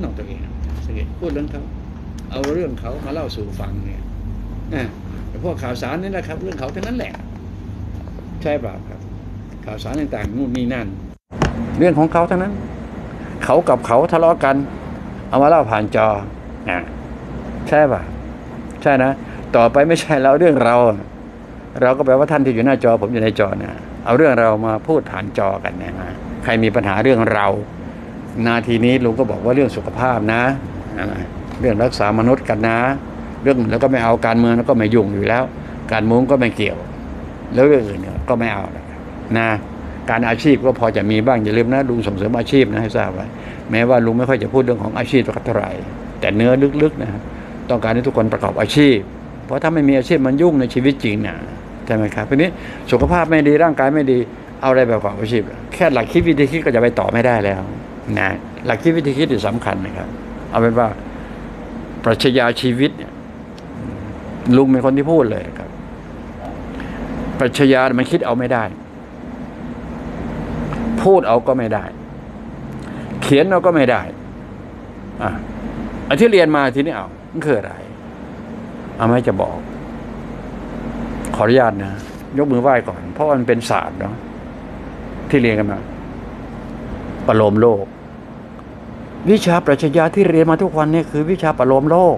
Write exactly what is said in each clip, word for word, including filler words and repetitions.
นอกตัวเองสังเกตพูดเรื่องเขาเอาเรื่องเขามาเล่าสู่ฟังเนี่ยนะแต่พวกข่าวสารนี่แหละครับเรื่องเขาเท่านั้นแหละใช่เปล่าครับข่าวสารต่างๆนู่นนี่นั่นเรื่องของเขาเท่านั้นเขากับเขาทะเลาะกันเอามาเล่าผ่านจอนะใช่ป่ะใช่นะต่อไปไม่ใช่เราเรื่องเราเราก็แปลว่าท่านที่อยู่หน้าจอผมอยู่ในจอเนี่ยเอาเรื่องเรามาพูดผ่านจอกันเนี่ยนะใครมีปัญหาเรื่องเรานาทีนี้ลุงก็บอกว่าเรื่องสุขภาพนะเรื่องรักษามนุษย์กันนะเรื่องแล้วก็ไม่เอาการเมืองแล้วก็ไม่ยุ่งอยู่แล้วการเมืองก็ไม่เกี่ยวแล้วเรื่องอื่นเนี่ยก็ไม่เอานะการอาชีพก็พอจะมีบ้างอย่าลืมนะลุงส่งเสริมอาชีพนะให้ทราบไว้แม้ว่าลุงไม่ค่อยจะพูดเรื่องของอาชีพเท่าไหร่แต่เนื้อลึกๆนะต้องการให้ทุกคนประกอบอาชีพเพราะถ้าไม่มีอาชีพมันยุ่งในชีวิตจริงนะใช่ไหมครับทีนี้สุขภาพไม่ดีร่างกายไม่ดีเอาอะไรประกอบอาชีพแค่หลักคิดวิธีคิดก็จะไปต่อไม่ได้แล้วนะหลักคิดวิธีคิดที่สำคัญนะครับเอาเป็นว่าปรัชญาชีวิตเนี่ยลุงเป็นคนที่พูดเลยครับปรัชญามันคิดเอาไม่ได้พูดเอาก็ไม่ได้เขียนเอาก็ไม่ได้อ่ะอันที่เรียนมาทีนี้เอามันคืออะไรเอาไม่จะบอกขออนุญาตนะยกมือไหว้ก่อนเพราะมันเป็นศาสตร์เนาะที่เรียนกันมาประโลมโลกวิชาปรัชญาที่เรียนมาทุกวันนี้คือวิชาประโลมโลก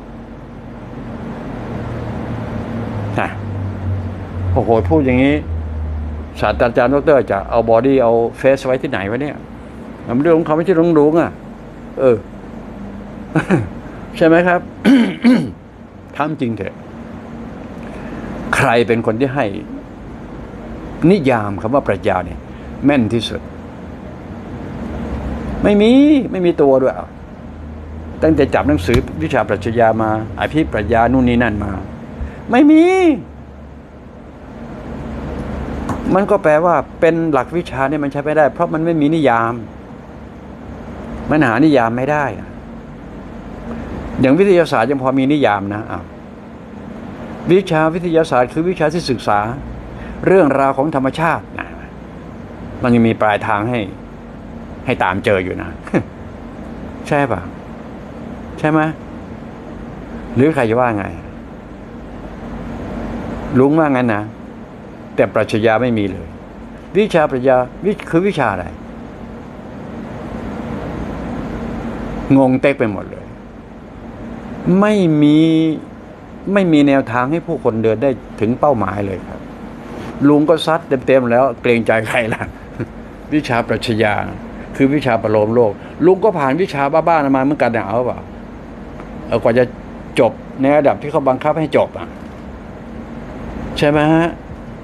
นะโอ้โหพูดอย่างนี้ศาสตราจารย์ดรจะเอาบอดี้เอาเฟสไว้ที่ไหนวะเนี่ยมันเรื่องของเขาไม่ใช่ลุงลุงอ่ะเออ ใช่ไหมครับ ทำจริงเถอะใครเป็นคนที่ให้นิยามคำว่าปรัชญาเนี่ยแม่นที่สุดไม่มีไม่มีตัวด้วยตั้งแต่จับหนังสือวิชาปรัชญามาอภิปรัชญานู่นนี่นั่นมาไม่มีมันก็แปลว่าเป็นหลักวิชาเนี่ยมันใช้ไม่ได้เพราะมันไม่มีนิยามมันหานิยามไม่ได้อย่างวิทยาศาสตร์ยังพอมีนิยามนะอ้าววิชาวิทยาศาสตร์คือวิชาที่ศึกษาเรื่องราวของธรรมชาตินะมันยังมีปลายทางให้ให้ตามเจออยู่นะ ใช่ป่ะใช่ไหมหรือใครจะว่าไงลุงว่างั้นนะแต่ปรัชญาไม่มีเลยวิชาปรัชญาวิคือวิชาอะไรงงเต็กไปหมดเลยไม่มีไม่มีแนวทางให้ผู้คนเดินได้ถึงเป้าหมายเลยครับลุงก็ซัดเต็มๆแล้วเกรงใจใครล่ะ วิชาปรัชญาคือวิชาประโลมโลกลุงก็ผ่านวิชาบ้าๆมาเหมือนกันนะเอาเปล่าเอากว่าจะจบในระดับที่เขาบังคับให้จบอ่ะใช่ไหมฮะ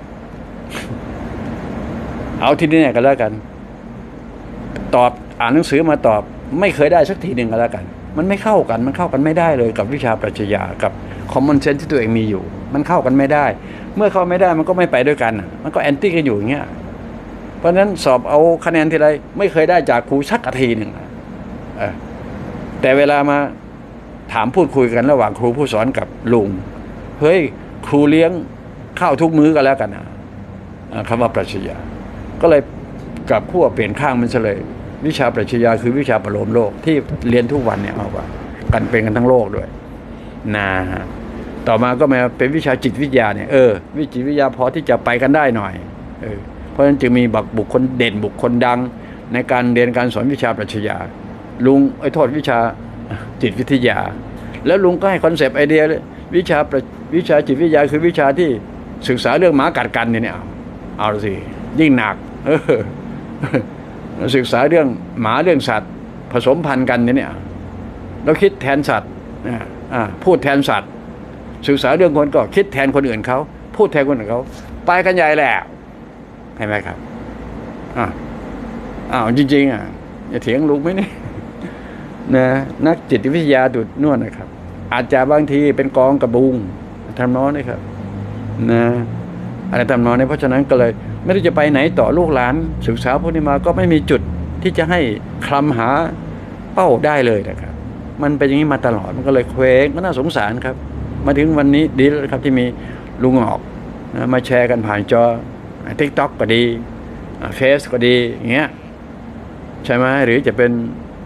เอาทีนี้เนี่ยกันแล้วกันตอบอ่านหนังสือมาตอบไม่เคยได้สักทีหนึ่งกันแล้วกันมันไม่เข้ากันมันเข้ากันไม่ได้เลยกับวิชาปรัชญากับคอมมอนเซนส์ที่ตัวเองมีอยู่มันเข้ากันไม่ได้เมื่อเข้าไม่ได้มันก็ไม่ไปด้วยกันมันก็แอนตี้กันอยู่อย่างเงี้ยเพราะฉะนั้นสอบเอาคะแนนทีไรไม่เคยได้จากครูสักทีหนึ่งแต่เวลามาถามพูดคุยกันระหว่างครูผู้สอนกับลุงเฮ้ยครูเลี้ยงข้าวทุกมื้อกันแล้วกันนะคำว่าปรัชญาก็เลยกลับขั้วเปลี่ยนข้างมันเลยวิชาปรัชญาคือวิชาประโลมโลกที่เรียนทุกวันเนี่ยเอาว่ากันเป็นกันทั้งโลกด้วยนะต่อมาก็มาเป็นวิชาจิตวิทยาเนี่ยเออวิจิตวิทยาพอที่จะไปกันได้หน่อยเออเพราะฉะนั้นจึงมีบุคคลเด่นบุคคลดังในการเรียนการสอนวิชาปรัชญาลุงไอ้โทษวิชาจิตวิทยาแล้วลุงก็ให้คอนเซปต์ไอเดียเลยวิชาวิชาจิตวิทยาคือวิชาที่ศึกษาเรื่องหมากัดกันเนี่ยเอาเอาสิยิ่งหนักเออศึกษาเรื่องหมาเรื่องสัตว์ผสมพันธุ์กันเนี่ยเราคิดแทนสัตว์พูดแทนสัตว์ศึกษาเรื่องคนก็คิดแทนคนอื่นเขาพูดแทนคนอื่นเขาไปกันใหญ่แล้วเห็นไหมครับอ้าวอ้าวจริงๆอ่ะอย่าเถียงลุงไหมเนี่ยนะนักจิตวิทยาดุดนวดนะครับอาจจะบางทีเป็นกองกระบุงทำน้อยนะครับนะอะไรทำน้อยเนี่ยเพราะฉะนั้นก็เลยไม่ได้จะไปไหนต่อลูกหลานศึกษาพวกนี้มาก็ไม่มีจุดที่จะให้คลำหาเป้าได้เลยนะครับมันเป็นอย่างนี้มาตลอดมันก็เลยเคว้งก็น่าสงสารครับมาถึงวันนี้ดีแล้วครับที่มีลุงออกนะมาแชร์กันผ่านจอ ทิกต็อกก็ดีเฟซก็ดีอย่างเงี้ยใช่ไหมหรือจะเป็น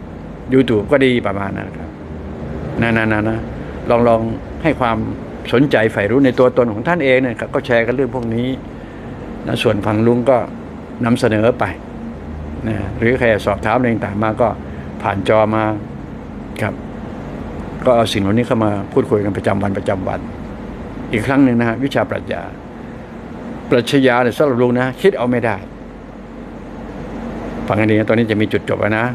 YouTube ก็ดีประมาณนั้นครับนะนะนะนะลองลองให้ความสนใจใฝ่รู้ในตัวตนของท่านเองเนี่ยครับก็แชร์กันเรื่องพวกนี้นะส่วนฝั่งลุงก็นำเสนอไปนะหรือใครสอบถามอะไรต่างๆมาก็ผ่านจอมาครับก็เอาสิ่งเหล่านี้เข้ามาพูดคุยกันประจำวันประจำวันอีกครั้งหนึ่งนะฮะวิชาปรัชญาปรัชญาเนี่ยสำหรับลุงนะคิดเอาไม่ได้ฟังให้ดีนะตอนนี้จะมีจุดจบแล้วนะ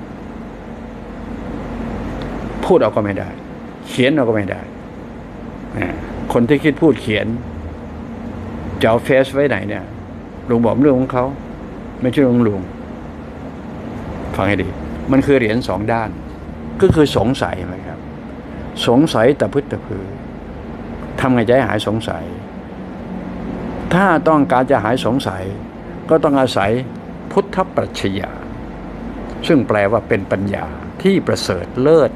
พูดเอาก็ไม่ได้เขียนเอาก็ไม่ได้คนที่คิดพูดเขียนจะเอาเฟซไว้ไหนเนี่ยลุงบอกเรื่องของเขาไม่ใช่เรื่องลุงฟังให้ดีมันคือเหรียญสองด้านก็คือสงสัยไหมครับสงสัยแต่พึ่งแต่พือทำไงจะให้หายสงสัยถ้าต้องการจะหายสงสัยก็ต้องอาศัยพุทธปรัชญาซึ่งแปลว่าเป็นปัญญาที่ประเสริฐเลิศ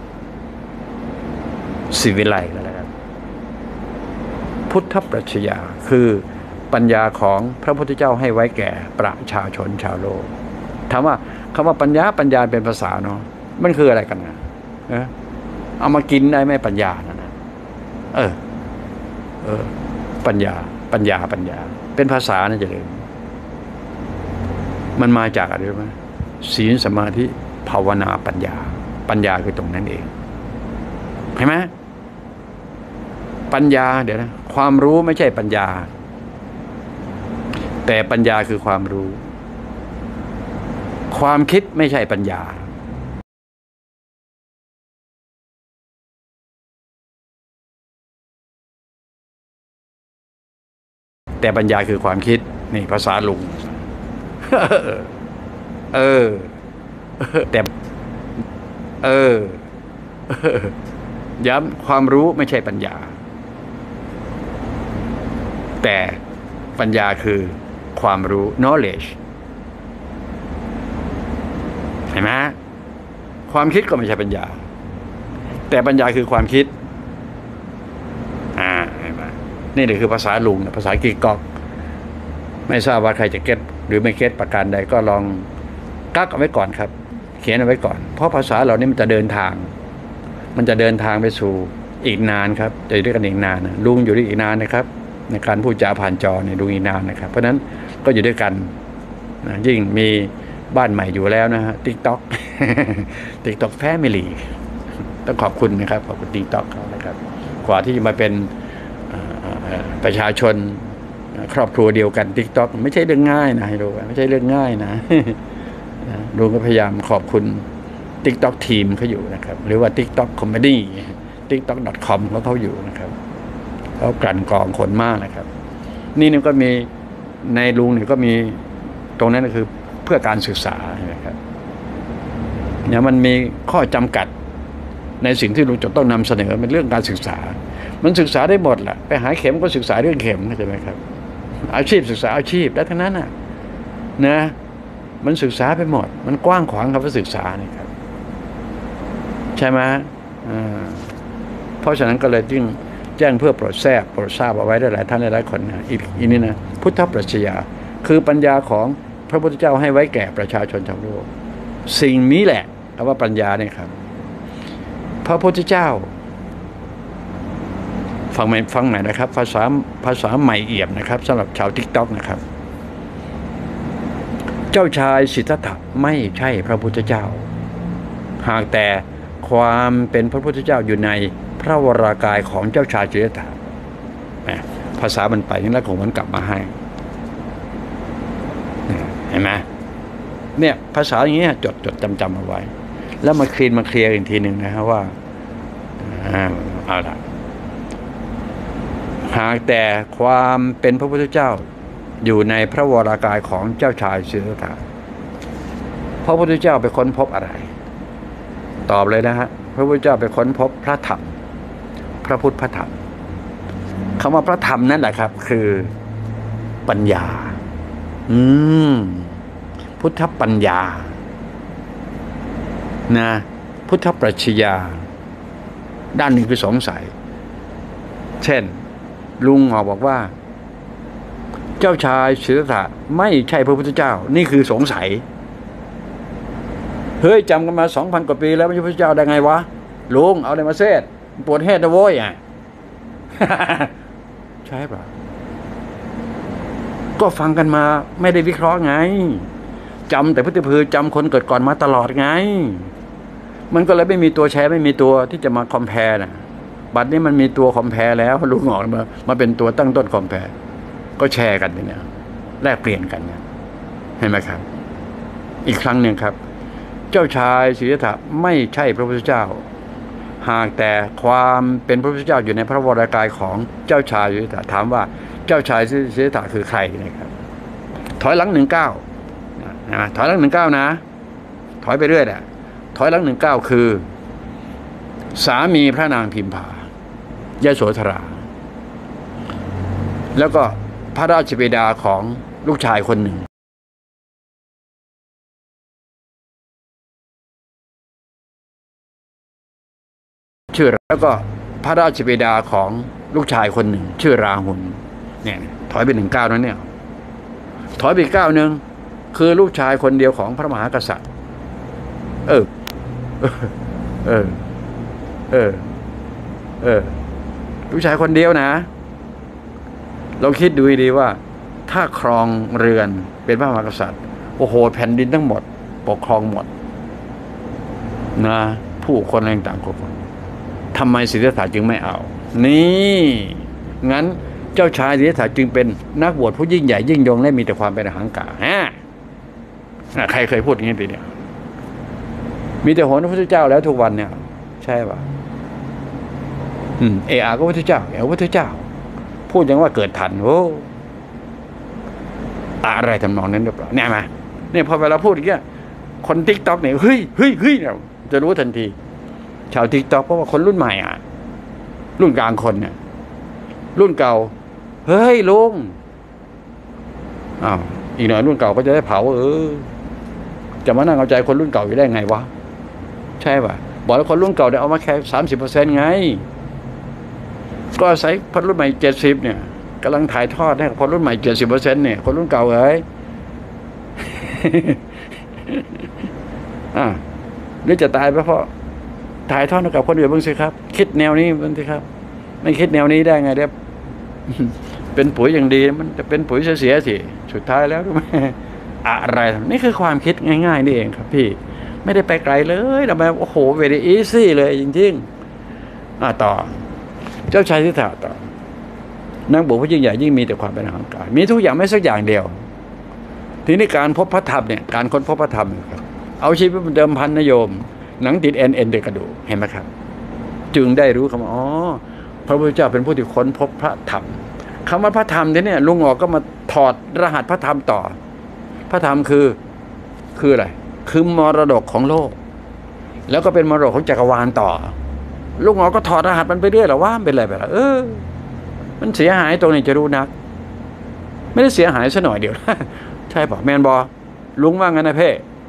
ศิวิไลก็แล้วกันพุทธปรัชญาคือปัญญาของพระพุทธเจ้าให้ไว้แก่ประชาชนชาวโลกถามว่าคำว่าปัญญาปัญญาเป็นภาษาเนาะมันคืออะไรกันนะเออเอามากินได้ไหมปัญญานะนะเออเออปัญญาปัญญาปัญญาเป็นภาษานะจะเลยมันมาจากอะไรรู้ไหมศีลสมาธิภาวนาปัญญาปัญญาคือตรงนั้นเองเห็นไหมปัญญาเดี๋ยวนะความรู้ไม่ใช่ปัญญาแต่ปัญญาคือความรู้ความคิดไม่ใช่ปัญญาแต่ปัญญาคือความคิดนี่ภาษาลุงเออแต่เออย้ำความรู้ไม่ใช่ปัญญาแต่ปัญญาคือความรู้ knowledge เห็นไหมความคิดก็ไม่ใช่ปัญญาแต่ปัญญาคือความคิดอ่าเห็นไหมนี่เลยคือภาษาลุงภาษากีกอกไม่ทราบว่าใครจะเก็ตหรือไม่เก็ตประการใดก็ลองกักเอาไว้ก่อนครับเขียนเอาไว้ก่อนเพราะภาษาเหล่านี้มันจะเดินทางมันจะเดินทางไปสู่อีกนานครับจะอยู่ด้วยกันอีกนานนะลุงอยู่ด้วยอีกนานนะครับในการพูดจาผ่านจอเนี่ยลุงอีกนานนะครับเพราะนั้นก็อยู่ด้วยกันนะยิ่งมีบ้านใหม่อยู่แล้วนะฮะ TikTok TikTok Family ต้องขอบคุณนะครับขอบคุณ TikTok เขานะครับกว่าที่จะมาเป็นประชาชนครอบครัวเดียวกัน TikTok ไม่ใช่เรื่องง่ายนะให้รู้ไม่ใช่เรื่องง่ายนะลุงก็พยายามขอบคุณ TikTok ทีมเขาอยู่นะครับหรือว่า TikTok Comedy ติ๊กต็อก ดอท คอม เขาเขาอยู่นะครับเขากลั่นกรองคนมากนะครับนี่นี่ก็มีในลุงเนี่ยก็มีตรงนั้นก็คือเพื่อการศึกษานะครับเนี่ยมันมีข้อจำกัดในสิ่งที่ลุงจะต้องนำเสนอเป็นเรื่องการศึกษามันศึกษาได้หมดแหละไปหาเข็มก็ศึกษาเรื่องเข็มใช่ไหมครับอาชีพศึกษาอาชีพได้ทั้งนั้นน่ะนะมันศึกษาไปหมดมันกว้างขวางคำว่าศึกษานี่ครับใช่ไหมอ่าเพราะฉะนั้นก็เลยจึงแจ้งเพื่อโปรดแทรกโปรดทราบเอาไว้ได้หลายท่านหลายคนนะอีกอีนี้นะพุทธปรัชญาคือปัญญาของพระพุทธเจ้าให้ไว้แก่ประชาชนชาวโลกสิ่งนี้แหละคำว่าปัญญาเนี่ยครับพระพุทธเจ้าฟังใหม่ฟังใหม่นะครับภาษาภาษาใหม่เอี่ยมนะครับสำหรับชาว TikTok นะครับเจ้าชายสิทธัตถะไม่ใช่พระพุทธเจ้าหากแต่ความเป็นพระพุทธเจ้าอยู่ในพระวรากายของเจ้าชายสิทธัตถะภาษามันไปแล้วของมันกลับมาให้เห็นไหมเนี่ยภาษาอย่างเงี้ยจดจดจำจำเอาไว้แล้วมาคลีนมาเคลียร์อีกทีหนึ่งนะครับว่าเอาละหากแต่ความเป็นพระพุทธเจ้าอยู่ในพระวรากายของเจ้าชายสิทธัตถะพระพุทธเจ้าไปค้นพบอะไรตอบเลยนะฮะพระพุทธเจ้าไปค้นพบพระธรรมพระพุทธพระธรรมคำว่าพระธรรมนั่นแหละครับคือปัญญาอืมพุทธปัญญานะพุทธปรัชญาด้านหนึ่งคือสงสัยเช่นลุงบอกว่าเจ้าชายสิทธัตถะไม่ใช่พระพุทธเจ้านี่คือสงสัยเฮ้ยจำกันมาสองพันกว่าปีแล้วไม่ใช่พระเจ้าได้ไงวะลุงเอาอะไรมาเซตปวดเฮดนะโว้ยอ่ะ ใช่ป่ะก็ฟังกันมาไม่ได้วิเคราะห์ไงจำแต่พุทธพือจำคนเกิดก่อนมาตลอดไงมันก็เลยไม่มีตัวแชร์ไม่มีตัวที่จะมาคอมเพลนะบัดนี้มันมีตัวคอมเพลแล้วลุงออกมามาเป็นตัวตั้งต้นคอมเพลก็แชร์กันเนี่ยแลกเปลี่ยนกันเนี่ยเห็นไหมครับอีกครั้งหนึ่งครับเจ้าชายสิทธัตถะไม่ใช่พระพุทธเจ้าหากแต่ความเป็นพระพุทธเจ้าอยู่ในพระวรากายของเจ้าชายสิทธัตถะถามว่าเจ้าชายสิทธัตถะคือใครนะครับถอยหลังหนึ่งเก้านะถอยหลังหนึ่งเก้านะถอยไปเรื่อยอ่ะถอยหลังหนึ่งเก้าคือสามีพระนางพิมพายโสธราแล้วก็พระราชบิดาของลูกชายคนหนึ่งชื่อแล้วก็พระราชบิดาของลูกชายคนหนึ่งชื่อราหุลเนี่ยถอยไปหนึ่งเก้านั้นเนี่ยถอยไปเก้าหนึ่งคือลูกชายคนเดียวของพระมหากษัตริย์เออเออเออเออลูกชายคนเดียวนะเราคิดดูดีว่าถ้าครองเรือนเป็นพระมหากษัตริย์โอ้โหแผ่นดินทั้งหมดปกครองหมดนะผู้คนอะไรต่างๆคนทำไมสิทธัตถะจึงไม่เอานี่งั้นเจ้าชายสิทธัตถะจึงเป็นนักบวชผู้ยิ่งใหญ่ยิ่งยงและมีแต่ความเป็นอหังการฮะใครเคยพูดอย่างนี้ทีเดียวมีแต่โหนพระพุทธเจ้าแล้วทุกวันเนี่ยใช่ป่ะอืมเออาก็พระพุทธเจ้าเออพระพุทธเจ้าพูดอย่างว่าเกิดทันโอ้อะไรทำนองนั้นหรือเปล่าเนี่ยมาเนี่ยพอเวลาพูดอย่างเงี้ยคนทิกต็อกเนี่ยเฮ้ยเฮ้ยเฮ้ยเนี่ยจะรู้ทันทีชาวทิกต็อกเพราะว่าคนรุ่นใหม่อ่ะรุ่นกลางคนเนี่ยรุ่นเก่าเฮ้ยลุงอ้าวอีกหน่อยรุ่นเก่าก็จะได้เผาเออจะมานั่งเอาใจคนรุ่นเก่าอยู่ได้ไงวะใช่ป่ะบอกแล้วคนรุ่นเก่าได้เอามาแค่สามสิบเปอร์เซ็นต์ไงก็อาศัยคนรุ่นใหม่เจ็ดสิบเนี่ยกำลังถ่ายทอดให้คนรุ่นใหม่เจ็ดสิบเปอร์เซ็นต์เนี่ยคนรุ่นเก่าเอ้ย อ่าหรือจะตายไปเพราะถ่ายทอดให้กับคนอื่นบ้างสิครับคิดแนวนี้บ้างสิครับไม่คิดแนวนี้ได้ไงเดี๋ยว เป็นปุ๋ยอย่างดีมันจะเป็นปุ๋ยเสียๆสิสุดท้ายแล้วรู้ไหมอะไรนี่คือความคิดง่ายๆนี่เองครับพี่ไม่ได้ไปไกลเลยทำไมโอ้โหเวรีอีซี่เลยจริงๆอ่าต่อเจ้าชายสิทธัตถะต่อนักบวชผู้ยิ่งใหญ่ยิ่งมีแต่ความเป็นอหังการมีทุกอย่างไม่สักอย่างเดียวทีนี้การพบพระธรรมเนี่ยการค้นพบพระธรรมครับเอาชีวิตเดิมพันนโยมหนังติดเอ็นเอ็นเด็กกระดูเห็นไหมครับจึงได้รู้คำว่าอ๋อพระพุทธเจ้าเป็นผู้ที่ค้นพบพระธรรมคำว่าพระธรรมเนี่ยลุงออกก็มาถอดรหัสพระธรรมต่อพระธรรมคือคืออะไรคือมรดกของโลกแล้วก็เป็นมรดกของจักรวาลต่อลุงออกก็ถอดรหัสมันไปเรื่อยหรอว่าเป็นอะไรไปล่ะเออมันเสียหายตรงนี้จะรู้นักไม่ได้เสียหายซะหน่อยเดียว ใช่ป่ะแมนบอลุงว่างั้นนะเพ่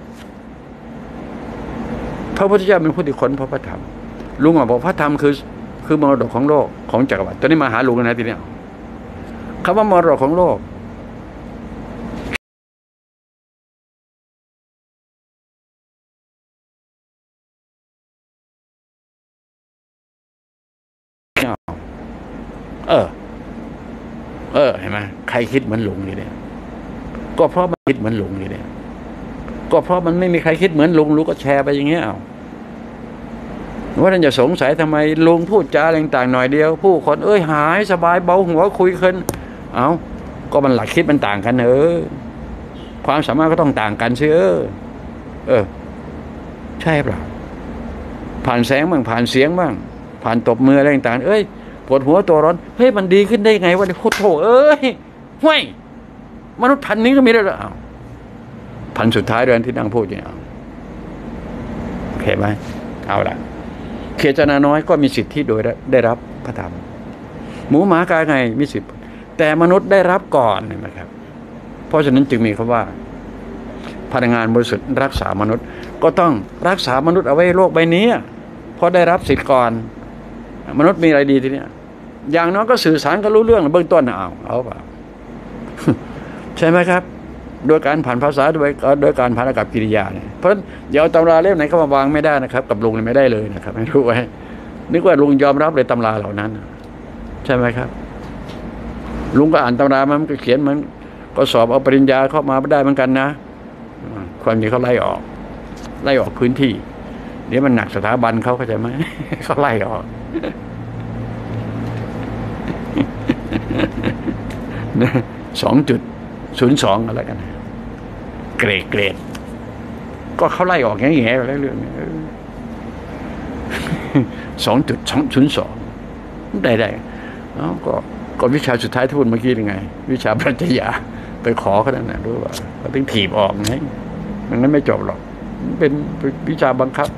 พระพุทธเจ้าเป็นผู้ที่ค้นพบพระธรรมลุงบอกพระธรรมคือคือมรดกของโลกของจักรวาลตอนนี้มาหาลุงนะทีเนี้ยคำว่ามรดกของโลกเออเออเห็นไหมใครคิดเหมือนลุงนี่เนี่ยก็เพราะมันคิดเหมือนลุงนี่เนี่ยก็เพราะมันไม่มีใครคิดเหมือนลุงลุงก็แชร์ไปอย่างเงี้ยเอาว่าท่านจะสงสัยทำไมลุงพูดจาอะไรต่างๆหน่อยเดียวผู้คนเอ้ยหายสบายเบาหัวคุยกันเอาก็มันหลักคิดมันต่างกันเออความสามารถก็ต้องต่างกันสิเออเออใช่เปล่าผ่านแสงบ้างผ่านเสียงบ้างผ่านตบมืออะไรต่างๆเอ้ยปวดหัวตัวร้อนเฮ้ยมันดีขึ้นได้ไงวะเนี่ยโคตรโถเอ้ยห้วยมนุษย์พันนี้ก็มีได้หรอพันสุดท้ายเดือนที่นั่งพูดอย่างนี้โอเคไหมเอาละเขตนาน้อยก็มีสิทธิโดยได้รับพระธรรมหมูหมากาไงมีสิทธิแต่มนุษย์ได้รับก่อนนะครับเพราะฉะนั้นจึงมีคำว่าพลังงานบริสุทธิ์รักษามนุษย์ก็ต้องรักษามนุษย์เอาไว้โลกใบนี้เพราะได้รับสิทธิ์ก่อนมนุษย์มีอะไรดีทีเนี้ยอย่างน้อยก็สื่อสารก็รู้เรื่องเบื้องต้นเอาเอาเปล่า ใช่ไหมครับโดยการผ่านภาษาโดยโดยการผ่านอากับกิริยาเนี่ยเพราะฉะนั้นอย่าเอาตำราเล่มไหนเข้ามาวางไม่ได้นะครับกับลุงเนี่ยไม่ได้เลยนะครับไม่รู้ไว้นึกว่าลุงยอมรับเลยตำราเหล่านั้นใช่ไหมครับลุงก็อ่านตำรามันก็เขียนมันก็สอบเอาปริญญาเข้ามาไม่ได้เหมือนกันนะความจริงเขาไล่ออกไล่ออกพื้นที่เดี๋ยวมันหนักสถาบันเขาเข้าใจไหม เขาไล่ออกสองจุดศูนย์สองอะไรกันเกรดเกรดก็เขาไล่ออกแง่แง่ไปแล้วเรื่องนี้สองจุดสองศูนย์สองได้ได้แล้วก็ก็วิชาสุดท้ายที่พูดเมื่อกี้ยังไงวิชาปรัชญาไปขอเขานั่นนะรู้ว่าเขาต้องถีบออกไงมันนั้นไม่จบหรอกเป็นวิชาบังคับ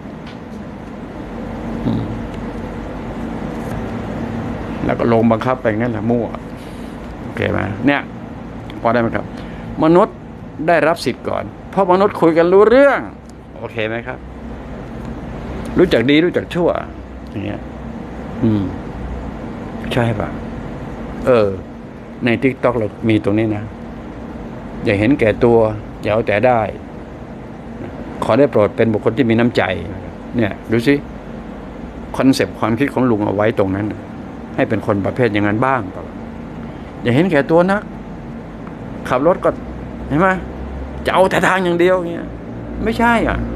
แล้วก็ลงบังคับไปงั้นแหละมั่วโอเคไหมเนี่ยพอได้ไหมครับมนุษย์ได้รับสิทธิ์ก่อนเพราะมนุษย์คุยกันรู้เรื่องโอเคไหมครับรู้จักดีรู้จักชั่วอย่างเงี้ยอืมใช่ป่ะเออใน ทิกต็อก เรามีตรงนี้นะอย่าเห็นแก่ตัวอย่าเอาแต่ได้ขอได้โปรดเป็นบุคคลที่มีน้ำใจเนี่ยดูสิคอนเซปต์ความคิดของลุงเอาไว้ตรงนั้นให้เป็นคนประเภทอย่างนั้นบ้างอย่าเห็นแก่ตัวนักขับรถก็เห็นไหมจะเอาแต่ทางอย่างเดียวเงี้ยไม่ใช่อ่ะ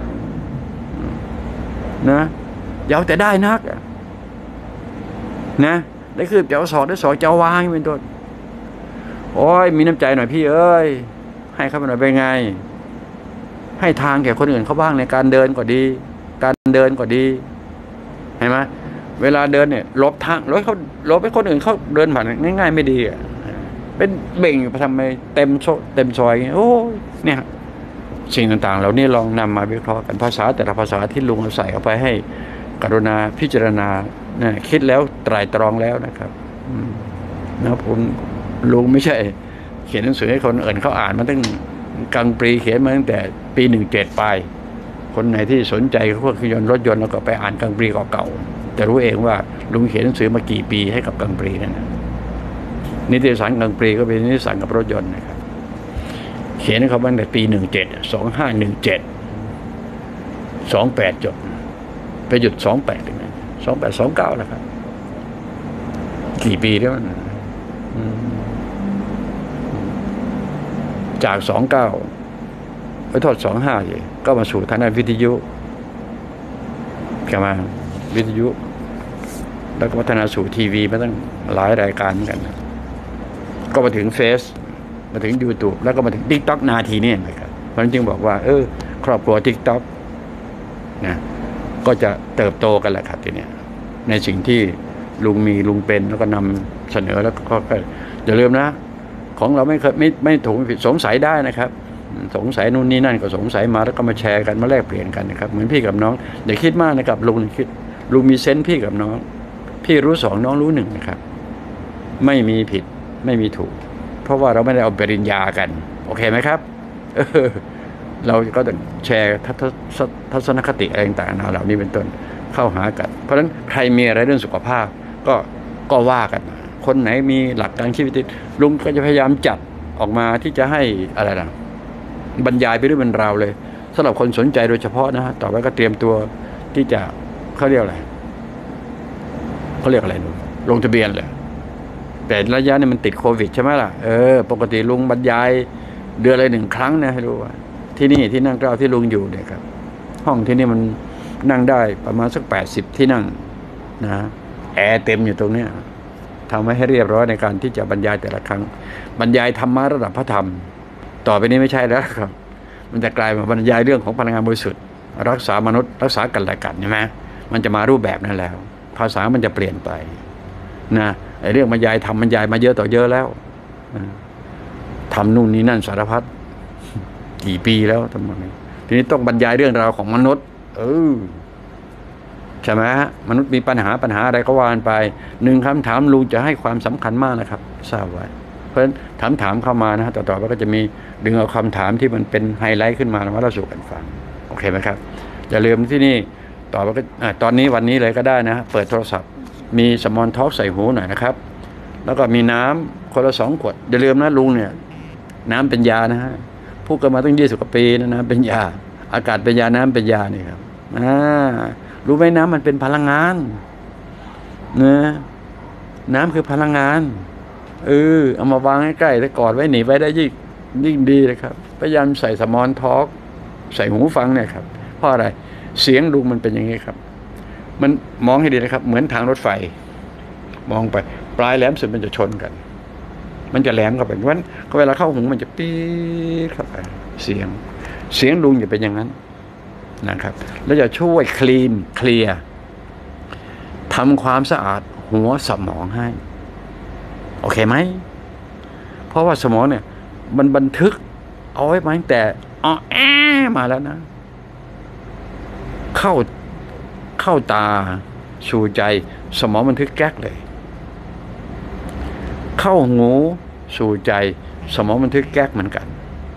นะอย่าเอาแต่ได้นักนะได้คือจะเอาสอดได้สอดจะเอาวางเป็นต้นโอ้ยมีน้ำใจหน่อยพี่เอ้ยให้เขาไปหน่อยเป็นไงให้ทางแก่คนอื่นเขาบ้างในการเดินก็ดีการเดินก็ดีเห็นไหมเวลาเดินเนี่ยลบทางรถเขาลบให้คนอื่นเขาเดินผ่านง่ายๆไม่ดีอ่ะเป็นเบ่งไปทำไมเต็มโซเต็มซอยโอ้เนี่ยสิ่งต่างๆเหล่านี้ลองนำมาวิเคราะห์กันภาษาแต่ละภาษาที่ลุงใส่เข้าไปให้กรุณาพิจารณาเนี่ยคิดแล้วไตร่ตรองแล้วนะครับนะผมลุงไม่ใช่เขียนหนังสือให้คนอื่นเขาอ่านมาตั้งกังปรีเขียนมาตั้งแต่ปีหนึ่งเจ็ดไปคนไหนที่สนใจพวกเครื่องยนต์รถยนต์แล้วก็ไปอ่านกังปรีเก่าๆจะรู้เองว่าลุงเขียนหนังสือมากี่ปีให้กับกังปรีนั่นนะนิตยสารกังปรีก็เป็นนิตยสารกับรถยนต์นะครับเขียนให้เขาตั้งแต่ปีหนึ่งเจ็ดสองห้าหนึ่งเจ็ดสองแปดจบไปหยุดสองแปดถึงไหนสองแปดสองเก้าแล้วครับกี่ปีแล้วมันจากสองเก้าไปทอดสองห้าเลยก็มาสู่ทางด้านวิทยุกันมาวิทยุแล้วก็พัฒนาสู่ทีวีมาตั้งหลายรายการเหมือนกันก็มาถึงเฟซมาถึง YouTube แล้วก็มาถึง ทิกต็อก นาทีนี้นะครับเพราะฉะนั้นจึงบอกว่าเออครอบครัว ทิกต็อก นะก็จะเติบโตกันแหละครับทีเนี้ยในสิ่งที่ลุงมีลุงเป็นแล้วก็นำเสนอแล้วก็อย่าลืมนะของเราไม่เคยไม่ไม่ถูกผิดสงสัยได้นะครับสงสัยนู่นนี่นั่นก็สงสัยมาแล้วก็มาแชร์กันมาแลกเปลี่ยนกันนะครับเหมือนพี่กับน้องอย่าคิดมากนะครับลุงคิดลุงมีเซนส์พี่กับน้องพี่รู้สองน้องรู้หนึ่งนะครับไม่มีผิดไม่มีถูกเพราะว่าเราไม่ได้เอาปริญญากันโอเคไหมครับเออเราก็ต้องแชร์ทัศนคติอะไรต่างๆเหล่านี้เป็นต้นเข้าหากันเพราะฉะนั้นใครมีอะไรเรื่องสุขภาพก็ก็ว่ากันคนไหนมีหลักการชีวิตลุงก็จะพยายามจัดออกมาที่จะให้อะไรล่ะบรรยายไปด้วยเป็นราวเลยสำหรับคนสนใจโดยเฉพาะนะฮะต่อไปก็เตรียมตัวที่จะเขาเรียกอะไรเขาเรียกอะไรลุงลงทะเบียนเลยแต่ระยะนี้มันติดโควิดใช่ไหมล่ะเออปกติลุงบรรยายเดือนละหนึ่งครั้งนะให้รู้ว่าที่นี่ที่นั่งเกล้าที่ลุงอยู่เนี่ยครับห้องที่นี่มันนั่งได้ประมาณสักแปดสิบที่นั่งนะแอร์เต็มอยู่ตรงเนี้ยทำไว้ให้เรียบร้อยในการที่จะบรรยายแต่ละครั้งบรรยายธรรมะระดับพระธรรมต่อไปนี้ไม่ใช่แล้วครับมันจะกลายมาบรรยายเรื่องของพลังงานบริสุทธิ์รักษามนุษย์รักษากันและกันใช่ไหมมันจะมารูปแบบนั้นแล้วภาษามันจะเปลี่ยนไปนะไอ้เรื่องบรรยายธรรมบรรยายมาเยอะต่อเยอะแล้วทำนู่นนี่นั่นสารพัดกี่ปีแล้วทำไมทีนี้ต้องบรรยายเรื่องราวของมนุษย์เออใช่ไหมฮะมนุษย์มีปัญหาปัญหาอะไรก็ว่ากันไปหนึ่งคำถามลุงจะให้ความสำคัญมากนะครับทราบไว้เพราะฉะนั้นถามถามเข้ามานะฮะต่อๆไปก็จะมีดึงเอาคำถามที่มันเป็นไฮไลท์ขึ้นมามาเล่าสู่กันฟังโอเคไหมครับอย่าลืมที่นี่ต่อไปก็ตอนนี้วันนี้เลยก็ได้นะเปิดโทรศัพท์มีสมอนท็อกใส่หูหน่อยนะครับแล้วก็มีน้ำคนละสองขวดอย่าลืมนะลุงเนี่ยน้ำเป็นยานะฮะพูดกันมาตั้งยี่สิบกว่าปีนะนะเป็นยาอากาศเป็นยาน้ำเป็นยานี่ครับอ่ารู้ไหมน้ำมันเป็นพลังงานเนะน้ำคือพลังงานเออเอามาวางให้ใกล้แล้วกอดไว้หนีไว้ได้ยิ่งยิ่งดีเลยครับพยายามใส่สมอนทอล์กใส่หูฟังเนี่ยครับเพราะอะไรเสียงลุงมันเป็นอย่างนี้ครับมันมองให้ดีนะครับเหมือนทางรถไฟมองไปปลายแหลมสุดมันจะชนกันมันจะแหลมเข้าไปเพราะฉะนั้นเวลาเข้าหูมันจะปี๊ดเข้าไปเสียงเสียงลุงอย่าเป็นอย่างนั้นนะครับแล้วจะช่วยคลีนเคลียร์ทำความสะอาดหัวสมองให้โอเคไหมเพราะว่าสมองเนี่ยมันบันทึกเอาไว้มาตั้งแต่อ๋อแอมาแล้วนะเข้าเข้าตาสู่ใจสมองบันทึกแก๊กเลยเข้าหูสู่ใจสมองบันทึกแก๊กเหมือนกัน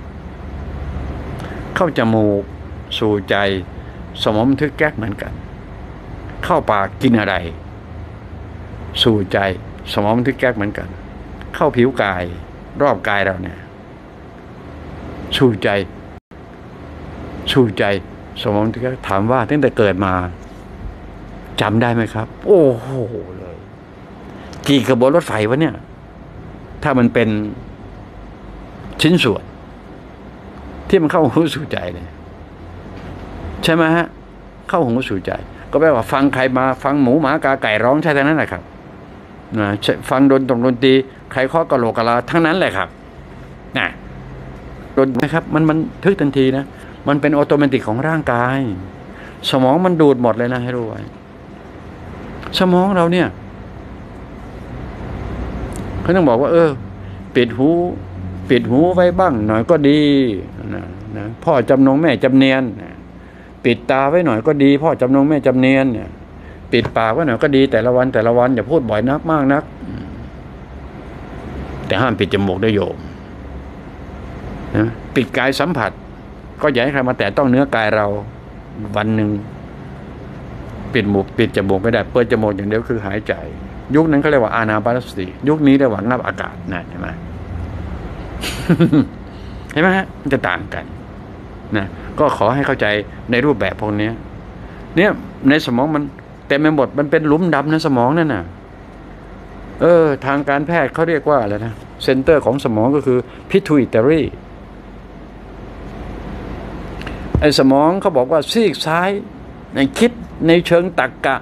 เข้าจมูกสู่ใจสมองบันทึกแก๊กเหมือนกันเข้าปากกินอะไรสู่ใจสมองบันทึกแก๊กเหมือนกันเข้าผิวกายรอบกายเราเนี่ยสู่ใจสู่ใจสมองบันทึกแก๊กถามว่าตั้งแต่เกิดมาจำได้ไหมครับโอ้โหเลยกี่ขบวนรถไฟวะเนี่ยถ้ามันเป็นชิ้นส่วนที่มันเข้าหูสู่ใจเนี่ยใช่ไหมฮะเข้าหูสู่ใจก็แปลว่าฟังใครมาฟังหมูหมากาไก่ร้องใช่ทั้งนั้นแหละครับนะฟังดนตรงดนตรีใครเคาะกะโหลกกะลาทั้งนั้นแหละครับนะดนนะครับมันมันทึกทันทีนะมันเป็นออโตเมติกของร่างกายสมองมันดูดหมดเลยนะให้รู้ไว้สมองเราเนี่ยเขาต้องบอกว่าเออปิดหูปิดหูไว้บ้างหน่อยก็ดีนะนะพ่อจำนงแม่จำเนียนนะปิดตาไว้หน่อยก็ดีพ่อจำนงแม่จำเนียนเนี่ยปิดปากไว้หน่อยก็ดีแต่ละวันแต่ละวันอย่าพูดบ่อยนักมากนักแต่ห้ามปิดจมูกด้วยโยมนะปิดกายสัมผัสก็อย่าให้ใครมาแตะต้องเนื้อกายเราวันหนึ่งปิดหมูกปิดจมูกไม่ได้เปิดจมูกอย่างเดียวคือหายใจยุคนั้นเขาเรียกว่าอานาปานสติยุคนี้เรียกว่างับอากาศนะใช่ไหม เห็นไหมฮะมันจะต่างกันนะก็ขอให้เข้าใจในรูปแบบพวกนี้เนี่ยในสมองมันเต็มไปหมดมันเป็นหลุมดำในสมองนั่นน่ะเออทางการแพทย์เขาเรียกว่าอะไรนะเซ็นเตอร์ของสมองก็คือ pituitary ไอ้สมองเขาบอกว่าซีกซ้ายในคิดในเชิงตรรกะ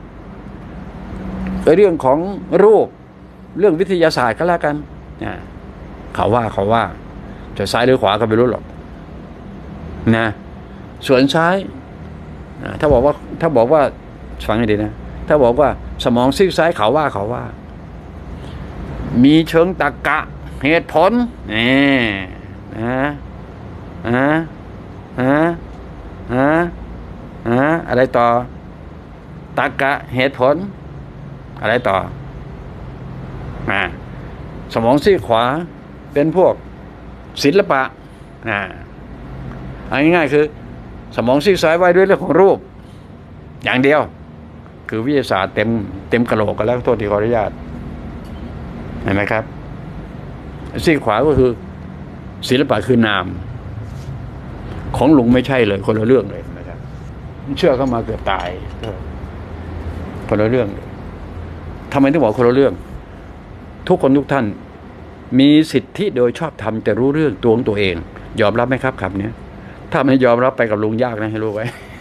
เรื่องของโรคเรื่องวิทยาศาสตร์ก็แล้วกันนะเขาว่าเขาว่าจะซ้ายหรือขวาก็ไม่รู้หรอกนะส่วนซ้ายนะถ้าบอกว่าถ้าบอกว่าฟังให้ดีนะถ้าบอกว่าสมองซีกซ้ายเขาว่าเขาว่ามีเชิงตรรกะเหตุผลนี่นะฮะฮะฮะฮะอะไรต่อตรรกะเหตุผลอะไรต่ออ่าสมองซีกขวาเป็นพวกศิลปะอ่าเอาง่ายๆคือสมองซีกซ้ายไว้ด้วยเรื่องของรูปอย่างเดียวคือวิทยาศาสตร์เต็มเต็มกะโหลกกันแล้วโทษทีขออนุญาตเห็นไหมครับซีกขวาก็คือศิลปะคือนามของลุงไม่ใช่เลยคนละเรื่องเลยนะครับเชื่อเข้ามาเกือบตายคนละเรื่องเลยทำไมต้องบอกคนละเรื่องทุกคนทุกท่านมีสิทธิโดยชอบธรรมจะรู้เรื่องตัวของตัวเองยอมรับไหมครับคำนี้ถ้าไม่ยอมรับไปกับลุงยากนะให้รู้ไว้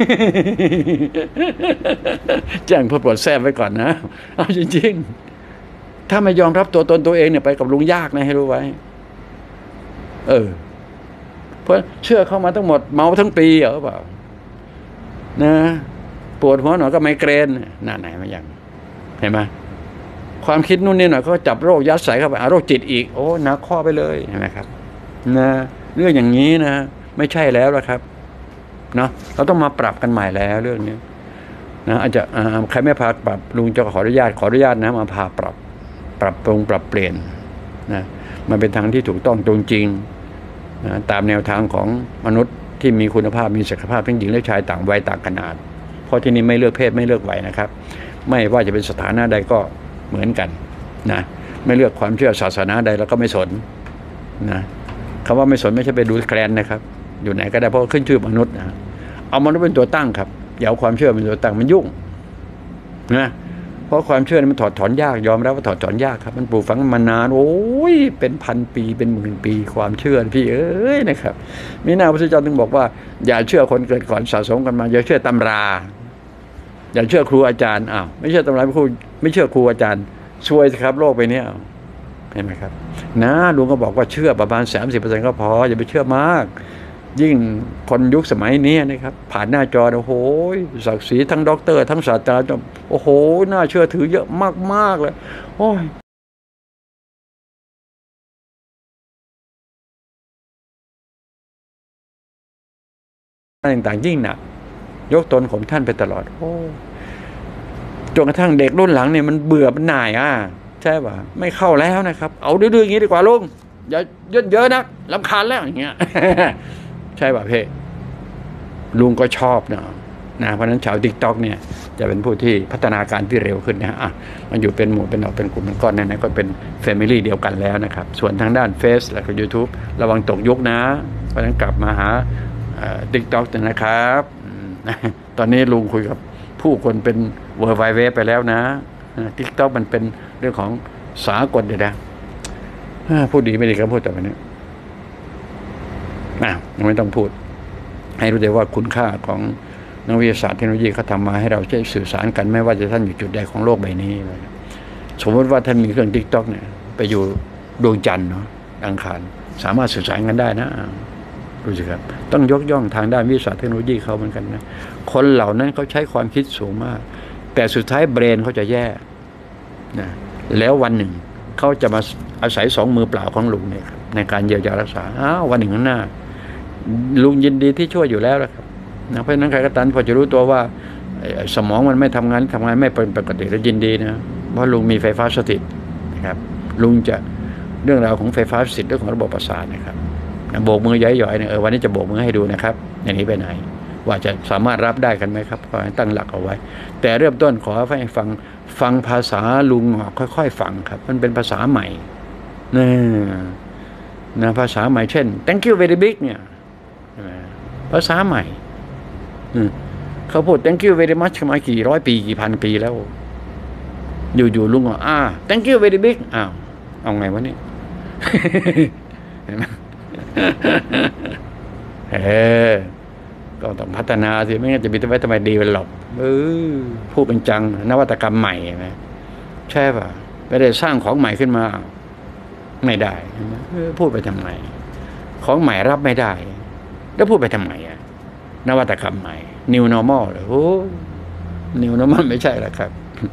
แจ้งเพื่อปลดแทรกไว้ก่อนนะเอาจริงๆถ้าไม่ยอมรับตัวตนตัวเองเนี่ยไปกับลุงยากนะให้รู้ไว้เออเพราะเชื่อเข้ามาทั้งหมดเมาทั้งปีเหรอเปล่านะปวดหัวหน่อยก็ไมเกรนหน้าไหนมาอย่างเห็นไหมความคิดนู่นนี่หน่อยก็จับโรคยัดใส่เข้าไปโรคจิตอีกโอ้หนักข้อไปเลยเห็นไหมครับนะเรื่องอย่างนี้นะไม่ใช่แล้วละครับเนาะเราต้องมาปรับกันใหม่แล้วเรื่องนี้นะอาจจะใครไม่พาปรับลุงจะขออนุญาตขออนุญาตนะมาพาปรับปรับปรุงปรับเปลี่ยนนะมันเป็นทางที่ถูกต้องตรงจริงนะตามแนวทางของมนุษย์ที่มีคุณภาพมีศักยภาพทั้งหญิงและชายต่างวัยต่างขนาดเพราะที่นี่ไม่เลือกเพศไม่เลือกวัยนะครับไม่ว่าจะเป็นสถานะใดก็เหมือนกันนะไม่เลือกความเชื่อศาสนาใดแล้วก็ไม่สนนะคำว่าไม่สนไม่ใช่ไปดูแคลนนะครับอยู่ไหนก็ได้เพราะขึ้นชื่อมนุษย์นะเอามนุษย์เป็นตัวตั้งครับอย่าเอาความเชื่อเป็นตัวตั้งมันยุ่งนะเพราะความเชื่อมันถอดถอนยากยอมรับว่าถอดถอนยากครับมันปลูกฝังมานานโอ้ยเป็นพันปีเป็นหมื่นปีความเชื่อพี่เอ้ยนะครับมีหน้าพระพุทธเจ้าถึงบอกว่าอย่าเชื่อคนเกิดก่อนสะสมกันมาอย่าเชื่อตำราอย่าเชื่อครูอาจารย์อ้าวไม่เชื่อตำราไม่ครูไม่เชื่อครูอาจารย์ช่วยสิครับโลกไปเนี้ยเห็นไหมครับนะลุงก็บอกว่าเชื่อประมาณสามสิบเปอร์เซ็นต์ก็พออย่าไปเชื่อมากยิ่งคนยุคสมัยนี้นะครับผ่านหน้าจอโอ้โหศักดิ์ศรีทั้งด็อกเตอร์ทั้งศาสตราจารย์โอ้โหน่าเชื่อถือเยอะมากๆเลยโอ้ยต่างๆยิ่งหนักยกตนของท่านไปตลอดโอ้จนกระทั่งเด็กรุ่นหลังเนี่ยมันเบื่อมันหน่ายอ่ะใช่ป่ะไม่เข้าแล้วนะครับเอาดื้อๆอย่างนี้ดีกว่าลุงอย่าเยอะๆนะรำคาญแล้วอย่างเงี้ยใช่ป่ะเพ่ลุงก็ชอบนะนะเพราะนั้นชาวติ๊กต็อกเนี่ยจะเป็นผู้ที่พัฒนาการที่เร็วขึ้นนะอ่ะมันอยู่เป็นหมู่เป็นหน่อเป็นกลุ่มเป็นก้อนนั่นก็เป็นแฟมิลี่เดียวกันแล้วนะครับส่วนทางด้านเฟซและก็ YouTube ระวังตกยุคนะเพราะนั้นกลับมาหาติ๊กต็อกนะครับตอนนี้ลุงคุยกับผู้คนเป็นเวอร์ไวเวฟไปแล้วนะติ๊กต็อกมันเป็นเรื่องของสากลเดี๋ยวนะพูดดีไม่ดีก็พูดแต่วันนี้อ่ะยังไม่ต้องพูดให้รู้ได้ว่าคุณค่าของนักวิทยาศาสตร์เทคโนโลยีเขาทำมาให้เราใช้สื่อสารกันไม่ว่าจะท่านอยู่จุดใดของโลกใบนี้สมมติว่าท่านมีเครื่องติ๊กต็อกเนี่ยไปอยู่ดวงจันทร์เนาะอังคารสามารถสื่อสารกันได้นะรู้สิครับต้องยกย่องทางด้านวิทยาศาสตร์เทคโนโลยีเขาเหมือนกันนะคนเหล่านั้นเขาใช้ความคิดสูงมากแต่สุดท้ายเบรนเขาจะแย่นะแล้ววันหนึ่งเขาจะมาอาศัยสองมือเปล่าของลุงเนี่ยในการเยียวยารักษาอ้าววันหนึ่งข้างหน้าลุงยินดีที่ช่วยอยู่แล้วนะครับนะเพราะฉะนั้นใครก็ตามพอจะรู้ตัวว่าสมองมันไม่ทำงานทำงานไม่เป็นปกติแล้วยินดีนะเพราะลุงมีไฟฟ้าสถิตนะครับลุงจะเรื่องราวของไฟฟ้าสถิตเรื่องของระบบประสาทนะครับโบกมือย้อยๆเนี่ยเออวันนี้จะโบกมือให้ดูนะครับอย่างนี้ไปไหนว่าจะสามารถรับได้กันไหมครับขอให้ตั้งหลักเอาไว้แต่เริ่มต้นขอให้ฟังฟังภาษาลุงค่อยๆฟังครับมันเป็นภาษาใหม่นะนะภาษาใหม่เช่น thank you very big เนี่ยภาษาใหม่เขาพูด thank you very much มากี่ร้อยปีกี่พันปีแล้วอยู่ๆลุงอ่ะอ่า thank you very big อ้าวเอาไงวะเนี่ยเห็นไหมเออก็ต้องพัฒนาสิไม่งั้นจะมีทำไมทำไมดีเป็นหลบเออพูดเป็นจังนวัตกรรมใหม่ไหมใช่ป่ะไม่ได้สร้างของใหม่ขึ้นมาไม่ได้พูดไปทำไมของใหม่รับไม่ได้แล้วพูดไปทำไมอ่ะนวัตกรรมใหม่ new normal เลยโอ้ new normal ไม่ใช่หรอกครับ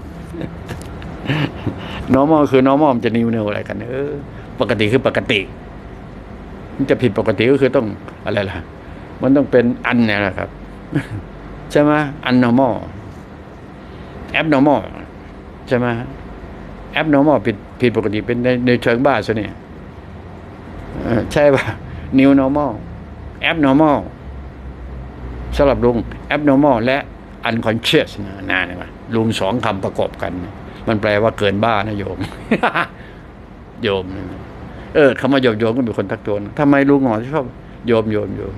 normal คือ normal มันจะ new new อะไรกันเออปกติคือปกติมันจะผิดปกติก็คือต้องอะไรล่ะมันต้องเป็นอันเนี่ยแหละครับใช่ไหม abnormal abnormal ใช่ไหม abnormal ผิดผิดปกติเป็นในในเชิงบ้าซะเนี่ยใช่ป่ะ new normal abnormal สำหรับลุง abnormal และ unconscious นะนานเลยลุงสองคำประกอบกันมันแปลว่าเกินบ้านะโยม โยมเออคำว่าโยมโยมก็มีคนทักโจนทำไมลุงหงอที่ชอบโยมโยมโยม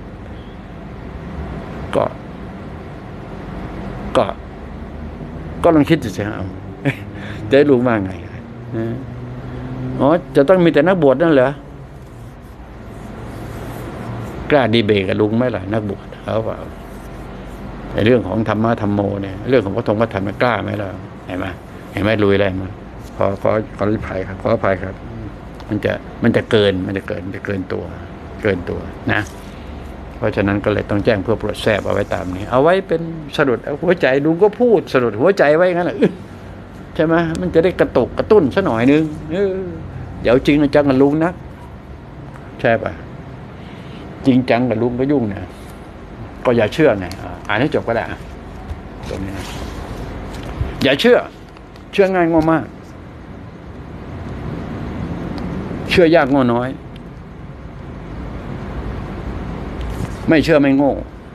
ก็ก็ก็ลองคิดดูสิเอาจะรู้ว่าไงอ๋อจะต้องมีแต่นักบวชนั่นเหรอกล้าดีเบตกับลุงไหมล่ะนักบวชเขาเปล่าในเรื่องของธรรมะธรรมโมเนี่ยเรื่องของพระธรรมพระธรรมกล้าไหมล่ะเห็นไหมเห็นไหมลุยอะไรมาขอขอขออภัยครับขออภัยครับมันจะมันจะเกินมันจะเกินจะเกินตัวเกินตัวนะเพราะฉะนั้นก็เลยต้องแจ้งเพื่อโปรดแทรกเอาไว้ตามนี้เอาไว้เป็นสะดุดหัวใจลุงก็พูดสะดุดหัวใจไว้งั้นแหละใช่ไหมมันจะได้กระตุกกระตุ้นซะหน่อยนึงเออเดี๋ยวจริงนะจังกับลุงนะใช่ป่ะจริงจังกับลุงก็ยุ่งเนี่ยก็อย่าเชื่อไงอ่านให้จบก็ได้ตรงนี้นะอย่าเชื่อเชื่อง่ายง่อมากเชื่อยากง่อน้อยไม่เชื่อไม่โง่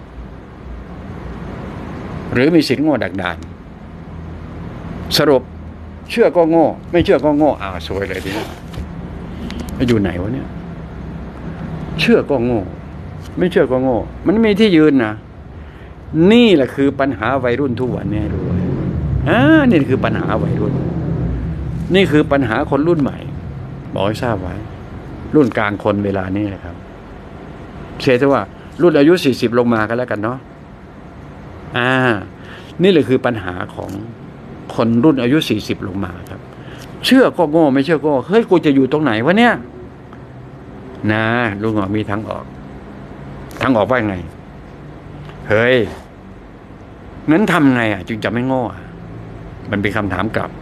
หรือมีสิทธิ์โง่ดักดานสรุปเชื่อก็โง่ไม่เชื่อก็โง่อ่าสวยเลยทีนี้อยู่ไหนวะเนี่ยเชื่อก็โง่ไม่เชื่อก็โง่มันไม่มีที่ยืนนะนี่แหละคือปัญหาวัยรุ่นทุกวันนี้ด้วยอ่านี่คือปัญหาวัยรุ่นนี่คือปัญหาคนรุ่นใหม่บอกให้ทราบไว้รุ่นกลางคนเวลานี้นะครับเชื่อว่ารุ่นอายุสี่สิบลงมากันแล้วกันเนาะอ่านี่แหละคือปัญหาของคนรุ่นอายุสี่สิบลงมาครับเชื่อก็โง่ไม่เชื่อก็เฮ้ยกูจะอยู่ตรงไหนวะเนี่ยนะลุงหมอมีทางออกทางออกว่าไงเฮ้ยงั้นทำไงอ่ะจึงจะไม่โง่อ่ะมันเป็นคำถามกลับ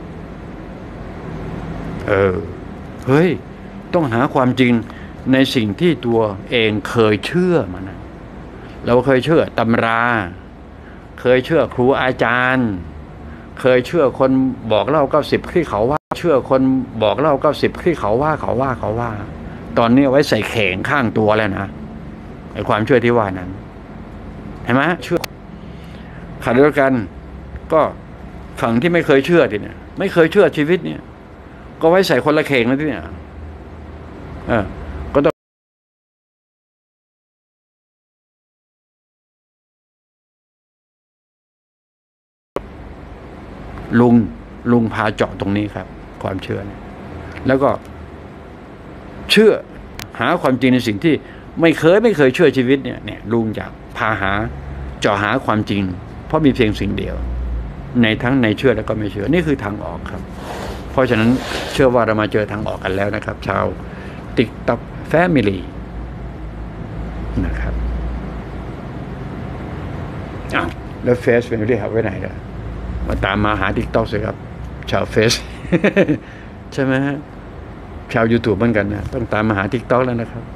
เออเฮ้ยต้องหาความจริงในสิ่งที่ตัวเองเคยเชื่อมานะเราเคยเชื่อตำราเคยเชื่อครูอาจารย์เคยเชื่อคนบอกเล่าเก้าสิบที่เขาว่าเชื่อคนบอกเล่าเก้าสิบที่เขาว่าเขาว่าเขาว่าตอนนี้เอาไว้ใส่เข่งข้างตัวแล้วนะไอ้ความเชื่อที่ว่านั้นเห็นไหมเชื่อขัดเดียวกันก็ฝั่งที่ไม่เคยเชื่อทีเนี่ยไม่เคยเชื่อชีวิตเนี่ยก็ไว้ใส่คนละเข่งแล้วที่เนี่ยเออก็ต้องลุงลุงพาเจาะตรงนี้ครับความเชื่อเนี่ยแล้วก็เชื่อหาความจริงในสิ่งที่ไม่เคยไม่เคยเชื่อชีวิตเนี่ยเนี่ยลุงอยากพาหาเจาะหาความจริงเพราะมีเพียงสิ่งเดียวในทั้งในเชื่อและก็ไม่เชื่อนี่คือทางออกครับเพราะฉะนั้นเชื่อว่าเรามาเจอทางออกกันแล้วนะครับชาว TikTok Family นะครับอ้าวแล้วเฟซเป็นที่หาไว้ไหนล่ะมาตามมาหา TikTok สิครับชาวเฟซ ใช่ไหมฮะชาว YouTube เหมือนกันนะต้องตามมาหา TikTok แล้วนะครับ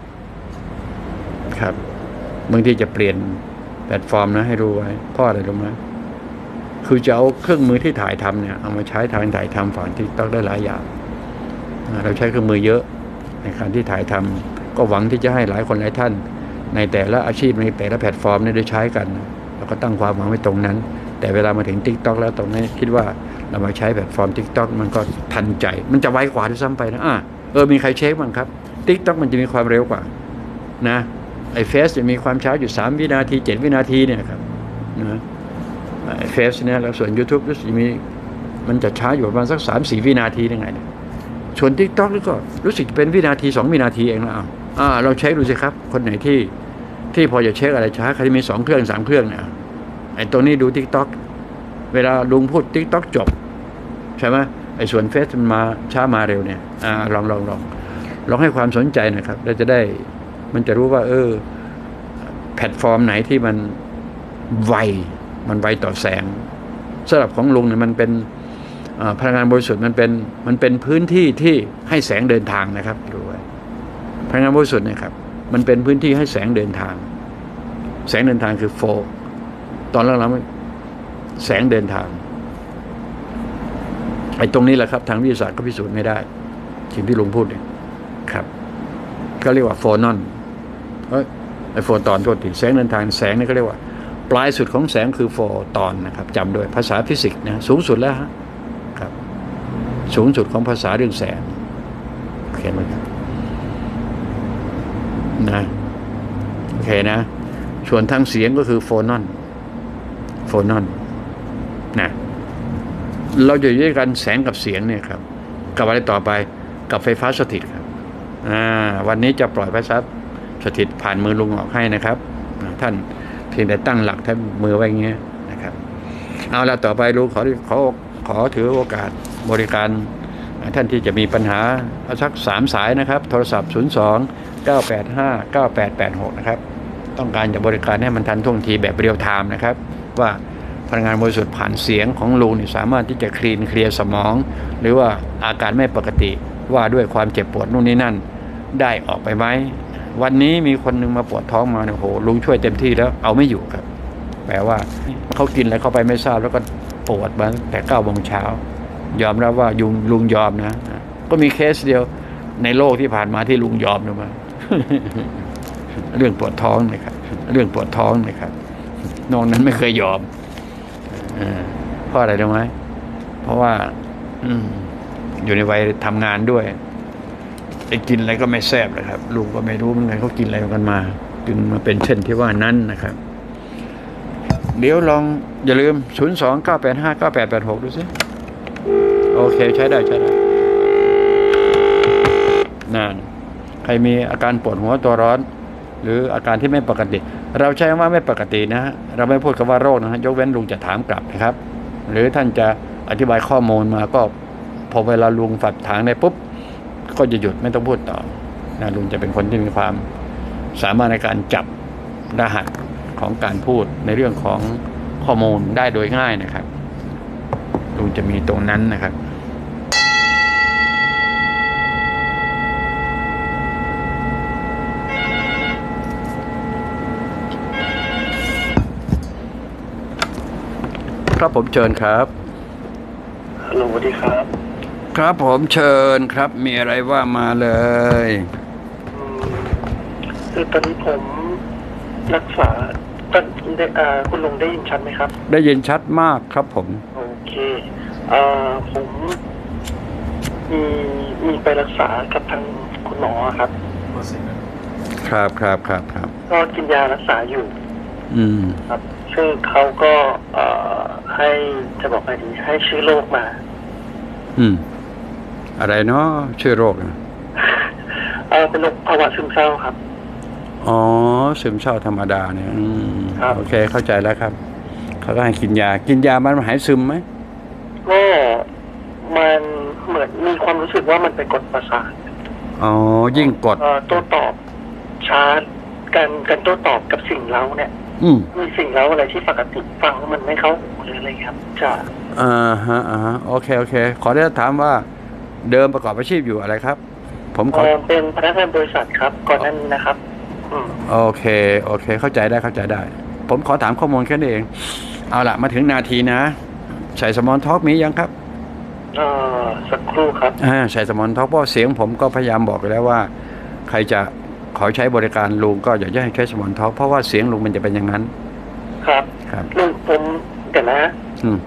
ครับบางทีจะเปลี่ยนแพลตฟอร์มนะให้รู้ไว้เพราะอะไรรู้ไหมคือจะเอาเครื่องมือที่ถ่ายทำเนี่ยเอามาใช้ทางถ่ายทำฝั่ง TikTok ได้หลายอย่างเราใช้เครื่องมือเยอะในการที่ถ่ายทำก็หวังที่จะให้หลายคนหลายท่านในแต่ละอาชีพในแต่ละแพลตฟอร์มนี้ได้ใช้กันแล้วก็ตั้งความหวังไว้ตรงนั้นแต่เวลามาถึง TikTok แล้วตรงนี้คิดว่าเรามาใช้แพลตฟอร์ม TikTok มันก็ทันใจมันจะไวกว่าด้วยซ้ำไปนะอ่ะเออมีใครเช็คบ้างครับ TikTok มันจะมีความเร็วกว่านะไอ้เฟซจะมีความช้าอยู่สามวินาทีเจ็ดวินาทีเนี่ยครับนะไอ้เฟซเนี่ยแล้วส่วน YouTube รู้สึกมีมันจะช้าอยู่ประมาณสักสามสี่วินาทียังไงเนี่ยส่วน TikTok นี่ก็รู้สึกเป็นวินาทีสองวินาทีเองนะอ่ะอ่าเราเช็คดูสิครับคนไหนที่ที่พอจะเช็คอะไรช้าใครที่มีสองเครื่องสามเครื่องเนี่ยไอ้ตรงนี้ดู TikTok เวลาลุงพูด TikTok จบใช่ไหมไอ้ส่วนเฟซมันมาช้ามาเร็วเนี่ยอ่าลองลองลองลองให้ความสนใจนะครับเราจะได้มันจะรู้ว่าเออแพลตฟอร์มไหนที่มันไวมันไวต่อแสงสำหรับของลุงเนี่ยมันเป็นพลังงานบริสุทธิ์มันเป็นมันเป็นพื้นที่ที่ให้แสงเดินทางนะครับดูไว้พลังงานบริสุทธิ์เนี่ยครับมันเป็นพื้นที่ให้แสงเดินทางแสงเดินทางคือโฟตอนหลังๆแสงเดินทางไอ้ตรงนี้แหละครับทางวิทยาศาสตร์ก็พิสูจน์ไม่ได้สิ่งที่ลุงพูดเนี่ยครับก็เรียกว่าโฟนอนเอ้ยไอโฟตอนโทษทีแสงเดินทางแสงนี่ก็เรียกว่าปลายสุดของแสงคือโฟตอนนะครับจำด้วยภาษาฟิสิกส์นะสูงสุดแล้วครับสูงสุดของภาษาเรื่องแสงโอเคไหมครับนะโอเคนะส่วนทางเสียงก็คือโฟนอนโฟนอนนะเราจะอยู่ด้วยกันแสงกับเสียงเนี่ยครับกับอะไรต่อไปกับไฟฟ้าสถิตครับอ่าวันนี้จะปล่อยไฟฟ้าสถิตผ่านมือลุงออกให้นะครับท่านเพียงแต่ตั้งหลักท่านมือไว้อย่างเงี้ยนะครับเอาละต่อไปลุงขอขอขอถือโอกาสบริการท่านที่จะมีปัญหาสักสามสายนะครับโทรศัพท์ศูนย์ สอง เก้า แปด ห้า เก้า แปด แปด หกนะครับต้องการจะบริการให้มันทันท่วงทีแบบเรียลไทม์นะครับว่าพลังงานบริสุทธิ์ผ่านเสียงของลุงนี่สามารถที่จะคลีนเคลียร์สมองหรือว่าอาการไม่ปกติว่าด้วยความเจ็บปวดนู่นนี่นั่นได้ออกไปไหมวันนี้มีคนนึงมาปวดท้องมาเนี่ยโหลุงช่วยเต็มที่แล้วเอาไม่อยู่ครับแปลว่าเขากินอะไรเข้าไปไม่ทราบแล้วก็ปวดมาแต่เก้าโมงเช้ายอมรับว่ายุงลุงยอมนะก็มีเคสเดียวในโลกที่ผ่านมาที่ลุงยอมนะมา เรื่องปวดท้องนะครับเรื่องปวดท้องนะครับนอกนั้นไม่เคยยอมเพราะอะไรรู้ไหมเพราะว่าอืมอยู่ในวัยทำงานด้วยไอ้กินอะไรก็ไม่แซ่บเลยครับลุงก็ไม่รู้เหมือนกันเขากินอะไรกันมาจึงมาเป็นเช่นที่ว่านั้นนะครับเดี๋ยวลองอย่าลืมศูนย์ สอง เก้า แปด ห้า เก้า แปด แปด หกดูสิโอเคใช้ได้ใช้ได้นานใครมีอาการปวดหัวตัวร้อนหรืออาการที่ไม่ปกติเราใช้คำว่าไม่ปกตินะฮะเราไม่พูดคำว่าโรคนะฮะยกเว้นลุงจะถามกลับนะครับหรือท่านจะอธิบายข้อมูลมาก็พอเวลาลุงฝัดถางได้ปุ๊บก็จะหยุดไม่ต้องพูดต่อนะลุงจะเป็นคนที่มีความสามารถในการจับรหัสของการพูดในเรื่องของข้อมูลได้โดยง่ายนะครับลุงจะมีตรงนั้นนะครับครับผมเชิญครับฮัลโหลสวัสดีครับครับผมเชิญครับมีอะไรว่ามาเลยคือตอนนี้ผมรักษาตอนอ่าคุณลุงได้ยินชัดไหมครับได้ยินชัดมากครับผมโอเคอ่าผมมีมีไปรักษากับทางคุณหมอครับครับครับครับครับก็กินยารักษาอยู่อืมครับซึ่งเขาก็เอ่อให้จะบอกอะไรดีให้ชื่อโรคมาอืมอะไรเนาะชื่อโรคนะเออเป็นโรคภาวะซึมเศร้าครับอ๋อซึมเศร้าธรรมดาเนี่ยอืมโอเคเข้าใจแล้วครับเขาก็ให้กินยากินยามันหายซึมไหมก็มันเหมือนมีความรู้สึกว่ามันไปกดประสาทอ๋อยิ่งกดโต้ตอบช้าการการโต้ตอบกับสิ่งเร้าเนี่ยมีสิ่งเร้าอะไรที่ปกติฟังมันไม่เข้าหูหรืออะไรครับจ้ะอ่าฮะอ่าฮะโอเคโอเคขอได้ถามว่าเดิมประกอบอาชีพอยู่อะไรครับผมขอเป็นพนักงานบริษัทครับก่อนนั้นนะครับโอเคโอเคเข้าใจได้เข้าใจได้ผมขอถามข้อมูลแค่นี้เองเอาละมาถึงนาทีนะใส่สมอนท็อกมียังครับเอ่อสักครู่ครับอ่าใส่สมอนท็อกเพราะเสียงผมก็พยายามบอกไปแล้วว่าใครจะขอใช้บริการลุงก็อย่าให้ใช้สมอนท็อกเพราะว่าเสียงลุงมันจะเป็นอย่างนั้นครับครับลุงผมเดี๋ยวนะอืม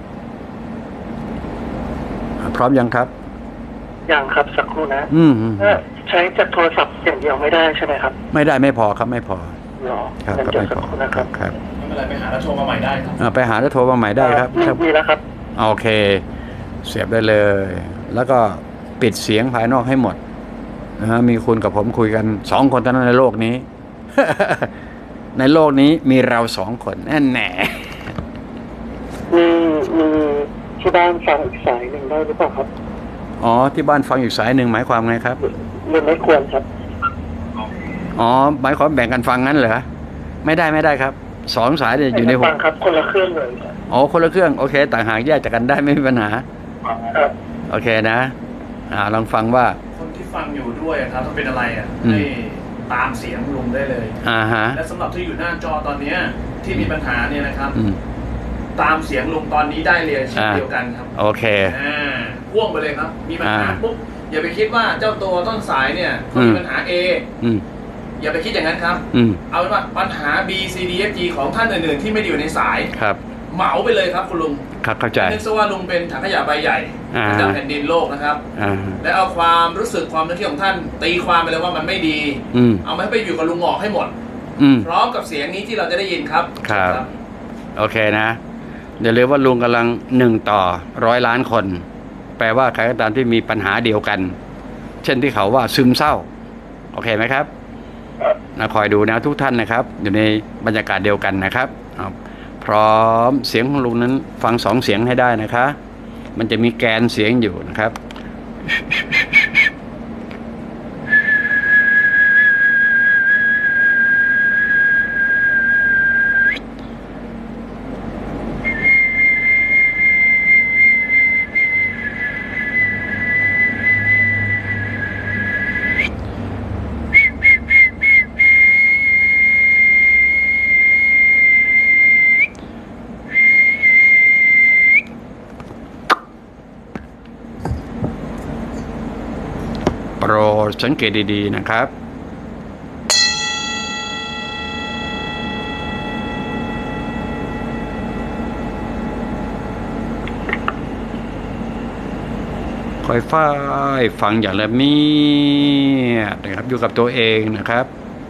พร้อมยังครับยังครับสักครู่นะอืมใช้จากโทรศัพท์อย่างเดียวไม่ได้ใช่ไหมครับไม่ได้ไม่พอครับไม่พอหรอครับก็ไม่พอนะครับครับไม่เป็นไรไปหาแล้วโทรมาใหม่ได้ครับไปหาแล้วโทรมาใหม่ได้ครับมีแล้วครับโอเคเสียบได้เลยแล้วก็ปิดเสียงภายนอกให้หมดนะฮะมีคุณกับผมคุยกันสองคนเท่านั้นในโลกนี้ ในโลกนี้มีเราสองคนแน่แน่มีมีที่บ้านฟังอีกสายหนึ่งได้หรือเปล่าครับอ๋อที่บ้านฟังอีกสายหนึ่งหมายความไงครับมันไม่ควรครับอ๋อหมายความแบ่งกันฟังงั้นเหรอไม่ได้ไม่ได้ครับสองสายเนี่ยอยู่ในหัวฟังครับคนละเครื่องเลยอ๋อคนละเครื่องโอเคต่างหากแยกจากกันได้ไม่มีปัญหาครับโอเคนะอ่าลองฟังว่าคนที่ฟังอยู่ด้วยครับถ้าเป็นอะไรอ่ะให้ตามเสียงลุงได้เลยอ่าฮะและสำหรับที่อยู่หน้าจอตอนนี้ที่มีปัญหาเนี่ยนะครับตามเสียงลุงตอนนี้ได้เลยเช่นเดียวกันครับโอเคอ่าพ่วงไปเลยครับมีปัญหาปุ๊บอย่าไปคิดว่าเจ้าตัวต้นสายเนี่ยเขามีปัญหา A อย่าไปคิดอย่างนั้นครับเอาเป็นว่าปัญหา B C D F G ของท่านอื่นๆที่ไม่ได้อยู่ในสายครับเหมาไปเลยครับคุณลุงครับเข้าใจนึกซะว่าลุงเป็นถังขยะใบใหญ่ประจำแผ่นดินโลกนะครับและเอาความรู้สึกความนึกคิดของท่านตีความไปเลยว่ามันไม่ดีเอามาให้ไปอยู่กับลุงหงอกให้หมดพร้อมกับเสียงนี้ที่เราจะได้ยินครับครับโอเคนะอย่าลืมว่าลุงกำลังหนึ่งต่อร้อยล้านคนแปลว่าใครก็ตามที่มีปัญหาเดียวกันเช่นที่เขาว่าซึมเศร้าโอเคไหมครับนะคอยดูนะทุกท่านนะครับอยู่ในบรรยากาศเดียวกันนะครับพร้อมเสียงของลุงนั้นฟังสองเสียงให้ได้นะคะมันจะมีแกนเสียงอยู่นะครับโปรดสังเกตดีๆนะครับค่อยฝ้ายฟังอย่างละเมียดนะครับอยู่กับตัวเองนะครับ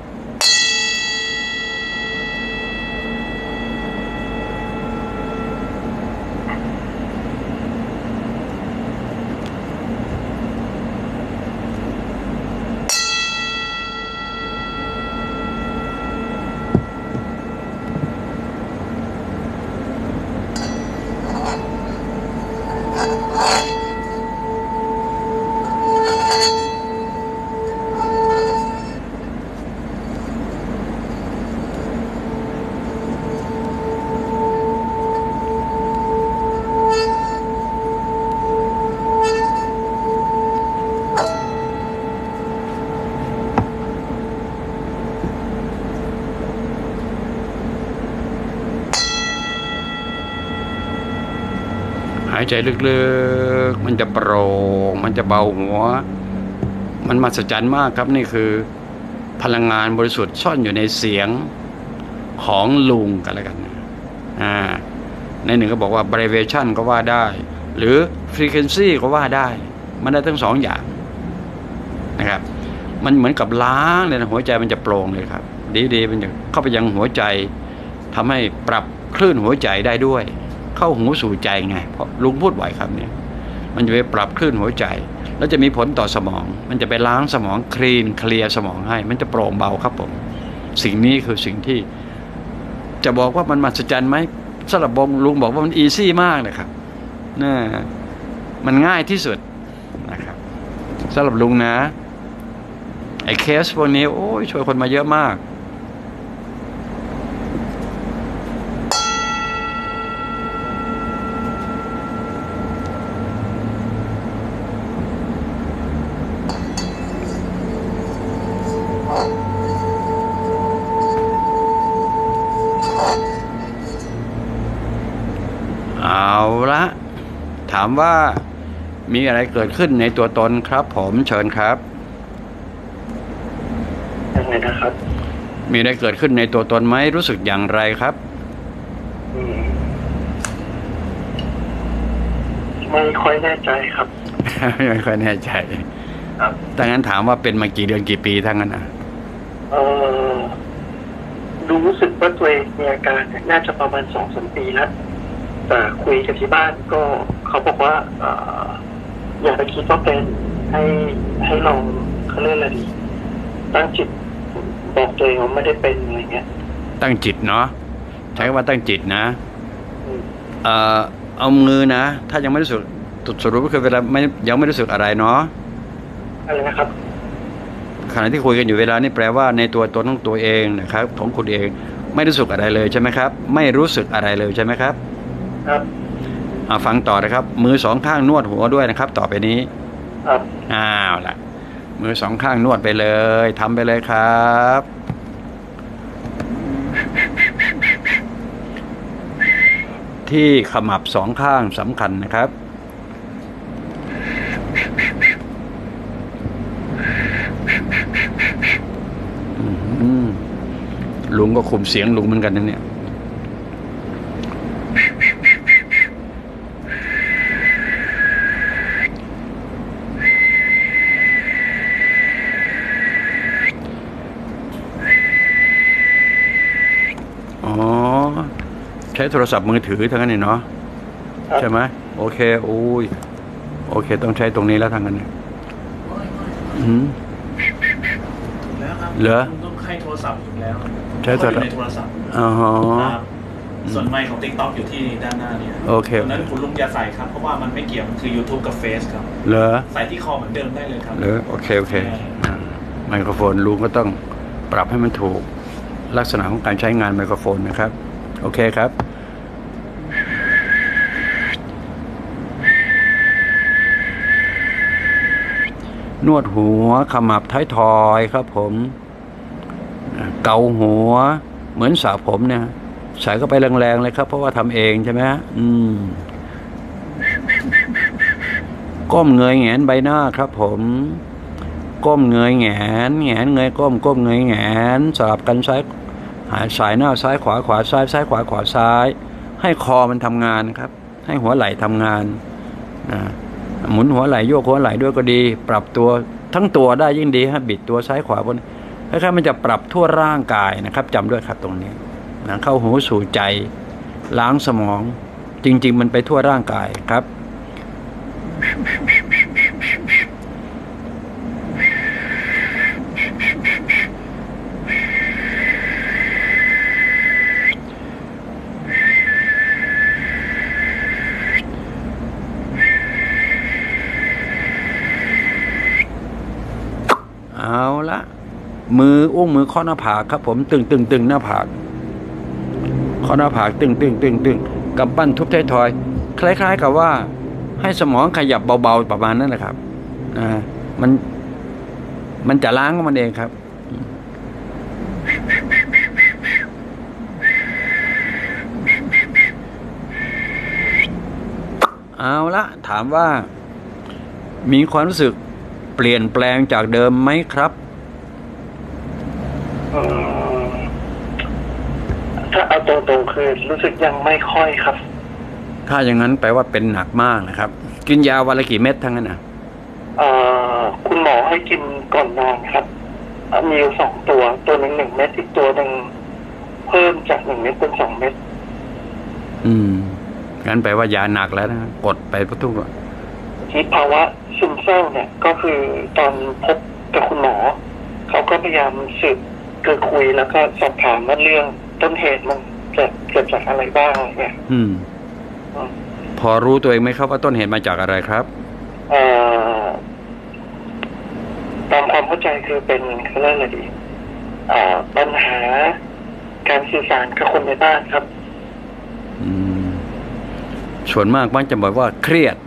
หายใจลึกๆมันจะโปร่งมันจะเบาหัวมันมหัศจรรย์มากครับนี่คือพลังงานบริสุทธิ์ซ่อนอยู่ในเสียงของลุงกันแล้วกันอ่าในหนึ่งก็บอกว่า vibration ก็ว่าได้หรือ frequency ก็ว่าได้มันได้ทั้งสองอย่างนะครับมันเหมือนกับล้างเลยนะหัวใจมันจะโปร่งเลยครับดีๆมันจะเข้าไปยังหัวใจทำให้ปรับคลื่นหัวใจได้ด้วยเข้าหูสู่ใจไงเพราะลุงพูดบ่อยครับเนี่ยมันจะไปปรับคลื่นหัวใจแล้วจะมีผลต่อสมองมันจะไปล้างสมองคลีนเคลียร์สมองให้มันจะโปร่งเบาครับผมสิ่งนี้คือสิ่งที่จะบอกว่ามันมหัศจรรย์ไหมสำหรับบงลุงบอกว่ามันอีซี่มากเลยครับน่ามันง่ายที่สุดนะครับสำหรับลุงนะไอ้เคสพวกนี้โอ้ยช่วยคนมาเยอะมากเอาละถามว่ามีอะไรเกิดขึ้นในตัวตนครับผมเชิญครับยังไงนะครับมีอะไรเกิดขึ้นในตัวตนไหมรู้สึกอย่างไรครับไม่ค่อยแน่ใจครับไม่ค่อยแน่ใจครับดังนั้นถามว่าเป็นมากี่เดือนกี่ปีทั้งนั้นนะเออรู้สึกว่าตัวเองมีอาการน่าจะประมาณสองสามปีแล้วแต่คุยกับที่บ้านก็เขาบอกว่าอย่าไปคิดว่าเป็นให้ให้ลองเขาเรียกอะไรดีตั้งจิตบอกตัวเองว่าไม่ได้เป็นอะไรเงี้ยตั้งจิตเนาะใช้คำว่าตั้งจิตนะเอ่อเอามือนะถ้ายังไม่รู้สึกจุดสรุปก็คือเวลาไม่ยังไม่รู้สึกอะไรเนาะอะไรนะครับขณะที่คุยกันอยู่เวลานี่แปลว่าในตัวตนของตัวเองนะครับของคุณเองไม่รู้สึกอะไรเลยใช่ไหมครับไม่รู้สึกอะไรเลยใช่ไหมครับครับเอาฟังต่อนะครับมือสองข้างนวดหัวด้วยนะครับต่อไปนี้ครับอ้าวล่ะมือสองข้างนวดไปเลยทำไปเลยครับที่ขมับสองข้างสำคัญนะครับลุงก็คุมเสียงลุงเหมือนกันนะเนี่ยอ๋อใช้โทรศัพท์มือถือทั้งนั้นเนาะใช่ไหมโอเคโอ้ยโอเคต้องใช้ตรงนี้แล้วทั้งนั้นเนี่ยอืมเหรอต้องให้โทรศัพท์อยู่แล้วใช้โทรศัพท์ในโทรศัพท์อ๋อส่วนไมค์ของ TikTok อยู่ที่ด้านหน้าเนี่ยโอเคตอนนั้นคุณลุงอย่าใส่ครับเพราะว่ามันไม่เกี่ยวมันคือ YouTube กับ Face ครับเหรอใส่ที่คอเหมือนเดิมได้เลยครับเหรอโอเคโอเคไมโครโฟนลุงก็ต้องปรับให้มันถูกลักษณะของการใช้งานไมโครโฟนนะครับโอเคครับนวดหัวขมับท้ายทอยครับผมเกาหัวเหมือนสระผมเนี่ยใส่เข้าไปแรงๆเลยครับเพราะว่าทำเองใช่ไหมฮะอืมก้มเงยแหงนใบหน้าครับผมก้มเงยแหงนแหงนเงยก้มก้มเงยแหงนสลับกันซ้ายสายหน้าซ้ายขวาขวาซ้ายซ้ายขวาขวาซ้ายให้คอมันทำงานครับให้หัวไหล่ทำงานนะหมุนหัวไหล่โยกหัวไหล่ด้วยก็ดีปรับตัวทั้งตัวได้ยิ่งดีฮะบิดตัวซ้ายขวาบนคล้ายๆมันจะปรับทั่วร่างกายนะครับจำด้วยครับตรงนี้นะเข้าหูสู่ใจล้างสมองจริงๆมันไปทั่วร่างกายครับเอาละมืออุ้งมือข้อหน้าผากครับผมตึงตึงตึงหน้าผากข้อหน้าผากตึงตึงตึงตึงกับปั้นทุบท้ายทอยคล้ายๆกับว่าให้สมองขยับเบาๆประมาณนั้นนะครับอ่ามันมันจะล้างของมันเองครับเอาละถามว่ามีความรู้สึกเปลี่ยนแปลงจากเดิมไหมครับถ้าเอาตรงๆคือรู้สึกยังไม่ค่อยครับถ้าอย่างนั้นแปลว่าเป็นหนักมากนะครับกินยาวันละกี่เม็ดทั้งนั้นนะคุณหมอให้กินก่อนนอนครับมีอยู่สองตัวตัวหนึ่งหนึ่งเม็ดอีกตัวหนึ่งเพิ่มจากหนึ่งเม็ดเป็นสองเม็ดอืมงั้นแปลว่ายาหนักแล้วนะกดไปทุกๆที่ภาวะซึมเศร้าเนี่ยก็คือตอนพบกับคุณหมอเขาก็พยายามสืบเกิดคุยแล้วก็สอบถามว่าเรื่องต้นเหตุมันเกิดเกิดจากอะไรบ้างเนี่ยอืมพอรู้ตัวเองไหมครับว่าต้นเหตุมาจากอะไรครับเอ่อตามความเข้าใจคือเป็นเขาเรียกอะไรดีอ่าปัญหาการสื่อสารกับคนในบ้านครับอืมส่วนมากมักจะบอกว่าเครียด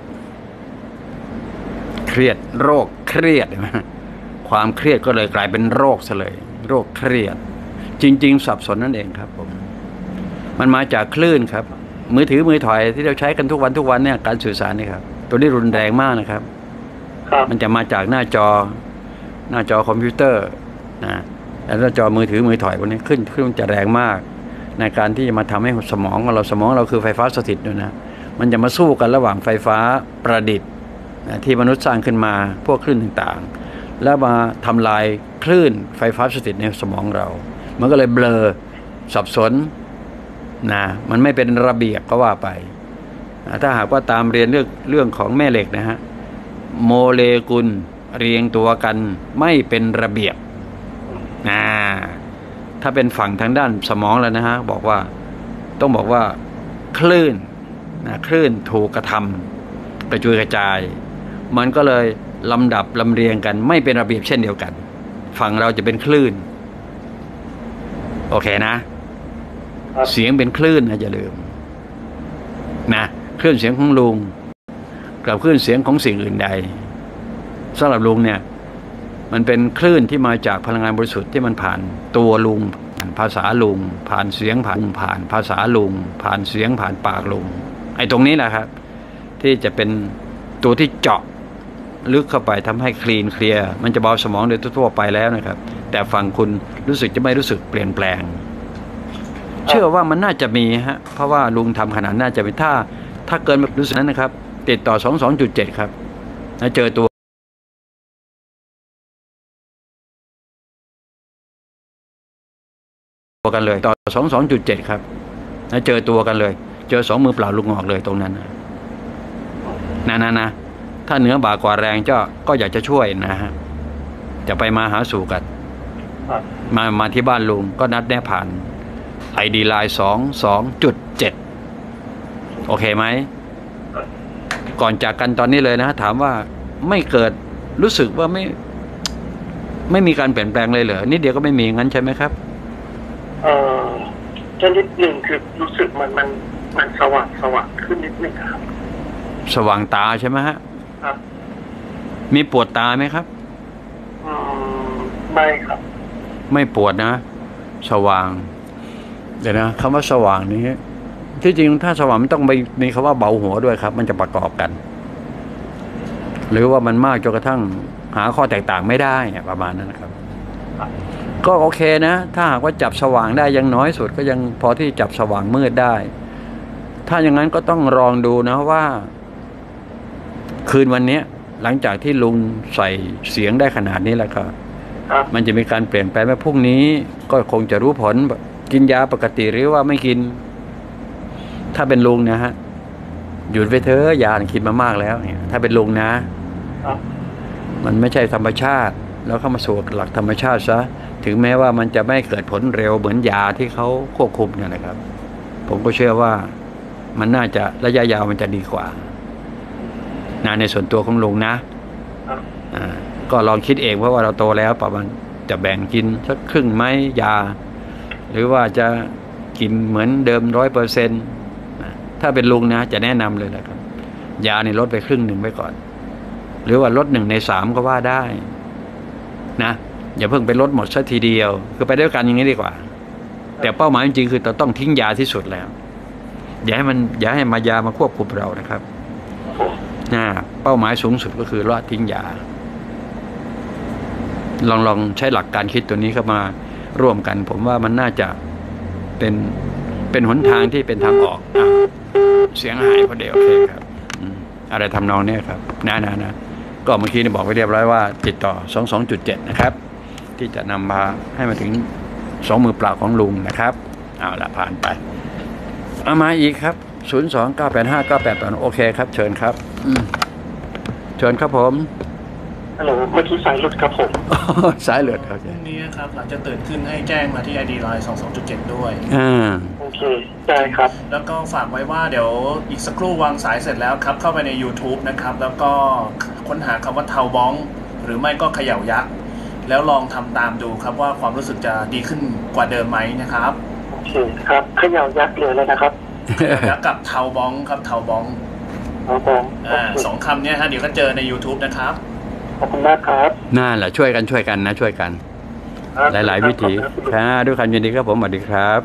เครียดโรคเครียดนะความเครียดก็เลยกลายเป็นโรคซะเลยโรคเครียดจริงๆสับสนนั่นเองครับผมมันมาจากคลื่นครับมือถือมือถอยที่เราใช้กันทุกวันทุกวันเนี่ยการสื่อสารนี่ครับตัวนี้รุนแรงมากนะครับมันจะมาจากหน้าจอหน้าจอคอมพิวเตอร์นะแล้วหน้าจอมือถือมือถอยพวกนี้ขึ้นขึ้นจะแรงมากในการที่จะมาทำให้สมองของเราสมองเราคือไฟฟ้าสถิตด้วยนะมันจะมาสู้กันระหว่างไฟฟ้าประดิษฐ์ที่มนุษย์สร้างขึ้นมาพวกคลื่นต่างๆแล้วมาทำลายคลื่นไฟฟ้าสถิตในสมองเรามันก็เลยเบลอสับสนนะมันไม่เป็นระเบียบก็ว่าไปถ้าหากว่าตามเรียนเรื่องเรื่องของแม่เหล็กนะฮะโมเลกุลเรียงตัวกันไม่เป็นระเบียบนะถ้าเป็นฝั่งทางด้านสมองแล้วนะฮะบอกว่าต้องบอกว่าคลื่นนะคลื่นถูกกระทำกระจุยกระจายมันก็เลยลำดับลำเรียงกันไม่เป็นระเบียบเช่นเดียวกันฝั่งเราจะเป็นคลื่นโอเคนะเสียงเป็นคลื่นนะอย่าลืมนะคลื่นเสียงของลุงกับคลื่นเสียงของสิ่งอื่นใดสำหรับลุงเนี่ยมันเป็นคลื่นที่มาจากพลังงานบริสุทธิ์ที่มันผ่านตัวลุงผ่านภาษาลุงผ่านเสียงผ่านผ่านภาษาลุงผ่านเสียงผ่านปากลุงไอ้ตรงนี้แหละครับที่จะเป็นตัวที่เจาะลึกเข้าไปทำให้คลีนเคลียร์มันจะเบาสมองโดยทั่วไปแล้วนะครับแต่ฝั่งคุณรู้สึกจะไม่รู้สึกเปลี่ยนแปลงเชื่อว่ามันน่าจะมีฮะเพราะว่าลุงทำขนาดน่าจะเป็นถ้าถ้าเกินแบบรู้สึกนั้นนะครับติดต่อสองสองจุดเจ็ดครับแล้วเจอตัวกันเลยต่อสองสองจุดเจ็ดครับแล้วเจอตัวกันเลยเจอสองมือเปล่าลุงออกเลยตรงนั้นนะนะนะถ้าเหนือบ่ากว่าแรงเจ้าก็อยากจะช่วยนะฮะจะไปมาหาสู่กันมามาที่บ้านลุงก็นัดแน่ผ่านไอดีไลน์สองสองจุดเจ็ดโอเคไหมก่อนจากกันตอนนี้เลยนะถามว่าไม่เกิดรู้สึกว่าไม่ไม่มีการเปลี่ยนแปลงเลยเหรอนิดเดียวก็ไม่มีงั้นใช่ไหมครับเออจะนิดหนึ่งคือรู้สึกมันมันมันสว่างสว่างขึ้นนิดหนึ่งครับสว่างตาใช่ไหมฮะครับมีปวดตาไหมครับอืมไม่ครับไม่ปวดนะสว่างเดี๋ยวนะคำว่าสว่างนี้ที่จริงถ้าสว่างมันต้องมีคำว่าเบาหัวด้วยครับมันจะประกอบกันหรือว่ามันมากจนกระทั่งหาข้อแตกต่างไม่ได้ประมาณนั้นนะครับก็โอเคนะถ้าหากว่าจับสว่างได้ยังน้อยสุดก็ยังพอที่จับสว่างมืดได้ถ้าอย่างนั้นก็ต้องลองดูนะว่าคืนวันนี้หลังจากที่ลุงใส่เสียงได้ขนาดนี้แล้วก็มันจะมีการเปลี่ยนแปลงไหมพรุ่งนี้ก็คงจะรู้ผลกินยาปกติหรือว่าไม่กินถ้าเป็นลุงนะฮะหยุดไปเถอะยากินมามากแล้วเนี่ยถ้าเป็นลุงนะมันไม่ใช่ธรรมชาติแล้วเข้ามาสู่หลักธรรมชาติซะถึงแม้ว่ามันจะไม่เกิดผลเร็วเหมือนยาที่เขาควบคุมเนี่ยนะครับผมก็เชื่อว่ามันน่าจะระยะยาวมันจะดีกว่านะในส่วนตัวของลุงนะอ่าก็ลองคิดเองเพราะว่าเราโตแล้วประมาณจะแบ่งกินสักครึ่งไหมยาหรือว่าจะกินเหมือนเดิมร้อยเปอร์เซ็นต์ถ้าเป็นลุงนะจะแนะนำเลยนะครับยานี่ลดไปครึ่งหนึ่งไปก่อนหรือว่าลดหนึ่งในสามก็ว่าได้นะอย่าเพิ่งไปลดหมดซะทีเดียวคือไปด้วยกันอย่างนี้ดีกว่าแต่เป้าหมายจริงๆคือเราต้องทิ้งยาที่สุดแล้วอย่าให้มันอย่าให้มายามาควบคุมเรานะครับนะเป้าหมายสูงสุดก็คือละทิ้งยาลองลองใช้หลักการคิดตัวนี้เข้ามาร่วมกันผมว่ามันน่าจะเป็นเป็นหนทางที่เป็นทางออกอ่ะเสียงหายพอดีโอเคครับอะไรทำนองนี้ครับนะนะนะก็เมื่อกี้นี่บอกไว้เรียบร้อยว่าติดต่อ สอง สอง จุด เจ็ด นะครับที่จะนำมาให้มาถึงสองมือเปล่าของลุงนะครับเอาละผ่านไปเอามาอีกครับศูนย์ สอง เก้า แปด ห้า เก้า แปด แปดโอเคครับเชิญครับเชิญครับผมฮัลโหลเมื่อกี้สายหลุดครับผมสายหลุดโอเคพรุ่งนี้ครับหลังจะตื่นขึ้นให้แจ้งมาที่ ไอ ดี ไลน์ สอง สอง จุด เจ็ด ด้วยอ่าโอเคได้ครับแล้วก็ฝากไว้ว่าเดี๋ยวอีกสักครู่วางสายเสร็จแล้วครับเข้าไปใน YouTube นะครับแล้วก็ค้นหาคำว่าเทาบ้องหรือไม่ก็เขย่ายักษ์แล้วลองทำตามดูครับว่าความรู้สึกจะดีขึ้นกว่าเดิมไหมนะครับโอเคครับเขย่ายักษ์เลยแล้วนะครับยักษ์กับเทาบ้องครับเทาบ้องเทาบ้องอ่าสองคำนี้ฮะเดี๋ยวก็เจอใน YouTube นะครับขอบคุณมากครับน่าแหละช่วยกันช่วยกันนะช่วยกันหลายๆวิธีครับด้วยความยินดีครับผมสวัสดีครับ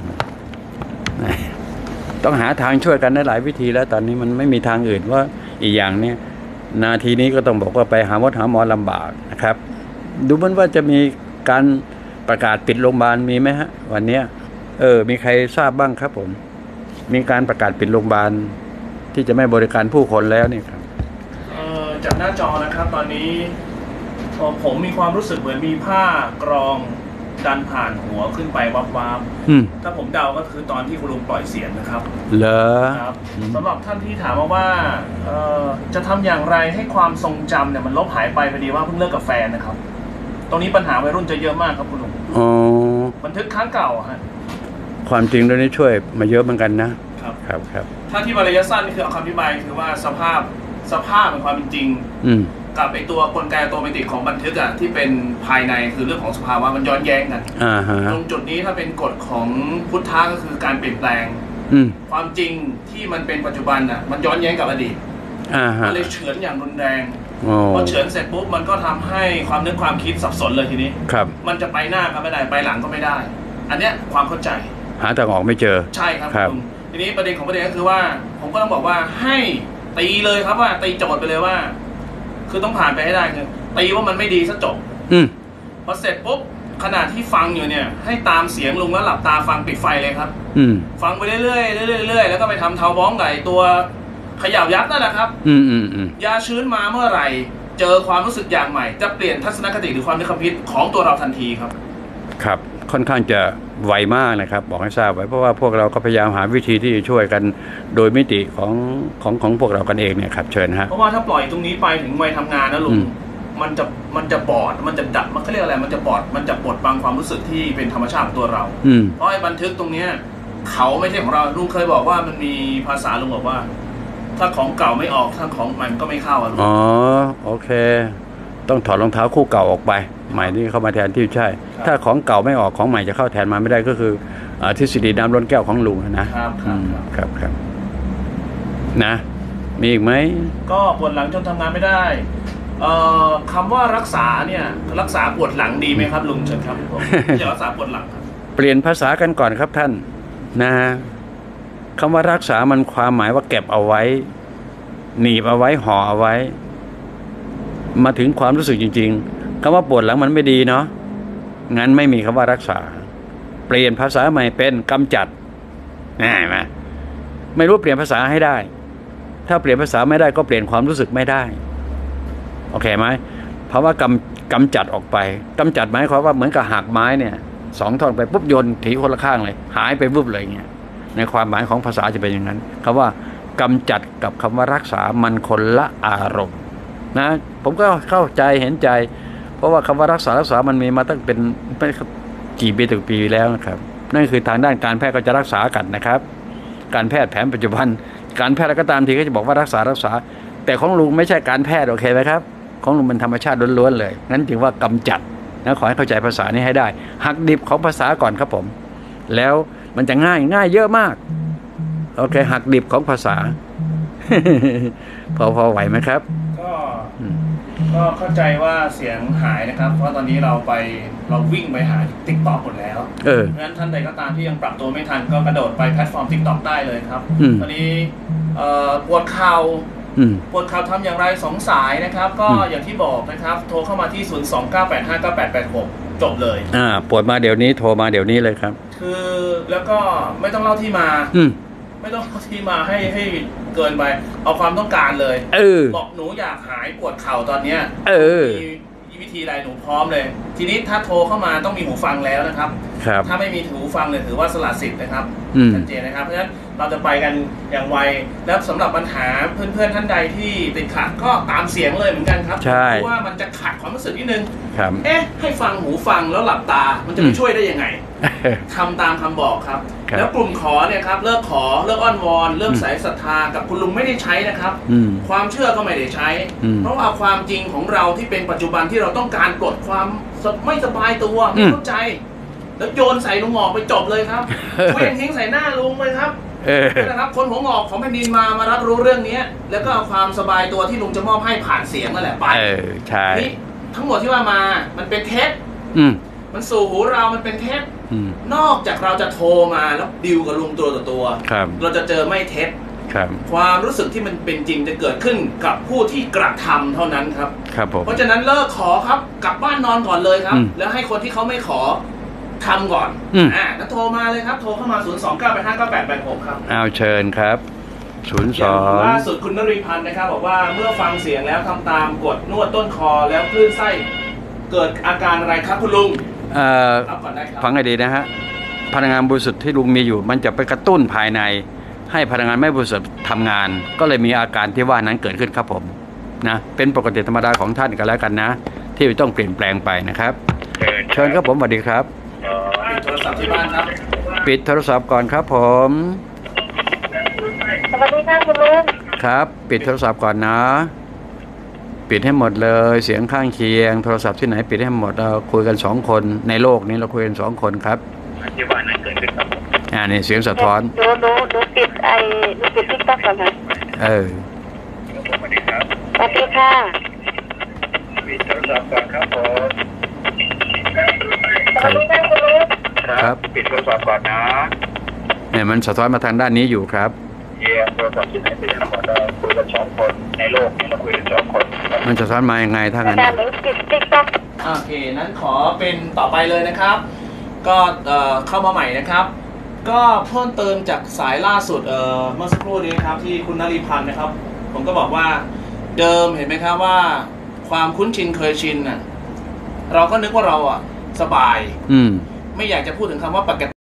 ต้องหาทางช่วยกันได้หลายวิธีแล้วตอนนี้มันไม่มีทางอื่นว่าอีกอย่างเนี้ยนาทีนี้ก็ต้องบอกว่าไปหาหมอหาหมอลำบากนะครับดูเหมือนว่าจะมีการประกาศปิดโรงพยาบาลมีไหมฮะวันนี้เออมีใครทราบบ้างครับผมมีการประกาศปิดโรงพยาบาลที่จะไม่บริการผู้คนแล้วนี่ครับจากหน้าจอนะครับตอนนี้ผมมีความรู้สึกเหมือนมีผ้ากรองดันผ่านหัวขึ้นไปวับวับถ้าผมเดาก็คือตอนที่คุณลุงปล่อยเสียงนะครับเหรอครับสำหรับท่านที่ถามมาว่าจะทำอย่างไรให้ความทรงจำเนี่ยมันลบหายไปพอดีว่าเพิ่งเลิกกับแฟนนะครับตรงนี้ปัญหาวัยรุ่นจะเยอะมากครับคุณลุงอ๋อบันทึกครั้งเก่าฮะความจริงเรื่องนี้ช่วยมาเยอะเหมือนกันนะครับครับครับถ้าที่ระยะสั้นนี่คือเอาคำอธิบายคือว่าสภาพสภาพเป็นความเป็นจริงกับไอตัวกลไกอัตโนมัติของบันทึกอะที่เป็นภายในคือเรื่องของสภาวะมันย้อนแย้งกันตรงจุดนี้ถ้าเป็นกฎของพุทธะก็คือการเปลี่ยนแปลงความจริงที่มันเป็นปัจจุบันอะมันย้อนแย้งกับอดีตมันเลยเฉือนอย่างรุนแรงพอเฉือนเสร็จปุ๊บมันก็ทำให้ความนึกความคิดสับสนเลยทีนี้มันจะไปหน้าก็ไม่ได้ไปหลังก็ไม่ได้อันเนี้ยความเข้าใจหาทางออกไม่เจอใช่ครับทีนี้ประเด็นของประเด็นก็คือว่าผมก็ต้องบอกว่าให้ตีเลยครับว่าตีโจทย์ไปเลยว่าคือต้องผ่านไปให้ได้คือตีว่ามันไม่ดีซะจบพอเสร็จปุ๊บขณะที่ฟังอยู่เนี่ยให้ตามเสียงลุงแล้วหลับตาฟังปิดไฟเลยครับฟังไปเรื่อยๆเรื่อยๆเรื่อยๆแล้วก็ไปทำเทาบ้องไก่ตัวเขย่ายักษ์นั่นแหละครับยาชื้นมาเมื่อไหร่เจอความรู้สึกอย่างใหม่จะเปลี่ยนทัศนคติหรือความนึกความคิดของตัวเราทันทีครับครับค่อนข้างจะไวมากนะครับบอกให้ทราบไว้เพราะว่าพวกเราก็พยายามหาวิธีที่จะช่วยกันโดยมิติของของของพวกเรากันเองเนี่ยครับเชิญฮะเพราะว่าถ้าปล่อยตรงนี้ไปถึงวัยทำงานนะลุงมันจะมันจะบอดมันจะดับมันเขาเรียกอะไรมันจะบอดมันจะบดบังความรู้สึกที่เป็นธรรมชาติของตัวเราเพราะไอ้บันทึกตรงเนี้ยเขาไม่ใช่ของเราลุงเคยบอกว่ามันมีภาษาลุงบอกว่าถ้าของเก่าไม่ออกถ้าของใหม่ก็ไม่เข้าอ๋อโอเคต้องถอดรองเท้าคู่เก่าออกไปใหม่นี่เข้ามาแทนที่ใช่ถ้าของเก่าไม่ออกของใหม่จะเข้าแทนมาไม่ได้ก็คือทฤษฎีน้ำล้นแก้วของลุงนะครับครับครับนะมีอีกไหมก็ปวดหลังจนทำงานไม่ได้คำว่ารักษาเนี่ยรักษาปวดหลังดีไหมครับลุงเชิญครับผมจะรักษาปวดหลังครับเปลี่ยนภาษากันก่อนครับท่านนะคำว่ารักษามันความหมายว่าเก็บเอาไว้หนีบเอาไว้ห่อเอาไว้มาถึงความรู้สึกจริงๆคำว่าปวดหลังมันไม่ดีเนาะงั้นไม่มีคำว่ารักษาเปลี่ยนภาษาใหม่เป็นกำจัดง่ายไหมไม่รู้เปลี่ยนภาษาให้ได้ถ้าถ้าเปลี่ยนภาษาไม่ได้ก็เปลี่ยนความรู้สึกไม่ได้โอเคไหมเพราะว่ากำกำจัดออกไปกำจัดหมายความว่าเหมือนกับหักไม้เนี่ยสองท่อนไปปุ๊บโยนถีคนละข้างเลยหายไปปุ๊บเลยเงี้ยในความหมายของภาษาจะเป็นอย่างนั้นคำว่ากำจัดกับคำว่ารักษามันคนละอารมณ์นะผมก็เข้าใจเห็นใจเพราะว่าคำว่ารักษารักษามันมีมาตั้งเป็นกี่ปีถึงปีแล้วนะครับนั่นคือทางด้านการแพทย์ก็จะรักษากันนะครับการแพทย์แผนปัจจุบันการแพทย์ก็ตามทีก็จะบอกว่ารักษารักษาแต่ของลุงไม่ใช่การแพทย์โอเคไหมครับของลุงเป็นธรรมชาติล้วนๆเลยงั้นจึงว่ากำจัดนะขอให้เข้าใจภาษานี้ให้ได้หักดิบของภาษาก่อนครับผมแล้วมันจะง่ายง่ายเยอะมากโอเคหักดิบของภาษา พอพอไหวไหมครับก็ก็เข้าใจว่าเสียงหายนะครับเพราะตอนนี้เราไปเราวิ่งไปหา ติ๊กต็อก หมดแล้วเอองั้นท่านใดก็ตามที่ยังปรับตัวไม่ทันก็กระโดดไปแพลตฟอร์ม ติ๊กต็อก ได้เลยครับตอนนี้ปวดเข่าปวดเข่าทำอย่างไรสองสายนะครับก็อย่างที่บอกนะครับโทรเข้ามาที่ศูนย์ สอง เก้า แปด ห้า เก้า แปด แปด หกจบเลยอ่าปวดมาเดี๋ยวนี้โทรมาเดี๋ยวนี้เลยครับคือแล้วก็ไม่ต้องเล่าที่มาไม่ต้องเล่าที่มาให้ให้เกินไปเอาความต้องการเลยเออบอกหนูอยากหายปวดเข่าตอนเนี้ยเออมีวิธีอะไรหนูพร้อมเลยทีนี้ถ้าโทรเข้ามาต้องมีหูฟังแล้วนะครับครับถ้าไม่มีหูฟังเลยถือว่าสละสิทธิ์นะครับชัดเจนนะครับเพราะฉะนั้นเราจะไปกันอย่างไวแล้วสำหรับปัญหาเพื่อนๆท่านใดที่ติดขัดก็ตามเสียงเลยเหมือนกันครับเพราะว่ามันจะขัดความรู้สึกนิดนึงเอ๊ะให้ฟังหูฟังแล้วหลับตามันจะไปช่วยได้ยังไงทำตามคำบอกครับแล้วกลุ่มขอเนี่ยครับเลิกขอเลิกอ้อนวอนเลิกสายศรัทธากับคุณลุงไม่ได้ใช้นะครับความเชื่อก็ไม่ได้ใช้เพราะเอาความจริงของเราที่เป็นปัจจุบันที่เราต้องการปลดความไม่สบายตัวไม่เข้าใจแล้วโยนใส่ลุงหงอกไปจบเลยครับเว้งทิ้งใส่หน้าลุงเลยครับนะครับคนหัวงอกของแผ่นดินมามารับรู้เรื่องนี้แล้วก็เอาความสบายตัวที่ลุงจะมอบให้ผ่านเสียงนั่นแหละไปนี่ทั้งหมดที่ว่ามามันเป็นเท็จมันสู่หูเรามันเป็นเท็จนอกจากเราจะโทรมาแล้วดิวกับลุงตัวต่อตัวเราจะเจอไม่เท็จความรู้สึกที่มันเป็นจริงจะเกิดขึ้นกับผู้ที่กระทำเท่านั้นครับเพราะฉะนั้นเลิกขอครับกลับบ้านนอนก่อนเลยครับแล้วให้คนที่เขาไม่ขอทำก่อนอ่าแล้วโทรมาเลยครับโทรเข้ามาศูนย์ สอง เก้า แปด ห้า เก้า แปด แปด หกครับเอาเชิญครับศูนย์ สองล่าสุดคุณนรีพันธ์นะครับบอกว่าเมื่อฟังเสียงแล้วทำตามกดนวดต้นคอแล้วคลื่นไส้เกิดอาการอะไรครับคุณลุงฟังให้ดีนะฮะพลังงานบริสุทธิ์ที่ลุงมีอยู่มันจะไปกระตุ้นภายในให้พลังงานไม่บริสุทธิ์ทำงานก็เลยมีอาการที่ว่านั้นเกิดขึ้นครับผมนะเป็นปกติธรรมดาของท่านกันแล้วกันนะที่ต้องเปลี่ยนแปลงไปนะครับเชิญครับผมสวัสดีครับปิดโทรศัพท์ที่บ้านครับปิดโทรศัพท์ก่อนครับผมสวัสดีค่ะคุณลุงครับปิดโทรศัพท์ก่อนนะปิดให้หมดเลยเสียงข้างเคียงโทรศัพท์ที่ไหนปิดให้หมดเราคุยกันสองคนในโลกนี้เราคุยกันสองคนครับที่ว่านั้นเกิดขึ้นครับอ่านี่เสียงสะท้อนดูดูดูปิดไอ้ดูปิดติ๊กต็อกก่อนนะเออสวัสดีครับสวัสดีค่ะปิดโทรศัพท์ก่อนครับผมครับปิดโทรศัพท์ก่อนนะเนี่ยมันสะท้อนมาทางด้านนี้อยู่ครับเยี่ยมโทรศัพท์ที่ไหนปิดให้หมดเราคุยกันสองคนในโลกนี้เราคุยกันสองคนมันสะท้อนมายังไงถ้างั้นโอเคนั้นขอเป็นต่อไปเลยนะครับก็เข้ามาใหม่นะครับก็เพิ่มเติมจากสายล่าสุดเมื่อสักครู่นี้ครับที่คุณนรีพันธ์นะครับผมก็บอกว่าเดิมเห็นไหมครับว่าความคุ้นชินเคยชินน่ะเราก็นึกว่าเราอ่ะสบายอืมไม่อยากจะพูดถึงคำว่าปกติ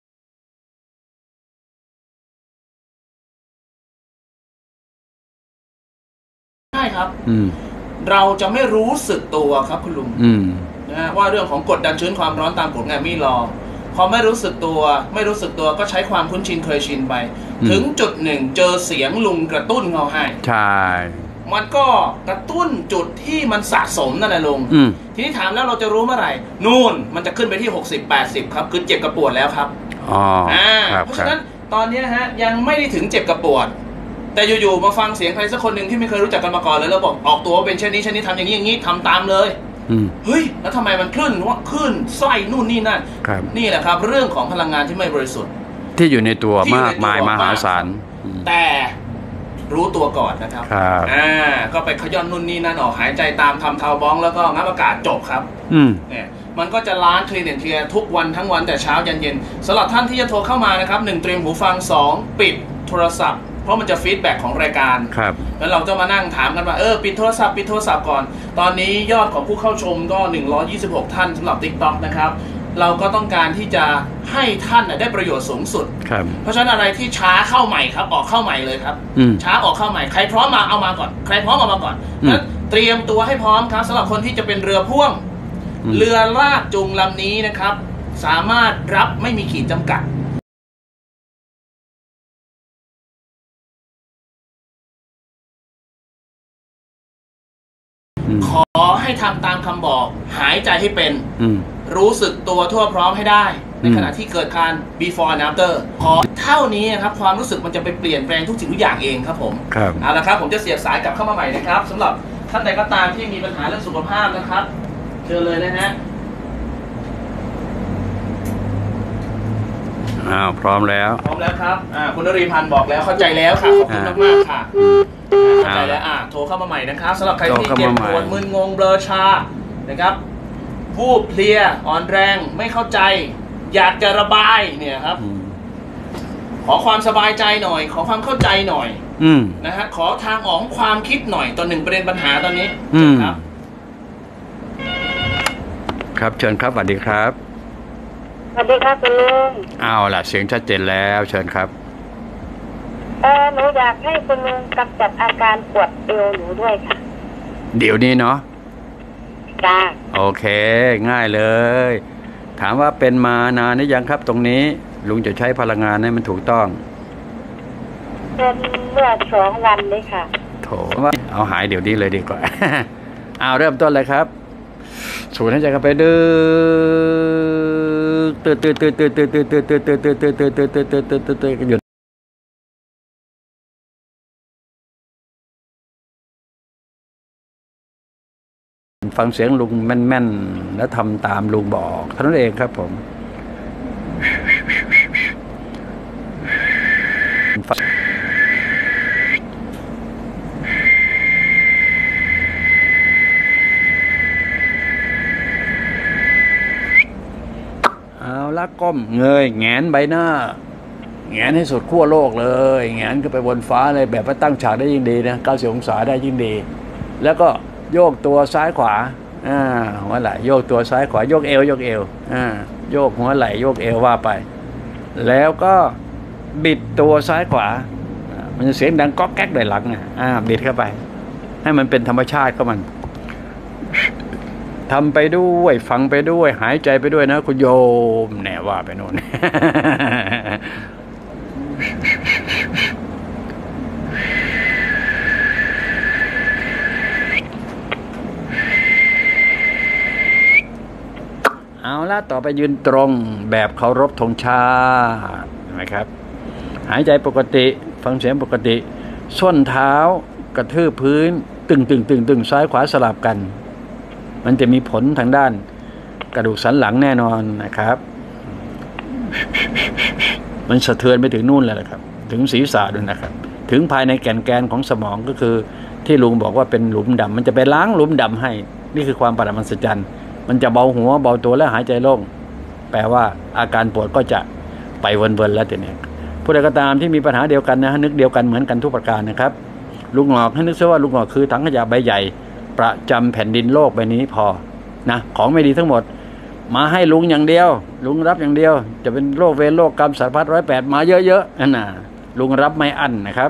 ใช่ครับอืมเราจะไม่รู้สึกตัวครับคุณลุงอืมนะว่าเรื่องของกฎดันชื้นความร้อนตามกฎแกรมมี่ลอพอไม่รู้สึกตัวไม่รู้สึกตัวก็ใช้ความคุ้นชินเคยชินไปถึงจุดหนึ่งเจอเสียงลุงกระตุ้นเขาให้ใช่มันก็กระตุ้นจุดที่มันสะสมนั่นแหละลุงทีนี้ถามแล้วเราจะรู้เมื่อไหร่นู่นมันจะขึ้นไปที่หกสิบ แปดสิบครับคือเจ็บกระปวดแล้วครับอ๋ออ่าเพราะฉะนั้นตอนนี้ฮะยังไม่ได้ถึงเจ็บกระปวดแต่อยู่ๆมาฟังเสียงใครสักคนหนึ่งที่ไม่เคยรู้จักกันมาก่อนเลยแล้วบอกออกตัวว่าเป็นเช่นนี้เช่นนี้ทำอย่างนี้อย่างนี้ทำตามเลยเฮ้ยแล้วทำไมมันคลื่นว่าคลื่นไส้นู่นนี่นั่นนี่แหละครับเรื่องของพลังงานที่ไม่บริสุทธิ์ที่อยู่ในตัวมากมายมหาศาลแต่รู้ตัวก่อนนะครับอ่าก็ไปขย้อนนู่นนี่นั่นออกหายใจตามทำเทาบ้องแล้วก็งับอากาศจบครับอืมเนี่ยมันก็จะล้างคลีนแอนด์เคลียร์ทุกวันทั้งวันแต่เช้ายันเย็นสำหรับท่านที่จะโทรเข้ามานะครับหนึ่งเตรียมหูฟังสองปิดโทรศัพท์เพราะมันจะฟีดแบ็กของรายการครับแล้วเราจะมานั่งถามกันว่าเออปิดโทรศัพท์ปิดโทรศัพท์ก่อนตอนนี้ยอดของผู้เข้าชมก็หนึ่งร้อยยี่สิบหกท่านสำหรับ TikTok นะครับเราก็ต้องการที่จะให้ท่านได้ประโยชน์สูงสุดเพราะฉะนั้นอะไรที่ช้าเข้าใหม่ครับออกเข้าใหม่เลยครับช้าออกเข้าใหม่ใครพร้อมมาเอามาก่อนใครพร้อมเอามาก่อนนั้นเตรียมตัวให้พร้อมครับสำหรับคนที่จะเป็นเรือพ่วงเรือลากจูงลำนี้นะครับสามารถรับไม่มีขีดจำกัดขอให้ทำตามคำบอกหายใจให้เป็นรู้สึกตัวทั่วพร้อมให้ได้ในขณะที่เกิดการ before and after พอเท่านี้ครับความรู้สึกมันจะไปเปลี่ยนแปลงทุกสิ่งทุกอย่างเองครับผมเอาละครับผมจะเสียบสายกลับเข้ามาใหม่นะครับสำหรับท่านใดก็ตามที่มีปัญหาเรื่องสุขภาพนะครับเชิญเลยนะฮะอ้าวพร้อมแล้วพร้อมแล้วครับอ่าคุณนรีพันธ์บอกแล้วเข้าใจแล้วค่ะขอบคุณมากมากค่ะเข้าใจแล้วอ่าโทรเข้ามาใหม่นะครับสำหรับใครที่เจ็บปวดมึนงงเบลอชานะครับวูบเพลียอ่อนแรงไม่เข้าใจอยากจะระบายเนี่ยครับขอความสบายใจหน่อยขอความเข้าใจหน่อยนะฮะขอทางออกความคิดหน่อยต่อหนึ่งประเด็นปัญหาตอนนี้ครับครับเชิญครับสวัสดีครับสวัสดีครับคุณลุงเอาล่ะเสียงชัดเจนแล้วเชิญครับเออหนูอยากให้คุณลุงกำจัดอาการปวดเอวหนูด้วยค่ะเดี๋ยวนี้เนาะจ้าโอเคง่ายเลยถามว่าเป็นมานานหรือยังครับตรงนี้ลุงจะใช้พลังงานให้มันถูกต้องเป็นเมื่อสองวันนี้ค่ะโถว่าเอาหายเดี๋ยวนี้เลยดีกว่าเอาเริ่มต้นเลยครับสูดหายใจเข้าไปดื้อตื่นตื่นตื่นตื่นตื่นตื่นตื่นตื่นตื่นตื่นตื่นตื่นตื่นตื่นตื่นตื่นตื่นตื่นหยุดฟังเสียงลุงแม่นๆแล้วทำตามลุงบอกเท่านั้นเองครับผมเอาละก้มเงยแงนใบหน้าแงนให้สุดขั้วโลกเลยแงนขึ้นไปบนฟ้าเลยแบบว่าตั้งฉากได้ยิ่งดีนะเก้าสิบองศาได้ยิ่งดีแล้วก็โยกตัวซ้ายขวาอ่าหัวไหล่โยกตัวซ้ายขวาโยกเอวโยกเอวอ่าโยกหัวไหล่โยกเอวว่าไปแล้วก็บิดตัวซ้ายขวามันจะเสียงดังก๊อกแก๊กโดยหลังอ่าบิดเข้าไปให้มันเป็นธรรมชาติของมันทำไปด้วยฟังไปด้วยหายใจไปด้วยนะคุณโยมแน่ว่าไปโน่นเอาละต่อไปยืนตรงแบบเคารพธงชาตินะครับหายใจปกติฟังเสียงปกติส้นเท้ากระทืบพื้นตึงตึงตึงตึงซ้ายขวาสลับกันมันจะมีผลทางด้านกระดูกสันหลังแน่นอนนะครับมันสะเทือนไปถึงนู่นเลยนะครับถึงศีรษะด้วยนะครับถึงภายในแก่นแกนของสมองก็คือที่ลุงบอกว่าเป็นหลุมดำมันจะไปล้างหลุมดำให้นี่คือความประหลาดมหัศจรรย์มันจะเบาหัวเบาตัวและหายใจโล่งแปลว่าอาการปวดก็จะไปเวินๆแล้วทีนี้ผู้ใดก็ตามที่มีปัญหาเดียวกันนะนึกเดียวกันเหมือนกันทุกประการนะครับลุงหงอกให้นึกซะว่าลุงหงอกคือถังขยะใบใหญ่ประจำแผ่นดินโลกใบนี้พอนะของไม่ดีทั้งหมดมาให้ลุงอย่างเดียวลุงรับอย่างเดียวจะเป็นโรคเวรโรคกรรมสารพัดร้อยแปดมาเยอะๆนั่นน่ะลุงรับไม่อั้นนะครับ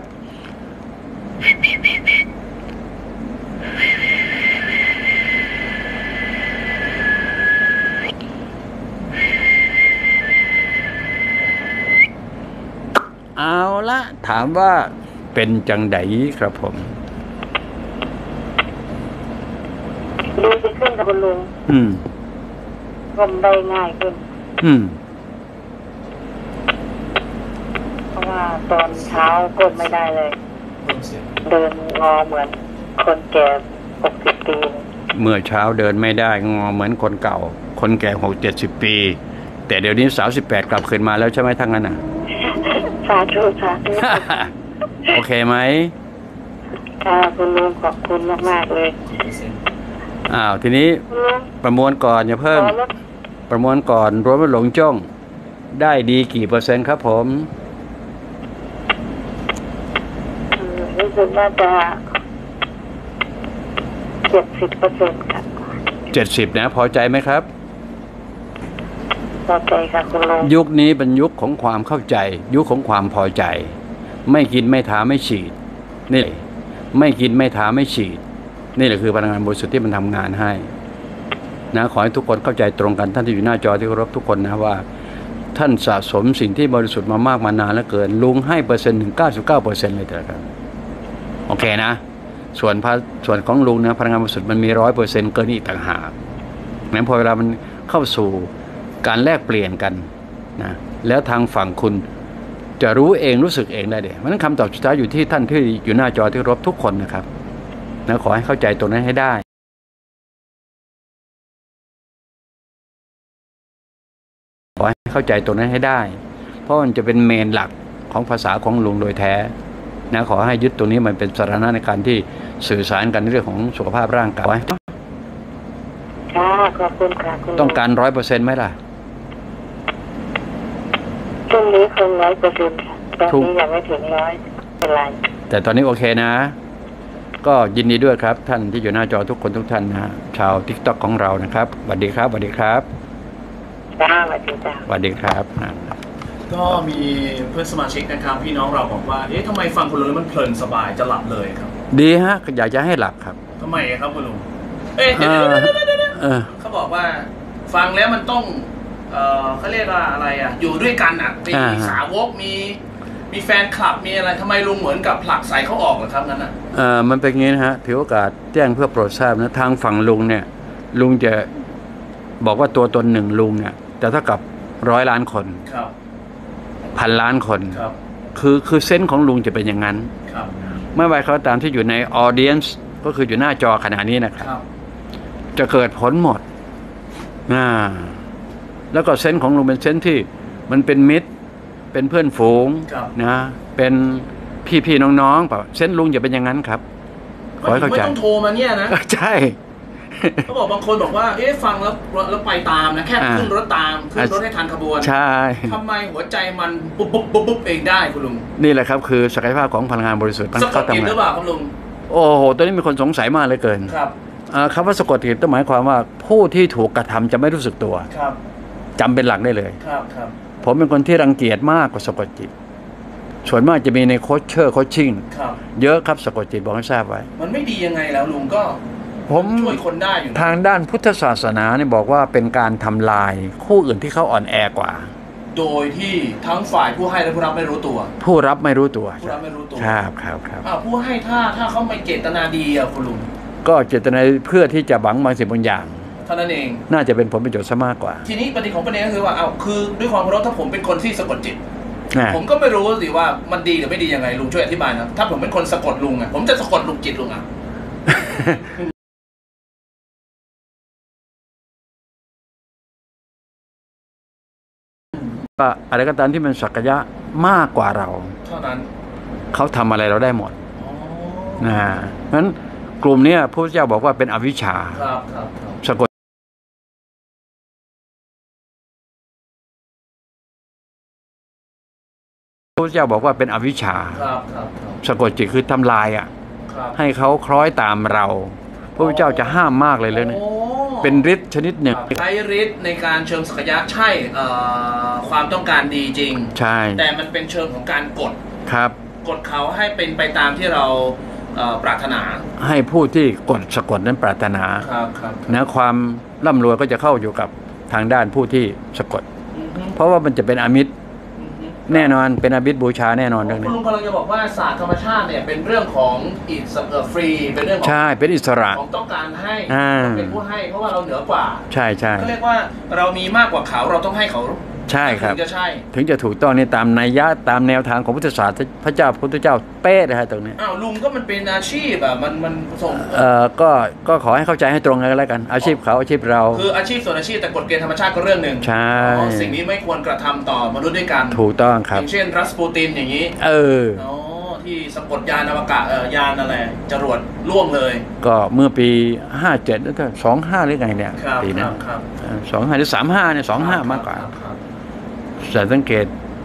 เอาละถามว่าเป็นจังไดครับผมดีขึ้นกับคุณลุงอืมก้มได้ง่ายขึ้นอืมเพราะว่าตอนเช้าก้มไม่ได้เลยเดินงอเหมือนคนแก่หกสิบปีเมื่อเช้าเดินไม่ได้งอเหมือนคนเก่าคนแก่หกเจ็ดสิบปีแต่เดี๋ยวนี้สาวสิบแปดกลับคืนมาแล้วใช่ไหมทั้งนั้นน่ะสาธุสาธุโอเคไหมค่ะคุณลุงขอบคุณมากๆเลยอ้าวทีนี้ประมวลก่อนอย่าเพิ่มประมวลก่อนรวมไม่หลงจ้องได้ดีกี่เปอร์เซ็นต์ครับผมสึกว่าจะเจ็ดสิบเปอร์เซ็นต์ค่ะเจ็ดสิบนะพอใจไหมครับพอใจค่ะคุณลุงยุคนี้เป็นยุคของความเข้าใจยุคของความพอใจไม่กินไม่ทาไม่ฉีดนี่ไม่กินไม่ทาไม่ฉีดนี่แหละคือพลังงานบริสุทธิ์ที่มันทำงานให้นะขอให้ทุกคนเข้าใจตรงกันท่านที่อยู่หน้าจอที่เคารพทุกคนนะว่าท่านสะสมสิ่งที่บริสุทธิ์มามากมานานแล้วเกินลุงให้เปอร์เซ็นต์ถึงเก้าสิบเก้าเปอร์เซ็นต์เลยแต่ละครับโอเคนะส่วนส่วนของลุงนะพลังงานบริสุทธิ์มันมีร้อยเปอร์เซ็นต์เกินอีกต่างหากงั้นพอเวลามันเข้าสู่การแลกเปลี่ยนกันนะแล้วทางฝั่งคุณจะรู้เองรู้สึกเองได้เดี๋ยวมันคำตอบสุดท้ายอยู่ที่ท่านที่อยู่หน้าจอที่เคารพทุกคนนะครับนะขอให้เข้าใจตรงนั้นให้ได้ขอให้เข้าใจตรงนั้นให้ได้เพราะมันจะเป็นเมนหลักของภาษาของลุงโดยแท้นะขอให้ยึดตรงนี้มันเป็นสาระในการที่สื่อสารกันในเรื่องของสุขภาพร่างกายค่ะขอบคุณค่ะคุณต้องการร้อยเปอร์เซ็นต์ไหมล่ะช่วงนี้คงร้อยเปอร์เซ็นต์ค่ะตอนนี้ยังไม่ถึงร้อยเป็นไรแต่ตอนนี้โอเคนะก็ยินดีด้วยครับท่านที่อยู่หน้าจอทุกคนทุกท่านนะชาว ติ๊กต็อก ของเรานะครับสวัสดีครับสวัสดีครับจ้าสวัสดีจ้าสวัสดีครับก็มีเพื่อนสมาชิกนะครับพี่น้องเราบอกว่าเอ๊ะทำไมฟังคุณลุงแล้วมันเพลินสบายจะหลับเลยครับดีฮะอยากจะให้หลับครับทำไมครับคุณลุงเอ๊ะเดี๋ยวเขาบอกว่าฟังแล้วมันต้องเออเขาเรียกว่าอะไรอ่ะอยู่ด้วยกันอ่ะมีสาวกมีมีแฟนคลับมีอะไรทำไมลุงเหมือนกับผลักใส่เขาออกเหรอครับนั้นอ่ะเออมันเป็นงี้นะฮะถือโอกาสแจ้งเพื่อโปรดทราบนะทางฝั่งลุงเนี่ยลุงจะบอกว่าตัวตนหนึ่งลุงเนี่ยแต่เท่ากับร้อยล้านคนครับพันล้านคนครับคือคือเซนส์ของลุงจะเป็นอย่างนั้นครับเมื่อไหร่เขาตามที่อยู่ในออเดียนซ์ก็คืออยู่หน้าจอขณะนี้นะครับจะเกิดผลหมดอ่าแล้วก็เซนส์ของลุงเป็นเซนส์ที่มันเป็นมิตรเป็นเพื่อนฝูงนะเป็นพี่ๆน้องๆเปล่าเซนส์ลุงจะเป็นอย่างนั้นครับขอให้เข้าใจไม่ต้องโทรมาเนี่ยนะใช่เขาบอกบางคนบอกว่าเอ๊ะฟังแล้วแล้วไปตามนะแค่ขึ้นรถตามขึ้นรถให้ทันขบวนใช่ทำไมหัวใจมันปุ๊บปุ๊บปุ๊บปุ๊บเองได้คุณลุงนี่แหละครับคือศักยภาพของพลังงานบริสุทธิ์สะกดจิตหรือเปล่าคุณลุงโอ้โหตอนนี้มีคนสงสัยมากเลยเกินครับคำว่าสะกดจิตต้องหมายความว่าผู้ที่ถูกกระทำจะไม่รู้สึกตัวครับจำเป็นหลักได้เลยครับครับผมเป็นคนที่รังเกียจมากกว่าสะกดจิตส่วนมากจะมีในโคชเชอร์โคชชิ่งเยอะครับสะกดจิตบอกให้ทราบไว้มันไม่ดียังไงแล้วลุงก็ผมช่วยคนได้อยู่ทางด้านพุทธศาสนาเนี่ยบอกว่าเป็นการทำลายคู่อื่นที่เขาอ่อนแอกว่าโดยที่ทั้งฝ่ายผู้ให้และผู้รับไม่รู้ตัวผู้รับไม่รู้ตัวผู้รับไม่รู้ตัวครับครับครับอ่าผู้ให้ถ้าถ้าเขาไม่เจตนาดีอ่ะคุณลุงก็เจตนาเพื่อที่จะหวังบางสิ่งบางอย่างเท่านั้นเองน่าจะเป็นผลประโยชน์ซะมากกว่าทีนี้ประเด็นของประเด็นก็คือว่าเอาคือด้วยความเคารพถ้าผมเป็นคนที่สะกดจิตผมก็ไม่รู้สิว่ามันดีหรือไม่ดียังไงลุงช่วยอธิบายนะถ้าผมเป็นคนสะกดลุงอ่ะผมจะสะกดลุงจิตลุงอ่ะก็อะไรก็ตามที่มันศักยะมากกว่าเราเท่านั้นเขาทำอะไรเราได้หมดนะงั้นกลุ่มนี้พระพุทธเจ้าบอกว่าเป็นอวิชชาสะกดพระพุทธเจ้าบอกว่าเป็นอวิชชาสะกดจิตคือทำลายอ่ะให้เขาคล้อยตามเราพระพุทธเจ้าจะห้ามมากเลยเลยเนี่ยเป็นฤทธิ์ชนิดหนึ่งใช้ฤทธิ์ในการเชิงศักยะใช่ความต้องการดีจริงใช่แต่มันเป็นเชิงของการกดครับกดเขาให้เป็นไปตามที่เราปรารถนาให้ผู้ที่กดสะกดนั้นปรารถนาครับครับนะความร่ำรวยก็จะเข้าอยู่กับทางด้านผู้ที่สะกดเพราะว่ามันจะเป็นอมิตรแน่นอนเป็นอมิตรบูชาแน่นอนเรื่องนี้คุณลุงกำลังจะบอกว่าศาสตร์ธรรมชาติเนี่ยเป็นเรื่องของอิสระฟรีเป็นเรื่องของใช่เป็นอิสระของต้องการให้เป็นผู้ให้เพราะว่าเราเหนือกว่าใช่ใช่เขาเรียกว่าเรามีมากกว่าเขาเราต้องให้เขาใช่ครับถึงจะใช่ถึงจะถูกต้องในตามนัยยะตามแนวทางของพุทธศาสนาพระเจ้าพุทธเจ้าเป๊ะเลยฮะตรงนี้อ้าวลุงก็มันเป็นอาชีพอ่ะมันมันส่งเอ่อก็ก็ขอให้เข้าใจให้ตรงกันแล้วกันอาชีพเขาอาชีพเราคืออาชีพส่วนอาชีพแต่กฎเกณฑ์ธรรมชาติก็เรื่องหนึ่งใช่สิ่งนี้ไม่ควรกระทำต่อมนุษย์ด้วยกันถูกต้องครับอย่างเช่นรัสปูตินอย่างนี้เอออ๋อที่สะกดยานอวกาศเอ่อยานอะไรจรวดล่วงเลยก็เมื่อปีห้าเจ็ดแล้วก็สองห้าหรือไงเนี่ยปีนั้นสองห้าหรือสามห้าเนี่ยสองห้ามากกว่าแต่สังเกต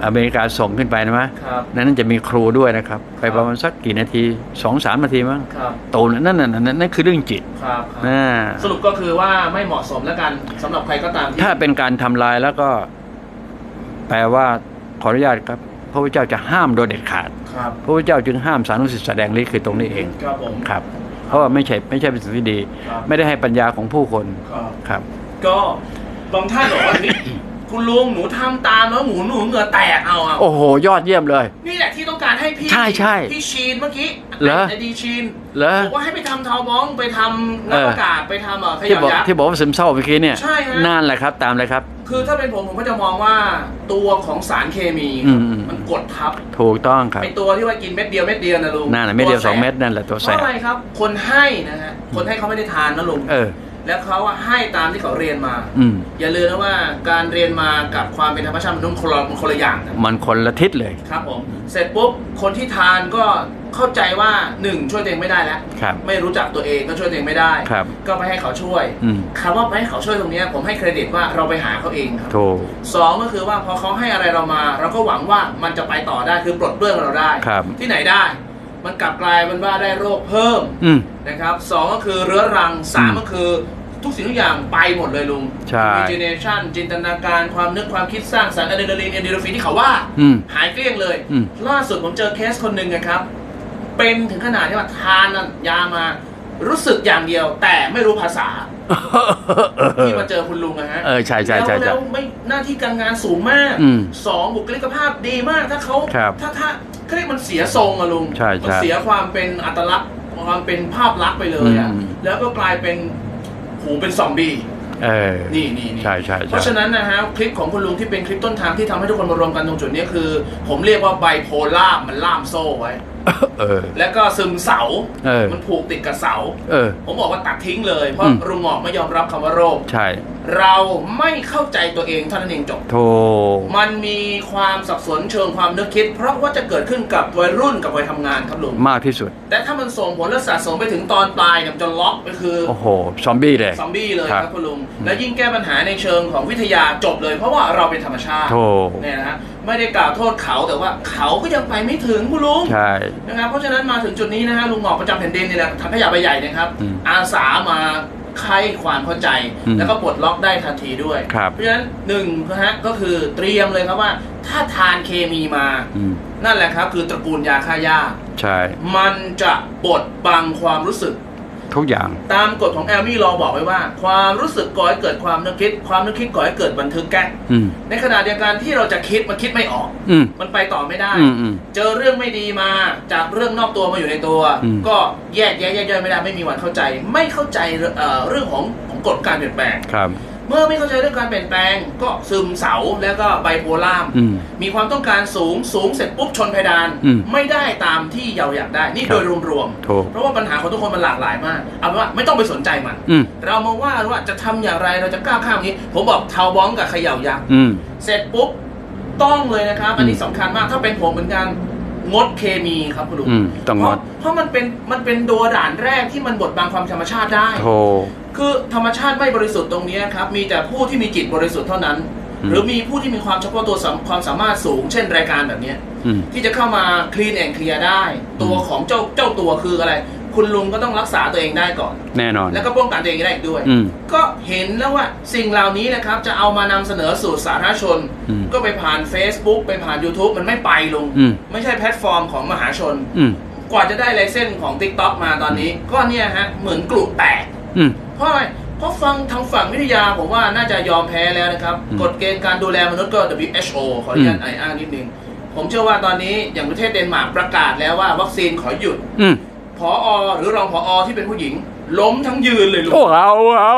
อเมริกาส่งขึ้นไปนะมั้ยนั้นจะมีครูด้วยนะครับไปประมาณสักกี่นาที สองถึงสาม นาทีมั้งโตนั่นนั่นนั่นคือเรื่องจิตสรุปก็คือว่าไม่เหมาะสมแล้วกันสำหรับใครก็ตามถ้าเป็นการทำลายแล้วก็แปลว่าขออนุญาตครับพระพุทธเจ้าจะห้ามโดยเด็ดขาดพระพุทธเจ้าจึงห้ามสานุสิทธิ์แสดงฤทธิ์คือตรงนี้เองครับเพราะว่าไม่ใช่ไม่ใช่เป็นสิ่งที่ดีไม่ได้ให้ปัญญาของผู้คนครับก็บางท่านบอกว่าคุณลุงหนูทำตามแล้วหมูหนูเหงื่อแตกเอาอ่ะโอ้โหยอดเยี่ยมเลยนี่แหละที่ต้องการให้พี่ใช่ใช่พี่ชีนเมื่อกี้ไอดีชีนบอกว่าให้ไปทำทาวบ้องไปทำนักประกาศไปทำเอ่อขยะยักษ์ที่บอกว่าซึมเศร้าเมื่อกี้เนี่ยใช่ฮะนั่นแหละครับตามเลยครับคือถ้าเป็นผมผมก็จะมองว่าตัวของสารเคมีมันกดทับถูกต้องครับไอตัวที่ว่ากินเม็ดเดียวเม็ดเดียวนะลุงนั่นแหละเม็ดเดียวสองเม็ดนั่นแหละตัวแสบเพราะอะไรครับคนให้นะฮะคนให้เขาไม่ได้ทานนะลุงแล้วเขาให้ตามที่เขาเรียนมาอย่าลืมนะว่าการเรียนมากับความเป็นธรรมชาติมันต้องคนละคนละอย่างมันคนละทิศเลยครับผมเสร็จปุ๊บคนที่ทานก็เข้าใจว่าหนึ่งช่วยตัวเองไม่ได้แล้วไม่รู้จักตัวเองก็ช่วยตัวเองไม่ได้ก็ไปให้เขาช่วยคำว่าไปให้เขาช่วยตรงนี้ผมให้เครดิตว่าเราไปหาเขาเองครับสองก็คือว่าพอเขาให้อะไรเรามาเราก็หวังว่ามันจะไปต่อได้คือปลดเปลื้องเราได้ที่ไหนได้มันกลับกลายเป็นว่าได้โรคเพิ่มนะครับสองก็คือเรื้อรังสามก็คือทุกสิ่งทุกอย่างไปหมดเลยลุง imagination จินตนาการความนึกความคิดสร้างสรรค์อะดรีนาลีนเอนโดรฟินที่เขาว่าหายเกลี้ยงเลยล่าสุดผมเจอเคสคนหนึ่งนะครับเป็นถึงขนาดที่ว่าทานยามารู้สึกอย่างเดียวแต่ไม่รู้ภาษาที่มาเจอคุณลุงนะฮะเออใช่ใช่ใช่แล้วไม่หน้าที่การงานสูงมากสองบุคลิกภาพดีมากถ้าเขาถ้าถ้าเรียกมันเสียทรงอะลุงมันเสียความเป็นอัตลักษณ์ความเป็นภาพลักษณ์ไปเลยอะแล้วก็กลายเป็นหูเป็นซอมบี้นี่นี่นี่ใช่ใช่เพราะฉะนั้นนะฮะคลิปของคุณลุงที่เป็นคลิปต้นทางที่ทำให้ทุกคนมารวมกันตรงจุดนี้คือผมเรียกว่าไบโพล่ามันล่ามโซ่ไว้แล้วก็ซึมเสามันผูกติดกับเสาผมบอกว่าตัดทิ้งเลยเพราะลุงหงอกไม่ยอมรับคำว่าโรคใช่เราไม่เข้าใจตัวเองเท่านั้นเองจบโธ่มันมีความสับสนเชิงความนึกคิดเพราะว่าจะเกิดขึ้นกับวัยรุ่นกับวัยทำงานครับลุงมากที่สุดแต่ถ้ามันส่งผลและสะสมไปถึงตอนปลายเนี่ยจะล็อกไปคือโอ้โหซอมบี้เลยซอมบี้เลยครับคุณลุงและยิ่งแก้ปัญหาในเชิงของวิทยาจบเลยเพราะว่าเราเป็นธรรมชาติเนี่ยนะฮะไม่ได้กล่าวโทษเขาแต่ว่าเขาก็ยังไปไม่ถึงคุณลุงใช่นะครับเพราะฉะนั้นมาถึงจุดนี้นะฮะลุงหงอกประจำแผ่นดินนี่แหละถังขยะใบใหญ่นะครับอาสามาไขความเข้าใจแล้วก็ปลดล็อกได้ทันทีด้วยเพราะฉะนั้นหนึ่งนะฮะก็คือเตรียมเลยครับว่าถ้าทานเคมีมานั่นแหละครับคือตระกูลยาฆ่าหญ้าใช่มันจะบดบังความรู้สึกทุกอย่างตามกฎของแอลมี่ลอบอกไว้ว่าความรู้สึกก่อให้เกิดความนึกคิดความนึกคิดก่อให้เกิดบันทึกแก้ในขณะเดียวกันที่เราจะคิดมันคิดไม่ออกมันไปต่อไม่ได้เจอเรื่องไม่ดีมาจากเรื่องนอกตัวมาอยู่ในตัวก็แยกแยะแยกย่อยไม่ได้ไม่มีวันเข้าใจไม่เข้าใจเรื่องของของกฎการเปลี่ยนแปลงเมื่อไม่เข้าใจเรื่องการเปลี่ยนแปลงก็ซึมเศร้าแล้วก็ไบโพล่ามีความต้องการสูงสูงเสร็จปุ๊บชนเพดานไม่ได้ตามที่เราอยากได้นี่โดยรวมๆเพราะว่าปัญหาของทุกคนมันหลากหลายมากเอาเป็นว่าไม่ต้องไปสนใจมันเรามาว่าว่าจะทำอย่างไรเราจะก้าวข้ามนี้ผมบอกเทาบ้องกับเขย่ายักษ์เสร็จปุ๊บต้องเลยนะครับอันนี้สำคัญมากถ้าเป็นผมเหมือนกันงดเคมีครับคุณลุงเพราะเพราะมันเป็นมันเป็นตัวด่านแรกที่มันบดบังความธรรมชาติได้คือธรรมชาติไม่บริสุทธิ์ตรงนี้ครับมีแต่ผู้ที่มีจิตบริสุทธิ์เท่านั้นหรือมีผู้ที่มีความเฉพาะตัวความสามารถสูงเช่นรายการแบบนี้ที่จะเข้ามาคลีนแอนด์เคลียร์ได้ตัวของเจ้าเจ้าตัวคืออะไรคุณลุงก็ต้องรักษาตัวเองได้ก่อนแน่นอนแล้วก็ป้องกันตัวเองได้อีกด้วยก็เห็นแล้วว่าสิ่งเหล่านี้นะครับจะเอามานำเสนอสู่สาธารณชนก็ไปผ่าน Facebook ไปผ่าน YouTube มันไม่ไปลุงไม่ใช่แพลตฟอร์มของมหาชนกว่าจะได้ไลเซนส์ของ TikTok มาตอนนี้ก็เนี่ยฮะเหมือนกลุ่มแตกเพราะอะไรเพราะฟังทางฝั่งวิทยาผมว่าน่าจะยอมแพ้แล้วนะครับกฎเกณฑ์การดูแลมนุษย์ก็ ดับเบิลยู เอช โอ ขออนุญาตอ้างนิดนึงผมเชื่อว่าตอนนี้อย่างประเทศเดนมาร์กประกาศแล้วว่าวัคซีนขอหยุดผอ.หรือรองผอ.ที่เป็นผู้หญิงล้มทั้งยืนเลยลูกโอ้เอาเอา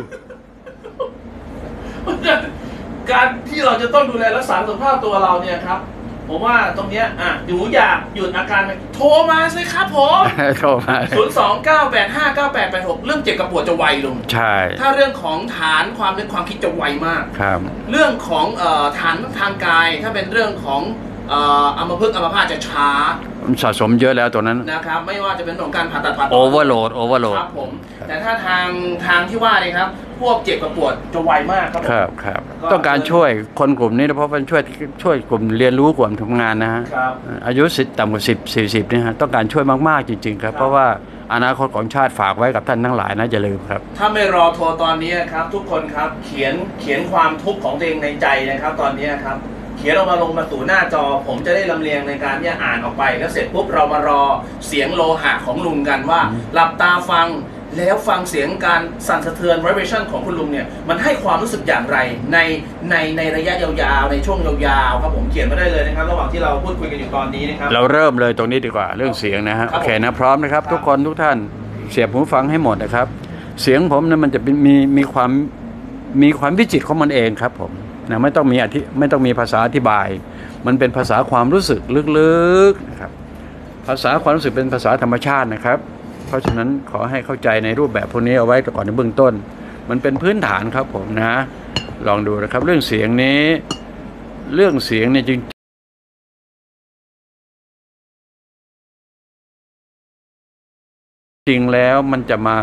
การที่เราจะต้องดูแลรักษาสุขภาพตัวเราเนี่ยครับผมว่าตรงเนี้ยอ่ะอยู่อยากหยุดอาการโทรมาสิครับผมโทรมาศูนย์ สอง เก้า แปด ห้า เก้า แปด แปด หกเรื่องเจ็บกับปวดจะไวลงใช่ถ้าเรื่องของฐานความนึกความคิดจะไวมากครับเรื่องของเอ่อฐานทางกายถ้าเป็นเรื่องของอัมพฤกษ์อัมพาตจะช้าสะสมเยอะแล้วตัวนั้นนะครับไม่ว่าจะเป็นเรื่องการผ่าตัดผ่าตัดโอเวอร์โหลดโอเวอร์โหลดครับผมแต่ถ้าทางทางที่ว่าเลยครับพวกเจ็บกับปวดจะไวมากครับครับครับต้องการช่วยคนกลุ่มนี้เพราะมันช่วยช่วยกลุ่มเรียนรู้กลุ่มทำงานนะฮะอายุสิบต่ำกว่าสิบสี่สิบนี่ฮะต้องการช่วยมากๆจริงๆครับเพราะว่าอนาคตของชาติฝากไว้กับท่านทั้งหลายนะอย่าลืมครับถ้าไม่รอโทรตอนนี้ครับทุกคนครับเขียนเขียนความทุกข์ของตัวเองในใจนะครับตอนนี้ครับเขียนออกมาลงมาสู่หน้าจอผมจะได้ลำเลียงในการที่จะอ่านออกไปแล้วเสร็จปุ๊บเรามารอเสียงโลหะของลุงกันว่าหลับตาฟังแล้วฟังเสียงการสั่นสะเทือน vibration ของคุณลุงเนี่ยมันให้ความรู้สึกอย่างไรในในในระยะยาวๆในช่วงยาวๆครับผมเขียนมาได้เลยนะครับระหว่างที่เราพูดคุยกันอยู่ตอนนี้นะครับเราเริ่มเลยตรงนี้ดีกว่าเรื่องเสียงนะฮะโอเคนะพร้อมนะครับทุกคนทุกท่านเสียบหูฟังให้หมดนะครับเสียงผมนั้นมันจะมีมีความมีความวิจิตรของมันเองครับผมนะไม่ต้องมีอธิไม่ต้องมีภาษาอธิบายมันเป็นภาษาความรู้สึกลึกๆนะครับภาษาความรู้สึกเป็นภาษาธรรมชาตินะครับเพราะฉะนั้นขอให้เข้าใจในรูปแบบพวกนี้เอาไว้ก่อนในเบื้องต้นมันเป็นพื้นฐานครับผมนะลองดูนะครับเรื่องเสียงนี้เรื่องเสียงเนี่ยจริงจริงแล้วมันจะมา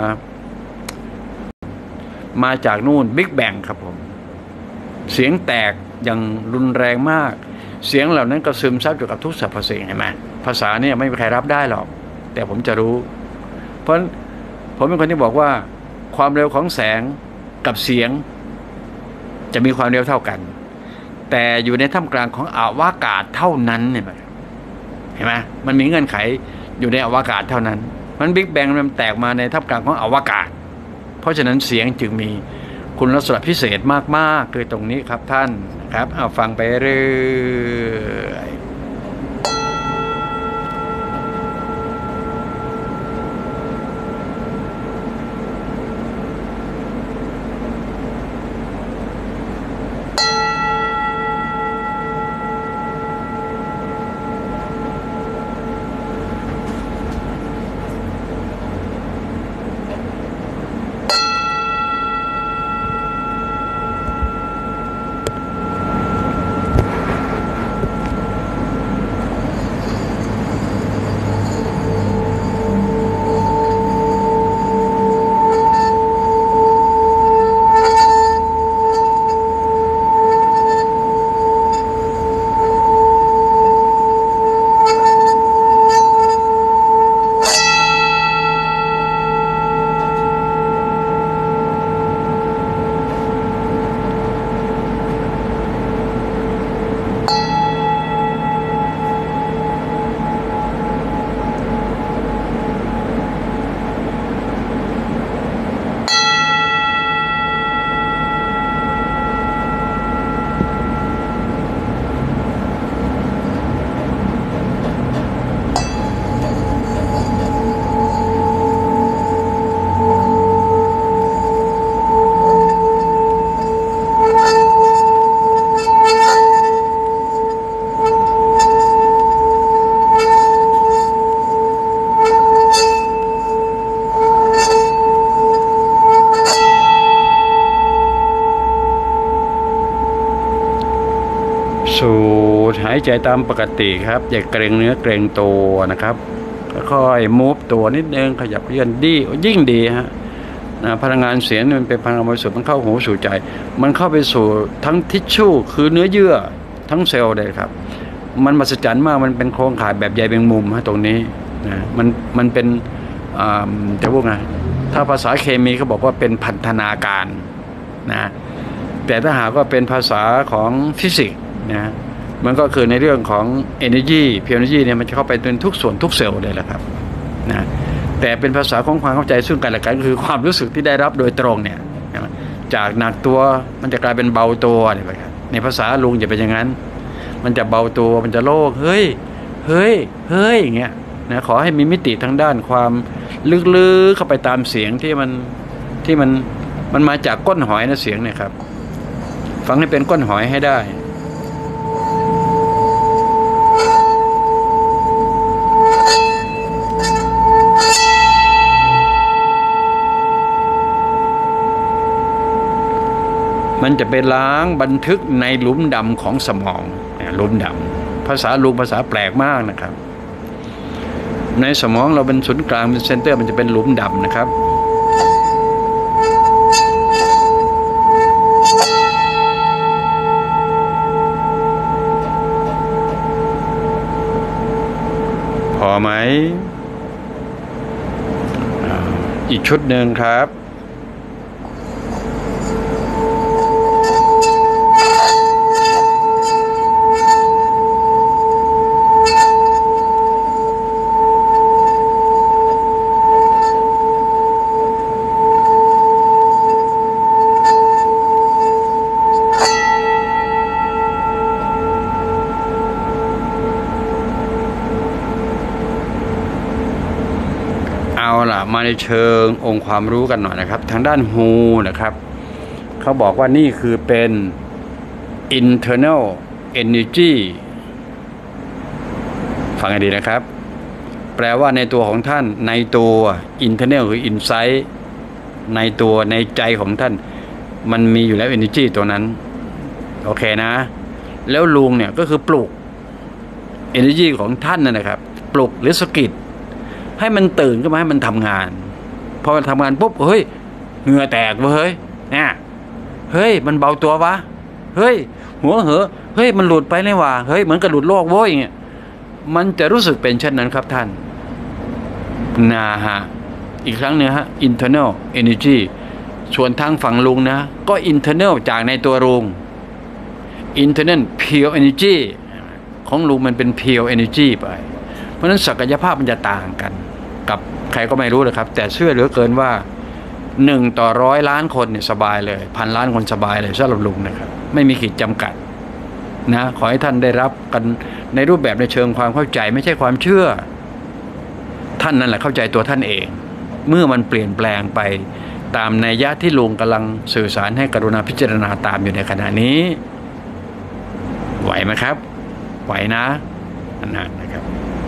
มาจากนู่นบิ๊กแบงครับผมเสียงแตกอย่างรุนแรงมากเสียงเหล่านั้นก็ซึมซับอยู่กับทุกสรรพสิ่งเห็นไหมภาษาเนี่ยไม่มีใครรับได้หรอกแต่ผมจะรู้เพราะผมเป็นคนที่บอกว่าความเร็วของแสงกับเสียงจะมีความเร็วเท่ากันแต่อยู่ในท่ามกลางของอวกาศเท่านั้นเนี่ยเห็นไหมมันมีเงื่อนไขอยู่ในอวกาศเท่านั้นมันบิ๊กแบงมันแตกมาในท่ามกลางของอวกาศเพราะฉะนั้นเสียงจึงมีคุณลักษณะพิเศษมากๆคือตรงนี้ครับท่านครับเอาฟังไปเรื่อยสูดหายใจตามปกติครับอย่าเกรงเนื้อเกรงตัวนะครับค่อยๆมูฟตัวนิดนึงขยับเลื่อนดียิ่งดีฮะนะพลังงานเสียงมันเป็นพลังงานบริสุทธิ์มันเข้าหูสู่ใจมันเข้าไปสู่ทั้งทิชชู่คือเนื้อเยื่อทั้งเซลล์เลยครับมันมหัศจรรย์มากมันเป็นโครงข่ายแบบใยแมงมุมฮะตรงนี้นะมันมันเป็นจะพูดไงถ้าภาษาเคมีเขาบอกว่าเป็นพันธนาการนะแต่ถ้าหากว่าเป็นภาษาของฟิสิกส์นะมันก็คือในเรื่องของ energy pure energy เนี่ยมันจะเข้าไปเป็นทุกส่วนทุกเซลล์เลยแหละครับนะแต่เป็นภาษาของความเข้าใจซึ่งกันและกันคือความรู้สึกที่ได้รับโดยตรงเนี่ยจากหนักตัวมันจะกลายเป็นเบาตัวเนี่ยครับในภาษาลุงจะเป็นอย่างนั้นมันจะเบาตัวมันจะโล่งเฮ้ยเฮ้ยเฮ้ยอย่างเงี้ยนะขอให้มีมิติทางด้านความลึกๆเข้าไปตามเสียงที่มันที่มันมันมาจากก้นหอยนะเสียงเนี่ยครับฟังให้เป็นก้นหอยให้ได้มันจะไปล้างบันทึกในหลุมดำของสมองหลุมดภาษาลุงภาษาแปลกมากนะครับในสมองเราเป็นศูนย์กลางเป็นเซนเตอร์มันจะเป็นหลุมดำนะครับพอไหมอีกชุดหนึ่งครับมาในเชิงองค์ความรู้กันหน่อยนะครับทางด้านฮูนะครับเขาบอกว่านี่คือเป็น internal energy ฟังให้ดีนะครับแปลว่าในตัวของท่านในตัว internal คือ insight ในตัวในใจของท่านมันมีอยู่แล้ว energy ตัวนั้นโอเคนะแล้วลุงเนี่ยก็คือปลุก energy ของท่านนะครับปลุกหรือสกิดให้มันตื่นขึ้นมาให้มันทำงานพอมันทำงานปุ๊บเฮ้ยเหงื่อแตกวะเฮ้ยเนี่ยเฮ้ยมันเบาตัววะเฮ้ยหัวเหอะเฮ้ยมันหลุดไปเลยว่ะเฮ้ยเหมือนกระหลุดโลกโว้ยเงี้ยมันจะรู้สึกเป็นเช่นนั้นครับท่านนะฮะอีกครั้งหนึ่งฮะ internal energy ส่วนทางฝั่งลุงนะก็ internal จากในตัวลุง internal pure energy ของลุงมันเป็น pure energy ไปเพราะฉะนั้นศักยภาพมันจะต่างกันกับใครก็ไม่รู้เลยครับแต่เชื่อเหลือเกินว่าหนึ่งต่อร้อยล้านคนเนี่ยสบายเลยพันล้านคนสบายเลยสำหรับลุงนะครับไม่มีขีดจำกัดนะขอให้ท่านได้รับกันในรูปแบบในเชิงความเข้าใจไม่ใช่ความเชื่อท่านนั่นแหละเข้าใจตัวท่านเองเมื่อมันเปลี่ยนแปลงไปตามนัยยะที่ลุงกำลังสื่อสารให้กรุณาพิจารณาตามอยู่ในขณะนี้ไหวไหมครับไหวนะนั่นนะครับ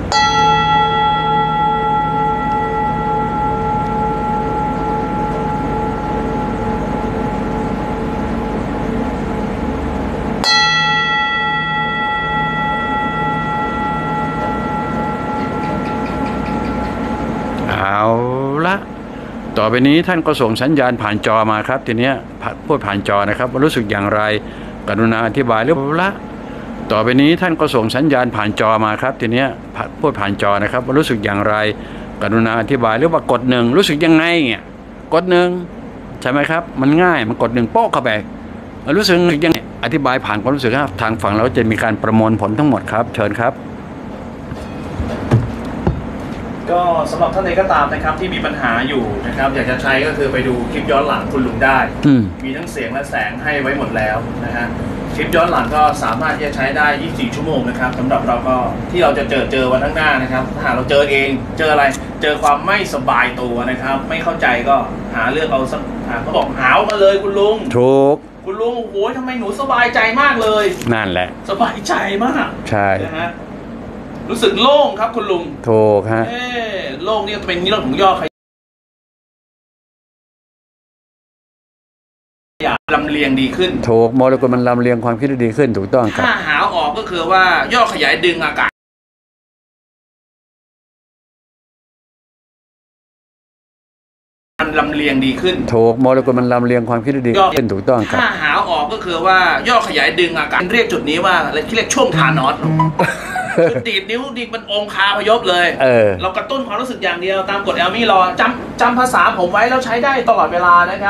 เอาละต่อไปนี้ท่านก็ส่งสัญญาณผ่านจอมาครับทีนี้พูดผ่านจอนะครับว่ารู้สึกอย่างไรกรุณาอธิบายหรือละต่อไปนี้ท่านก็ส่งสัญญาณผ่านจอมาครับทีนี้พูดผ่านจอนะครับว่ารู้สึกอย่างไรกรุณาอธิบายหรือว่ากดหนึ่งรู้สึกยังไงเนี่ยกดหนึ่งใช่ไหมครับมันง่ายมันกดหนึ่งโป๊ะเข้าไปรู้สึกยังไงอธิบายผ่านความรู้สึกครับทางฝั่งเราจะมีการประมวลผลทั้งหมดครับเชิญครับก็สำหรับท่านใดก็ตามนะครับที่มีปัญหาอยู่นะครับอยากจะใช้ก็คือไปดูคลิปย้อนหลังคุณลุงได้มีทั้งเสียงและแสงให้ไว้หมดแล้วนะฮะคลิปย้อนหลังก็สามารถที่จะใช้ได้ยี่สิบสี่ชั่วโมงนะครับสำหรับเราก็ที่เราจะเจอเจอวันข้างหน้านะครับถ้าหากเราเจอเองเจออะไรเจอความไม่สบายตัวนะครับไม่เข้าใจก็หาเรื่องเอาสักเขาบอกหาวมาเลยคุณลุงถูกคุณลุงโอ้โหทำไมหนูสบายใจมากเลยนั่นแหละสบายใจมากใช่นะฮะรู้สึกโล่งครับคุณลุงถูกฮะเออโล่งนี่เป็นเรื่องของย่อขยายลำเลียงดีขึ้นถูกโมเลกุลมันลำเลียงความคิดดีขึ้นถูกต้องครับถ้าหาวออกก็คือว่าย่อขยายดึงอากาศมันลำเลียงดีขึ้นถูกโมเลกุลมันลำเลียงความคิดดีขึ้นถูกต้องครับถ้าหาวออกก็คือว่าย่อขยายดึงอากาศเรียกจุดนี้ว่าอะไรที่เรียกช่วงทานอสดีดนิ้วดีมันองคาพยพเลยเออเรากระตุ้นความรู้สึกอย่างเดียวตามกฎแอลมี่รอจำจำภาษาผมไว้แล้วใช้ได้ตลอดเวลานะครับ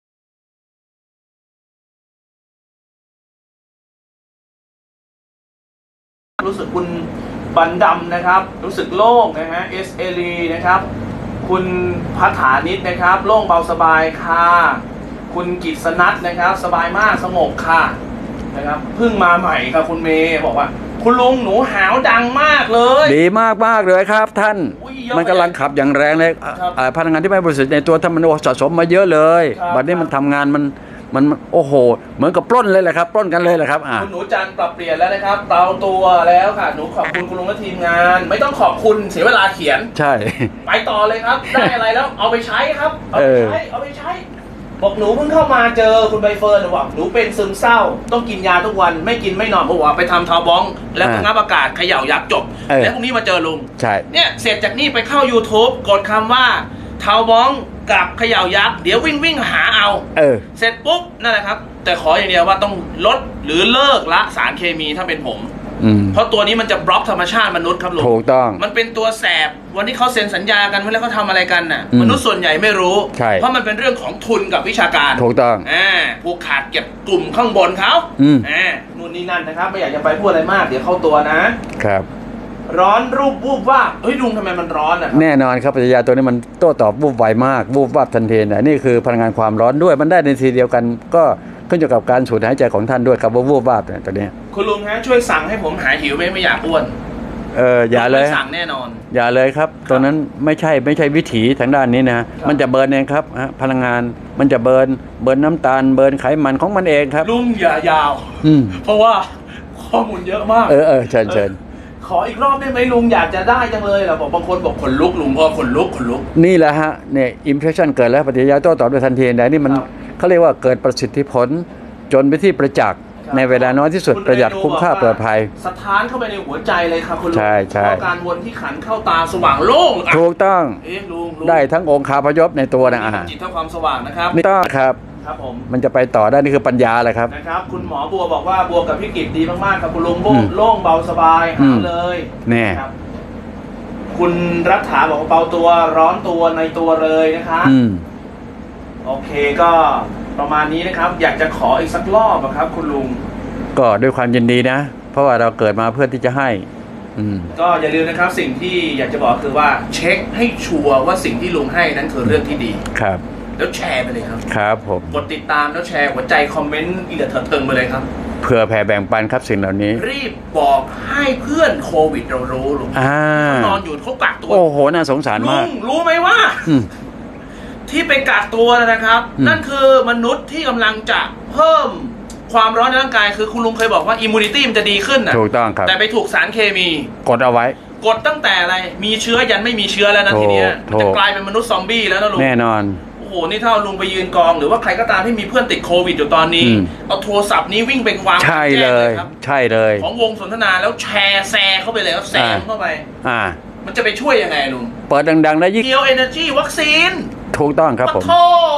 รู้สึกคุณบันดำนะครับรู้สึกโล่งนะฮะเอสเอลีนะครับคุณพัฒานิดนะครับโล่งเบาสบายค่ะคุณกิษณัทนะครับสบายมากสงบค่ะนะครับเพิ่งมาใหม่ครับคุณเมย์บอกว่าคุณลุงหนูหาวดังมากเลยดีมากมากเลยครับท่านมันกำลังขับอย่างแรงเลยพลังงานที่ไม่บริสุทธิ์ในตัวท่านมันสะสมมาเยอะเลยบัดนี้มันทำงานมันมันโอ้โหเหมือนกับปล้นเลยแหละครับปล้นกันเลยแหละครับคุณหนูจันปรับเปลี่ยนแล้วนะครับเตาตัวแล้วค่ะหนูขอบคุณคุณลุงและทีมงานไม่ต้องขอบคุณเสียเวลาเขียนใช่ไปต่อเลยครับได้อะไรแล้วเอาไปใช้ครับเอาไปใช้เอาไปใช้บอกหนูเพิ่งเข้ามาเจอคุณใบเฟิร์นบอกหนูเป็นซึมเศร้าต้องกินยาทุกวันไม่กินไม่นอนบอกว่าไปทำทาวบ้องแล้วก็งับอากาศเขย่ายักษ์จบแล้วพรุ่งนี้มาเจอลุงใช่เนี่ยเสร็จจากนี่ไปเข้า YouTube กดคำว่าทาวบ้องกับเขย่ายักษ์เดี๋ยววิ่งวิ่งหาเอาเออเสร็จปุ๊บนั่นแหละครับแต่ขออย่างเดียวว่าต้องลดหรือเลิกละสารเคมีถ้าเป็นผมเพราะตัวนี้มันจะบล็อกธรรมชาติมนุษย์ครับลุงถูกต้องมันเป็นตัวแสบวันที่เขาเซ็นสัญญากันเวลาเขาทำอะไรกันน่ะมนุษย์ส่วนใหญ่ไม่รู้เพราะมันเป็นเรื่องของทุนกับวิชาการถูกต้องอ่าผูกขาดเก็บกลุ่มข้างบนเขาอ่านู่นนี่นั่นนะครับไม่อยากจะไปพูดอะไรมากเดี๋ยวเข้าตัวนะครับร้อนรูปวูบว่าเฮ้ยลุงทำไมมันร้อนอ่ะแน่นอนครับปฏิกิริยาตัวนี้มันโต้ตอบวูบไวมากวูบวับทันทีนะนี่คือพลังงานความร้อนด้วยมันได้ในทีเดียวกันก็ขึ้นอยู่กับการสูดหายใจของท่านด้วยครับว่าวูบวับเนี่ยตัวนี้คุณลุงฮะช่วยสั่งให้ผมหายหิวไม่ไม่อยากอ้วนเอออย่าเลยสั่งแน่นอนอย่าเลยครับตัวนั้นไม่ใช่ไม่ใช่วิถีทางด้านนี้นะมันจะเบิร์นเองครับพลังงานมันจะเบิร์นเบิร์นน้ำตาลเบิร์นไขมันของมันเองครับลุงอย่ายาวเพราะว่าข้อมูลเยอะมากเออเออเชิญเชิญขออีกรอบได้ไหมลุงอยากจะได้จังเลยเหรอบอกบางคนบอกขนลุกลุงพอขนลุกขนลุกนี่แหละฮะเนี่ยอิมเพรสชั่นเกิดแล้วปฏิกิริยาโต้ตอบโดยทันทีแต่นี่มันเขาเรียกว่าเกิดประสิทธิผลจนไปที่ประจักษ์ในเวลาน้อยที่สุดประหยัดคุ้มค่าปลอดภัยสถานเข้าไปในหัวใจเลยครับคุณลุงใช่ใช่การวนที่ขันเข้าตาสว่างโล่งถูกต้องได้ทั้งองค์คาพยพในตัวนะอ่ะจิตทั้งความสว่างนะครับนี่ต้องครับครับผมมันจะไปต่อได้นี่คือปัญญาเลยครับนะครับคุณหมอบัวบอกว่าบัวกับพี่กิตดีมากๆครับคุณลุงโล่งเบาสบายหาเลยแน่คุณรัฐาบอกว่าเบาตัวร้อนตัวในตัวเลยนะครับโอเคก็ประมาณนี้นะครับอยากจะขออีกสักรอบครับคุณลุงก็ด้วยความยินดีนะเพราะว่าเราเกิดมาเพื่อที่จะให้อืมก็อย่าลืมนะครับสิ่งที่อยากจะบอกคือว่าเช็คให้ชัวร์ว่าสิ่งที่ลุงให้นั้นคือเรื่องที่ดีครับแล้วแชร์ไปเลยครับครับผมกดติดตามแล้วแชร์หัวใจคอมเมนต์อีเดอร์เทิงไปเลยครับเพื่อแผ่แบ่งปันครับสิ่งเหล่านี้รีบบอกให้เพื่อนโควิดเรารู้ลุงนอนอยู่เขากักตัวโอ้โหน่าสงสารมากลุงรู้ไหมว่าที่ไปกักตัวนะครับนั่นคือมนุษย์ที่กำลังจะเพิ่มความร้อนในร่างกายคือคุณลุงเคยบอกว่าอิมมูนิตี้มันจะดีขึ้นนะถูกต้องครับแต่ไปถูกสารเคมีกดเอาไว้กดตั้งแต่อะไรมีเชื้อยันไม่มีเชื้อแล้วนะทีนี้มันจะกลายเป็นมนุษย์ซอมบี้แล้วนะลุงแน่นอนโอ้โหนี่ถ้าลุงไปยืนกองหรือว่าใครก็ตามที่มีเพื่อนติดโควิดอยู่ตอนนี้เอาโทรศัพท์นี้วิ่งไปวางใช่เลยใช่เลยของวงสนทนาแล้วแชร์แซเข้าไปเลยครับแซงเข้าไปอ่ามันจะไปช่วยยังไงลุงเปิดดังๆแล้วยิ่งเกียวเอเนอร์จีวัคซีนถูกต้องครับผม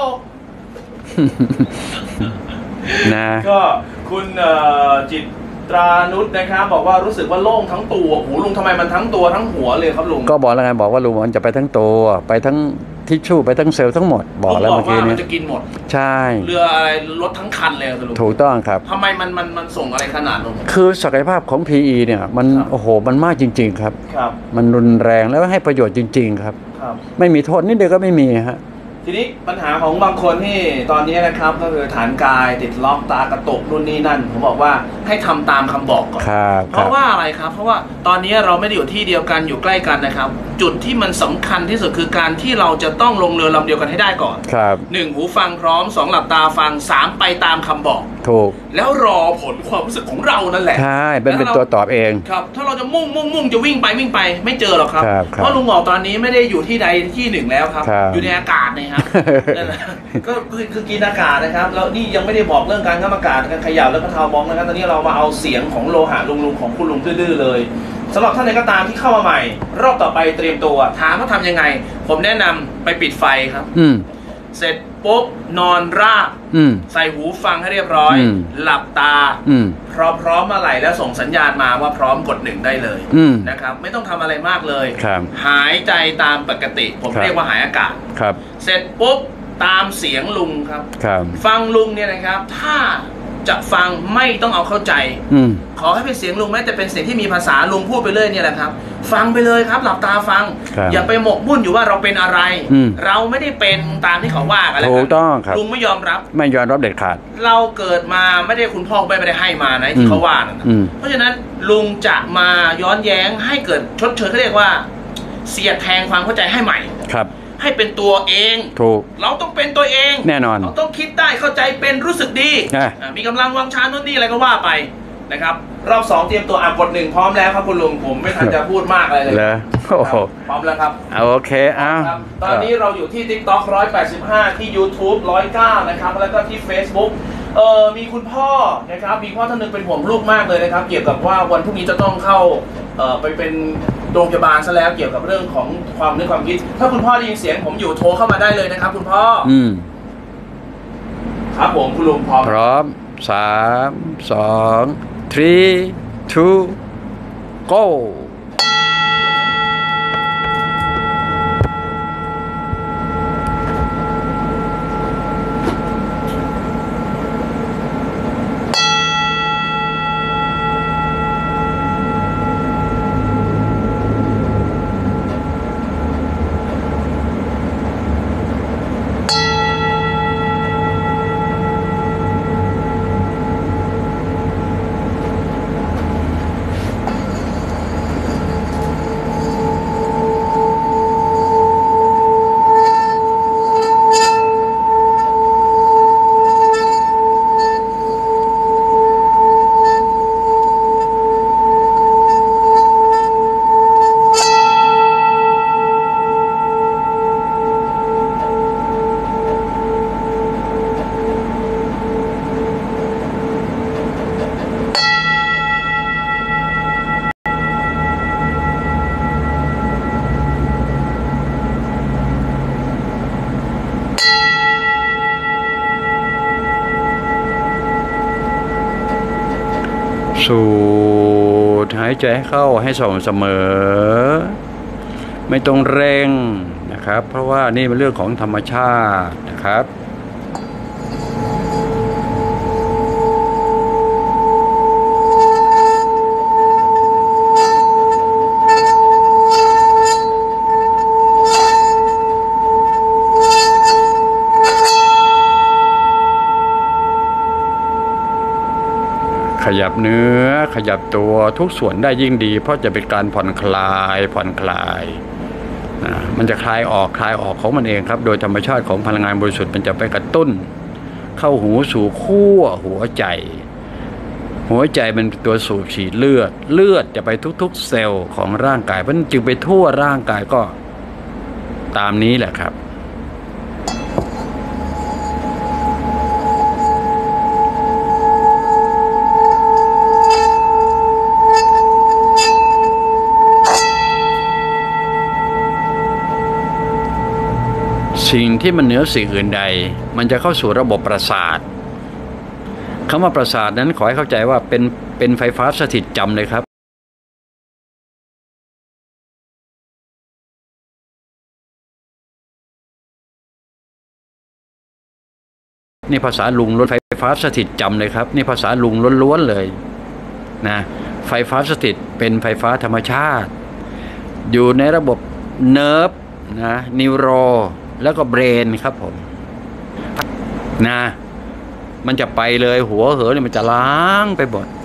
นะก็คุณจิตตรานุชนะครับบอกว่ารู้สึกว่าโล่งทั้งตัวโอ้โหลุงทำไมมันทั้งตัวทั้งหัวเลยครับลุงก็บอกแล้วไงบอกว่าลุงมันจะไปทั้งตัวไปทั้งทิชชู่ไปทั้งเซลล์ทั้งหมดบอกแล้วเมื่อกี้นี้มันจะกินหมดใช่เรืออะไรรถทั้งคันเลยครับลุงถูกต้องครับทำไมมันมันมันส่งอะไรขนาดลุงคือศักยภาพของ พี อี เนี่ยมันโอ้โหมันมากจริงๆครับครับมันรุนแรงแล้วให้ประโยชน์จริงๆครับไม่มีโทษนิดเดียวก็ไม่มีฮะทีนี้ปัญหาของบางคนที่ตอนนี้นะครับก็คือฐานกายติดล็อกตากระตุกนู่นนี่นั่นผมบอกว่าให้ทำตามคำบอกก่อนเพราะว่าอะไรครับเพราะว่าตอนนี้เราไม่ได้อยู่ที่เดียวกันอยู่ใกล้กันนะครับจุดที่มันสำคัญที่สุดคือการที่เราจะต้องลงเรือลำเดียวกันให้ได้ก่อนหนึ่งหูฟังพร้อมสองหลับตาฟังสามไปตามคำบอกถูกแล้วรอผลความรู้สึกของเรานั่นแหละใช่เป็นเป็นตัวตอบเองครับถ้าเราจะมุ่งมุ่งมุ่งจะวิ่งไปวิ่งไปไม่เจอหรอกครับเพราะลุงหมอกตอนนี้ไม่ได้อยู่ที่ใดที่หนึ่งแล้วครับอยู่ในอากาศนะครับก็คือคือกินอากาศนะครับแล้วนี่ยังไม่ได้บอกเรื่องการงับอากาศการขยับแล้วก็ทาวบ้องนะครับตอนนี้เรามาเอาเสียงของโลหะลุงลุงของคุณลุงดื้อๆเลยสำหรับท่านใดก็ตามที่เข้ามาใหม่รอบต่อไปเตรียมตัวถามว่าทำยังไงผมแนะนำไปปิดไฟครับเสร็จปุ๊บนอนราบใส่หูฟังให้เรียบร้อยหลับตาพร้อมพร้อมเมื่อไหร่แล้วส่งสัญญาณมาว่าพร้อมกดหนึ่งได้เลยนะครับไม่ต้องทำอะไรมากเลยหายใจตามปกติผมเรียกว่าหายอากาศเสร็จปุ๊บตามเสียงลุงครับฟังลุงเนี่ยนะครับถ้าจะฟังไม่ต้องเอาเข้าใจขอให้เป็นเสียงลุงแม้แต่เป็นเสียงที่มีภาษาลุงพูดไปเรื่อยเนี่ยแหละครับฟังไปเลยครับหลับตาฟังอย่าไปหมกมุ่นอยู่ว่าเราเป็นอะไรเราไม่ได้เป็นตามที่เขาว่ากันแล้วถูกต้องครับลุงไม่ยอมรับไม่ยอมรับเด็ดขาดเราเกิดมาไม่ได้คุณพ่อไม่ได้ให้มานะที่เขาว่านะเพราะฉะนั้นลุงจะมาย้อนแย้งให้เกิดชดเชยเขาเรียกว่าเสียดแทงความเข้าใจให้ใหม่ครับให้เป็นตัวเองถูกเราต้องเป็นตัวเองแน่นอนเราต้องคิดได้เข้าใจเป็นรู้สึกดีมีกำลังวังชาโน่นนี่อะไรก็ว่าไปนะครับรอบสองเตรียมตัวอ่ะกดหนึ่งพร้อมแล้วครับคุณลุงผมไม่ทันจะพูดมากอะไรเลยพร้อมแล้วครับโอเคอ้าวตอนนี้เราอยู่ที่ TikTok หนึ่งร้อยแปดสิบห้าที่ YouTube หนึ่งร้อยเก้านะครับแล้วก็ที่ Facebook เอ่อมีคุณพ่อนะครับมีพ่อท่านนึงเป็นห่วงลูกมากเลยนะครับเกี่ยวกับว่าวันพรุ่งนี้จะต้องเข้าเอ่อไปเป็นโรงพยาบาลซะแล้วเกี่ยวกับเรื่องของความนึกความคิดถ้าคุณพ่อได้ยินเสียงผมอยู่โทรเข้ามาได้เลยนะครับคุณพ่ออืมครับผมคุณลุงพร้อมพร้อมสามสองthree two go สูดหายใจเข้าให้สม่ำเสมอไม่ต้องเร่งนะครับเพราะว่านี่เป็นเรื่องของธรรมชาตินะครับขยับเนื้อขยับตัวทุกส่วนได้ยิ่งดีเพราะจะเป็นการผ่อนคลายผ่อนคลายนะมันจะคลายออกคลายออกของมันเองครับโดยธรรมชาติของพลังงานบริสุทธิ์มันจะไปกระตุ้นเข้าหูสู่ขั้วหัวใจหัวใจมันเป็นตัวสูบฉีดเลือดเลือดจะไปทุกๆเซลล์ของร่างกายเพราะนั้นจึงไปทั่วร่างกายก็ตามนี้แหละครับสิ่งที่มันเหนือสิ่งอื่นใดมันจะเข้าสู่ระบบประสาทคำว่าประสาทนั้นขอให้เข้าใจว่าเป็นเป็นไฟฟ้าสถิตจำเลยครับนี่ภาษาลุงล้วนไฟฟ้าสถิตจำเลยครับนี่ภาษาลุงล้วนๆเลยนะไฟฟ้าสถิตเป็นไฟฟ้าธรรมชาติอยู่ในระบบเนิร์ฟนะนิวโรแล้วก็เบรนครับผมนะมันจะไปเลยหัวเหอเนี่ยมันจะล้างไปหมด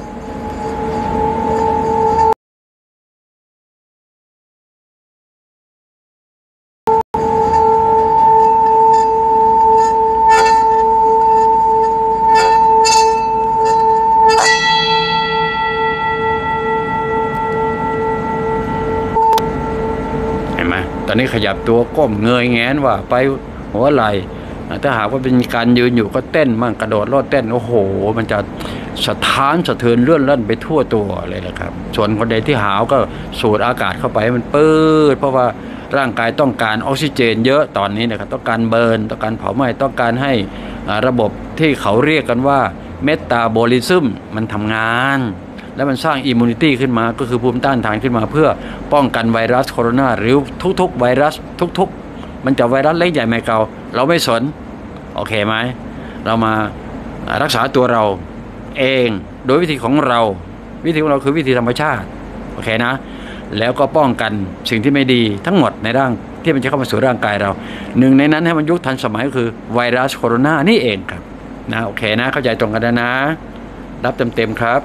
ตอนนี้ขยับตัวก้มเงยแงนว่าไปหัวไหล่ถ้าหากว่าเป็นการยืนอยู่ก็เต้นมั่งกระโดดโลดเต้นโอ้โหมันจะสะท้านสะเทือนเลื่อนลั่นไปทั่วตัวเลยแหละครับส่วนคนใดที่หาวก็สูดอากาศเข้าไปมันปื้ดเพราะว่าร่างกายต้องการออกซิเจนเยอะตอนนี้นะครับต้องการเบิร์นต้องการเผาไหม้ต้องการให้ระบบที่เขาเรียกกันว่าเมตาบอลิซึมมันทำงานแล้วมันสร้างอิมมูนิตี้ขึ้นมาก็คือภูมิต้านทานขึ้นมาเพื่อป้องกันไวรัสโคโรนาหรือทุกๆไวรัสทุกๆมันจะไวรัสเล็กใหญ่ไม่เก่าเราไม่สนโอเคไหมเรามารักษาตัวเราเองโดยวิธีของเราวิธีของเราคือวิธีธรรมชาติโอเคนะแล้วก็ป้องกันสิ่งที่ไม่ดีทั้งหมดในร่างที่มันจะเข้ามาสู่ร่างกายเราหนึ่งในนั้นให้มันยุคทันสมัยก็คือไวรัสโคโรนานี่เองครับนะโอเคนะเข้าใจตรงกันนะรับเต็มๆครับ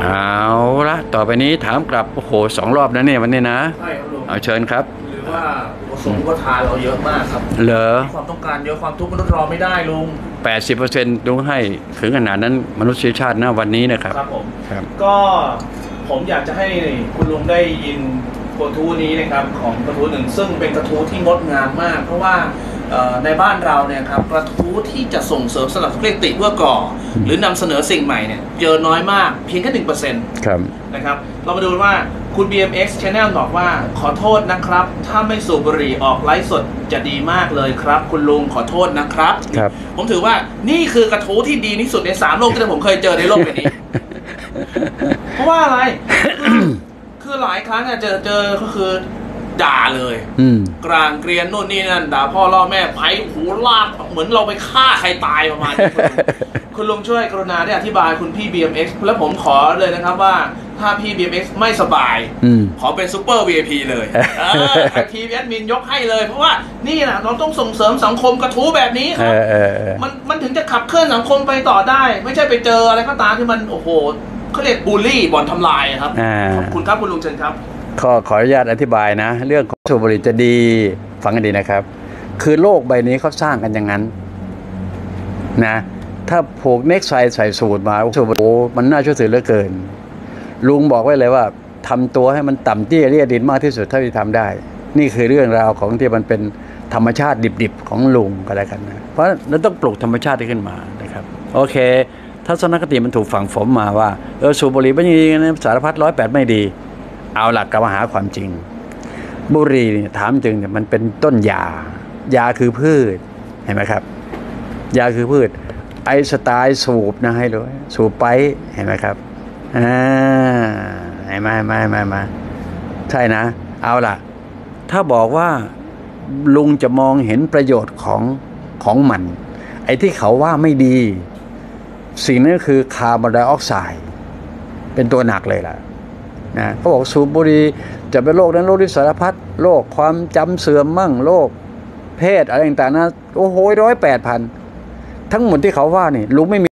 เอาละต่อไปนี้ถามกลับโอ้โหสองรอบนะเนี่ยวันนี้นะใช่ครับลุงเอาเชิญครับหรือว่าอุปสงค์อุปทานเราเยอะมากครับเหรอความต้องการเยอะความทุกข์มนุษย์รอไม่ได้ลุงแปดสิบเปอร์เซ็นต์ลุงให้ถึงขนาดนั้นมนุษยชาติหน้าวันนี้นะครับครับผมครับก็ผมอยากจะให้คุณลุงได้ยินกระทู้นี้นะครับของกระทู้หนึ่งซึ่งเป็นกระทู้ที่งดงามมากเพราะว่าในบ้านเราเนี่ยครับกระทู้ที่จะส่งเสริมสนับสนุนติเพื่อก่อหรือนำเสนอสิ่งใหม่เนี่ยเจอน้อยมากเพียงแค่หนึ่งเปอร์เซ็นต์นะครับเรามาดูว่าคุณ บี เอ็ม เอ็กซ์ Channel บอกว่าขอโทษนะครับถ้าไม่สูบบุหรี่ออกไลฟ์สดจะดีมากเลยครับคุณลุงขอโทษนะครับผมถือว่านี่คือกระทู้ที่ดีที่สุดในสามโลกที่ผมเคยเจอในโลกใบนี้เพราะว่าอะไรคือหลายครั้งเจอเจอก็คือด่าเลยกลางเกรียนนู่นนี่นั่นด่าพ่อล่อแม่ไผ่หูลากเหมือนเราไปฆ่าใครตายประมาณนี้คุณลุงช่วยกรุณาได้อธิบายคุณพี่ บี เอ็ม เอ็กซ์ แล้วผมขอเลยนะครับว่าถ้าพี่ บี เอ็ม เอ็กซ์ ไม่สบายขอเป็นซูเปอร์ วี ไอ พี เลยทีมแอดมินยกให้เลยเพราะว่านี่นะเราต้องส่งเสริมสังคมกระทู้แบบนี้ครับมันมันถึงจะขับเคลื่อนสังคมไปต่อได้ไม่ใช่ไปเจออะไรก็ตามที่มันโอ้โหเขาเรียกบูลลี่บ่อนทำลายครับขอบคุณครับคุณลุงเชิญครับขอขออนุญาตอธิบายนะเรื่องของสูบบุหรี่จะดีฟังกันดีนะครับคือโลกใบนี้เขาสร้างกันอย่างนั้นนะถ้าผูกเน็กไซใส่สูตรมาสูบบุหรี่มันน่าเชื่อถือเหลือเกินลุงบอกไว้เลยว่าทำตัวให้มันต่ำเตี้ยเรียดินมากที่สุดเท่าที่ทำได้นี่คือเรื่องราวของที่มันเป็นธรรมชาติดิบๆของลุงก็แล้วกันนะเพราะเราต้องปลุกธรรมชาติขึ้นมานะครับโอเคทัศนคติมันถูกฝังฝมมาว่าเออสูบบุหรี่ไม่ดีนะสารพัดร้อยแปดไม่ดีเอาหลักกลับมาหาความจริงบุหรี่เนี่ยถามจริงเนี่ยมันเป็นต้นยายาคือพืชเห็นไหมครับยาคือพืชไอสไตล์สูบนะให้เลยสูบไปเห็นไหมครับอ่าเห็นไหมไม่ไม่ไม่ใช่นะเอาล่ะถ้าบอกว่าลุงจะมองเห็นประโยชน์ของของมันไอ้ที่เขาว่าไม่ดีสิ่งนั้นคือคาร์บอนไดออกไซด์เป็นตัวหนักเลยล่ะนะเขาบอกสูบบุหรี่จะเป็นโรคนั้นโรคที่สารพัดโรคความจำเสื่อมมั่งโรคเพศอะไรต่างๆนะโอ้โหร้อยแปดพันทั้งหมดที่เขาว่านี่ลุงไม่มี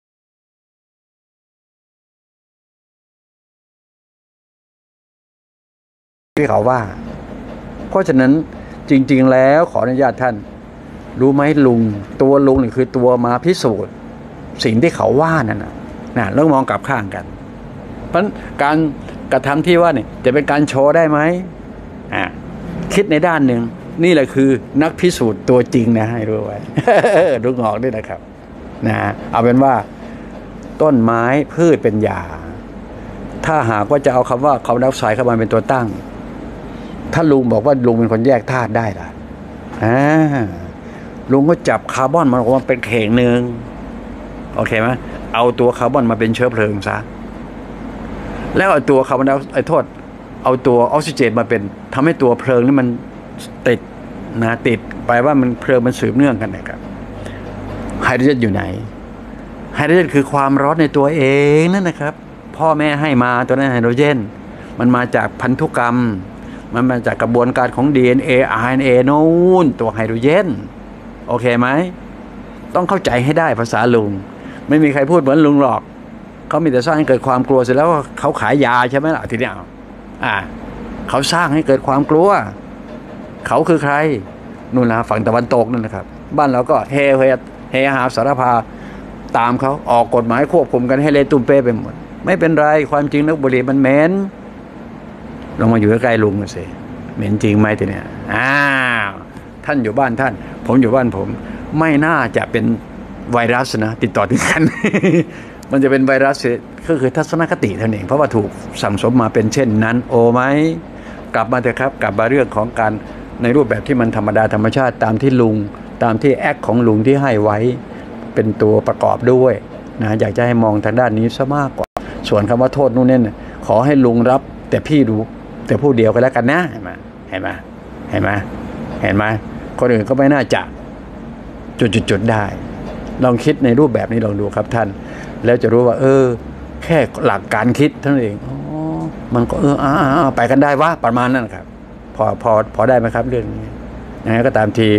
ที่เขาว่าเพราะฉะนั้นจริงๆแล้วขออนุญาตท่านรู้ไหมลุงตัวลุงนี่คือตัวมาพิสูจน์สิ่งที่เขาว่านั่นนะนะแล้วมองกลับข้างกันเพราะการกระทำที่ว่าเนี่ยจะเป็นการโชว์ได้ไหมอ่าคิดในด้านหนึ่งนี่แหละคือนักพิสูจน์ตัวจริงนะให้รู้ไว้ ดูงอกด้วยนะครับนะเอาเป็นว่าต้นไม้พืชเป็นยาถ้าหากว่าจะเอาคำว่าคาร์บอนไดออกไซด์เข้ามาเป็นตัวตั้งถ้าลุงบอกว่าลุงเป็นคนแยกธาตุได้ล่ะอ่าลุงก็จับคาร์บอนมันออกมาเป็นเข่งหนึ่งโอเคไหมเอาตัวคาร์บอนมาเป็นเชื้อเพลิงซะแล้วเอาตัวคาร์บอนไดออกไซด์ไอ้โทษเอาตัวออกซิเจนมาเป็นทำให้ตัวเพลิงนี่มันติดนะติดไปว่ามันเพลิงมันสืบเนื่องกันนะครับไฮโดรเจนอยู่ไหนไฮโดรเจนคือความร้อนในตัวเองนั่นนะครับพ่อแม่ให้มาตัวนั้นไฮโดรเจนมันมาจากพันธุกรรมมันมาจากกระบวนการของ ดี เอ็น เอ อาร์ เอ็น เอ นู่นตัวไฮโดรเจนโอเคไหมต้องเข้าใจให้ได้ภาษาลุงไม่มีใครพูดเหมือนลุงหรอกเขามีแต่สร้างให้เกิดความกลัวเสร็จแล้วเขาขายยาใช่ไหมล่ะทีนี้อ่าเขาสร้างให้เกิดความกลัวเขาคือใครนู่นนะฝั่งตะวันตกนั่นนะครับบ้านเราก็เฮเฮเฮหาสารพาตามเขาออกกฎหมายควบคุมกันให้เลตุ้มเป้ไปหมดไม่เป็นไรความจริงนักบุหรี่มันเหม็นลองมาอยู่ใกล้ๆลุงกันสิเหม็นจริงไหมทีเนี้ยอ้าวท่านอยู่บ้านท่านผมอยู่บ้านผมไม่น่าจะเป็นไวรัสนะติดต่อถึงกัน มันจะเป็นไวรัสก็คือทัศนคติเท่านั้นเองเพราะว่าถูกสั่งสมมาเป็นเช่นนั้นโอไหมกลับมาเถอะครับกลับมาเรื่องของการในรูปแบบที่มันธรรมดาธรรมชาติตามที่ลุงตามที่แอคของลุงที่ให้ไว้เป็นตัวประกอบด้วยนะอยากจะให้มองทางด้านนี้ซะมากกว่าส่วนคำว่าโทษนู่นนี่ขอให้ลุงรับแต่พี่ดูแต่ผู้เดียวก็แล้วกันนะเห็นไหมเห็นไหมเห็นไหมเห็นไหมคนอื่นก็ไม่น่าจะจุดๆได้ลองคิดในรูปแบบนี้ลองดูครับท่านแล้วจะรู้ว่าเออแค่หลักการคิดเท่านั้นเองอ๋อมันก็เอออ่าไปกันได้ว่าประมาณนั้นครับพอพอพอได้ไหมครับเรื่องนี้นะก็ตามที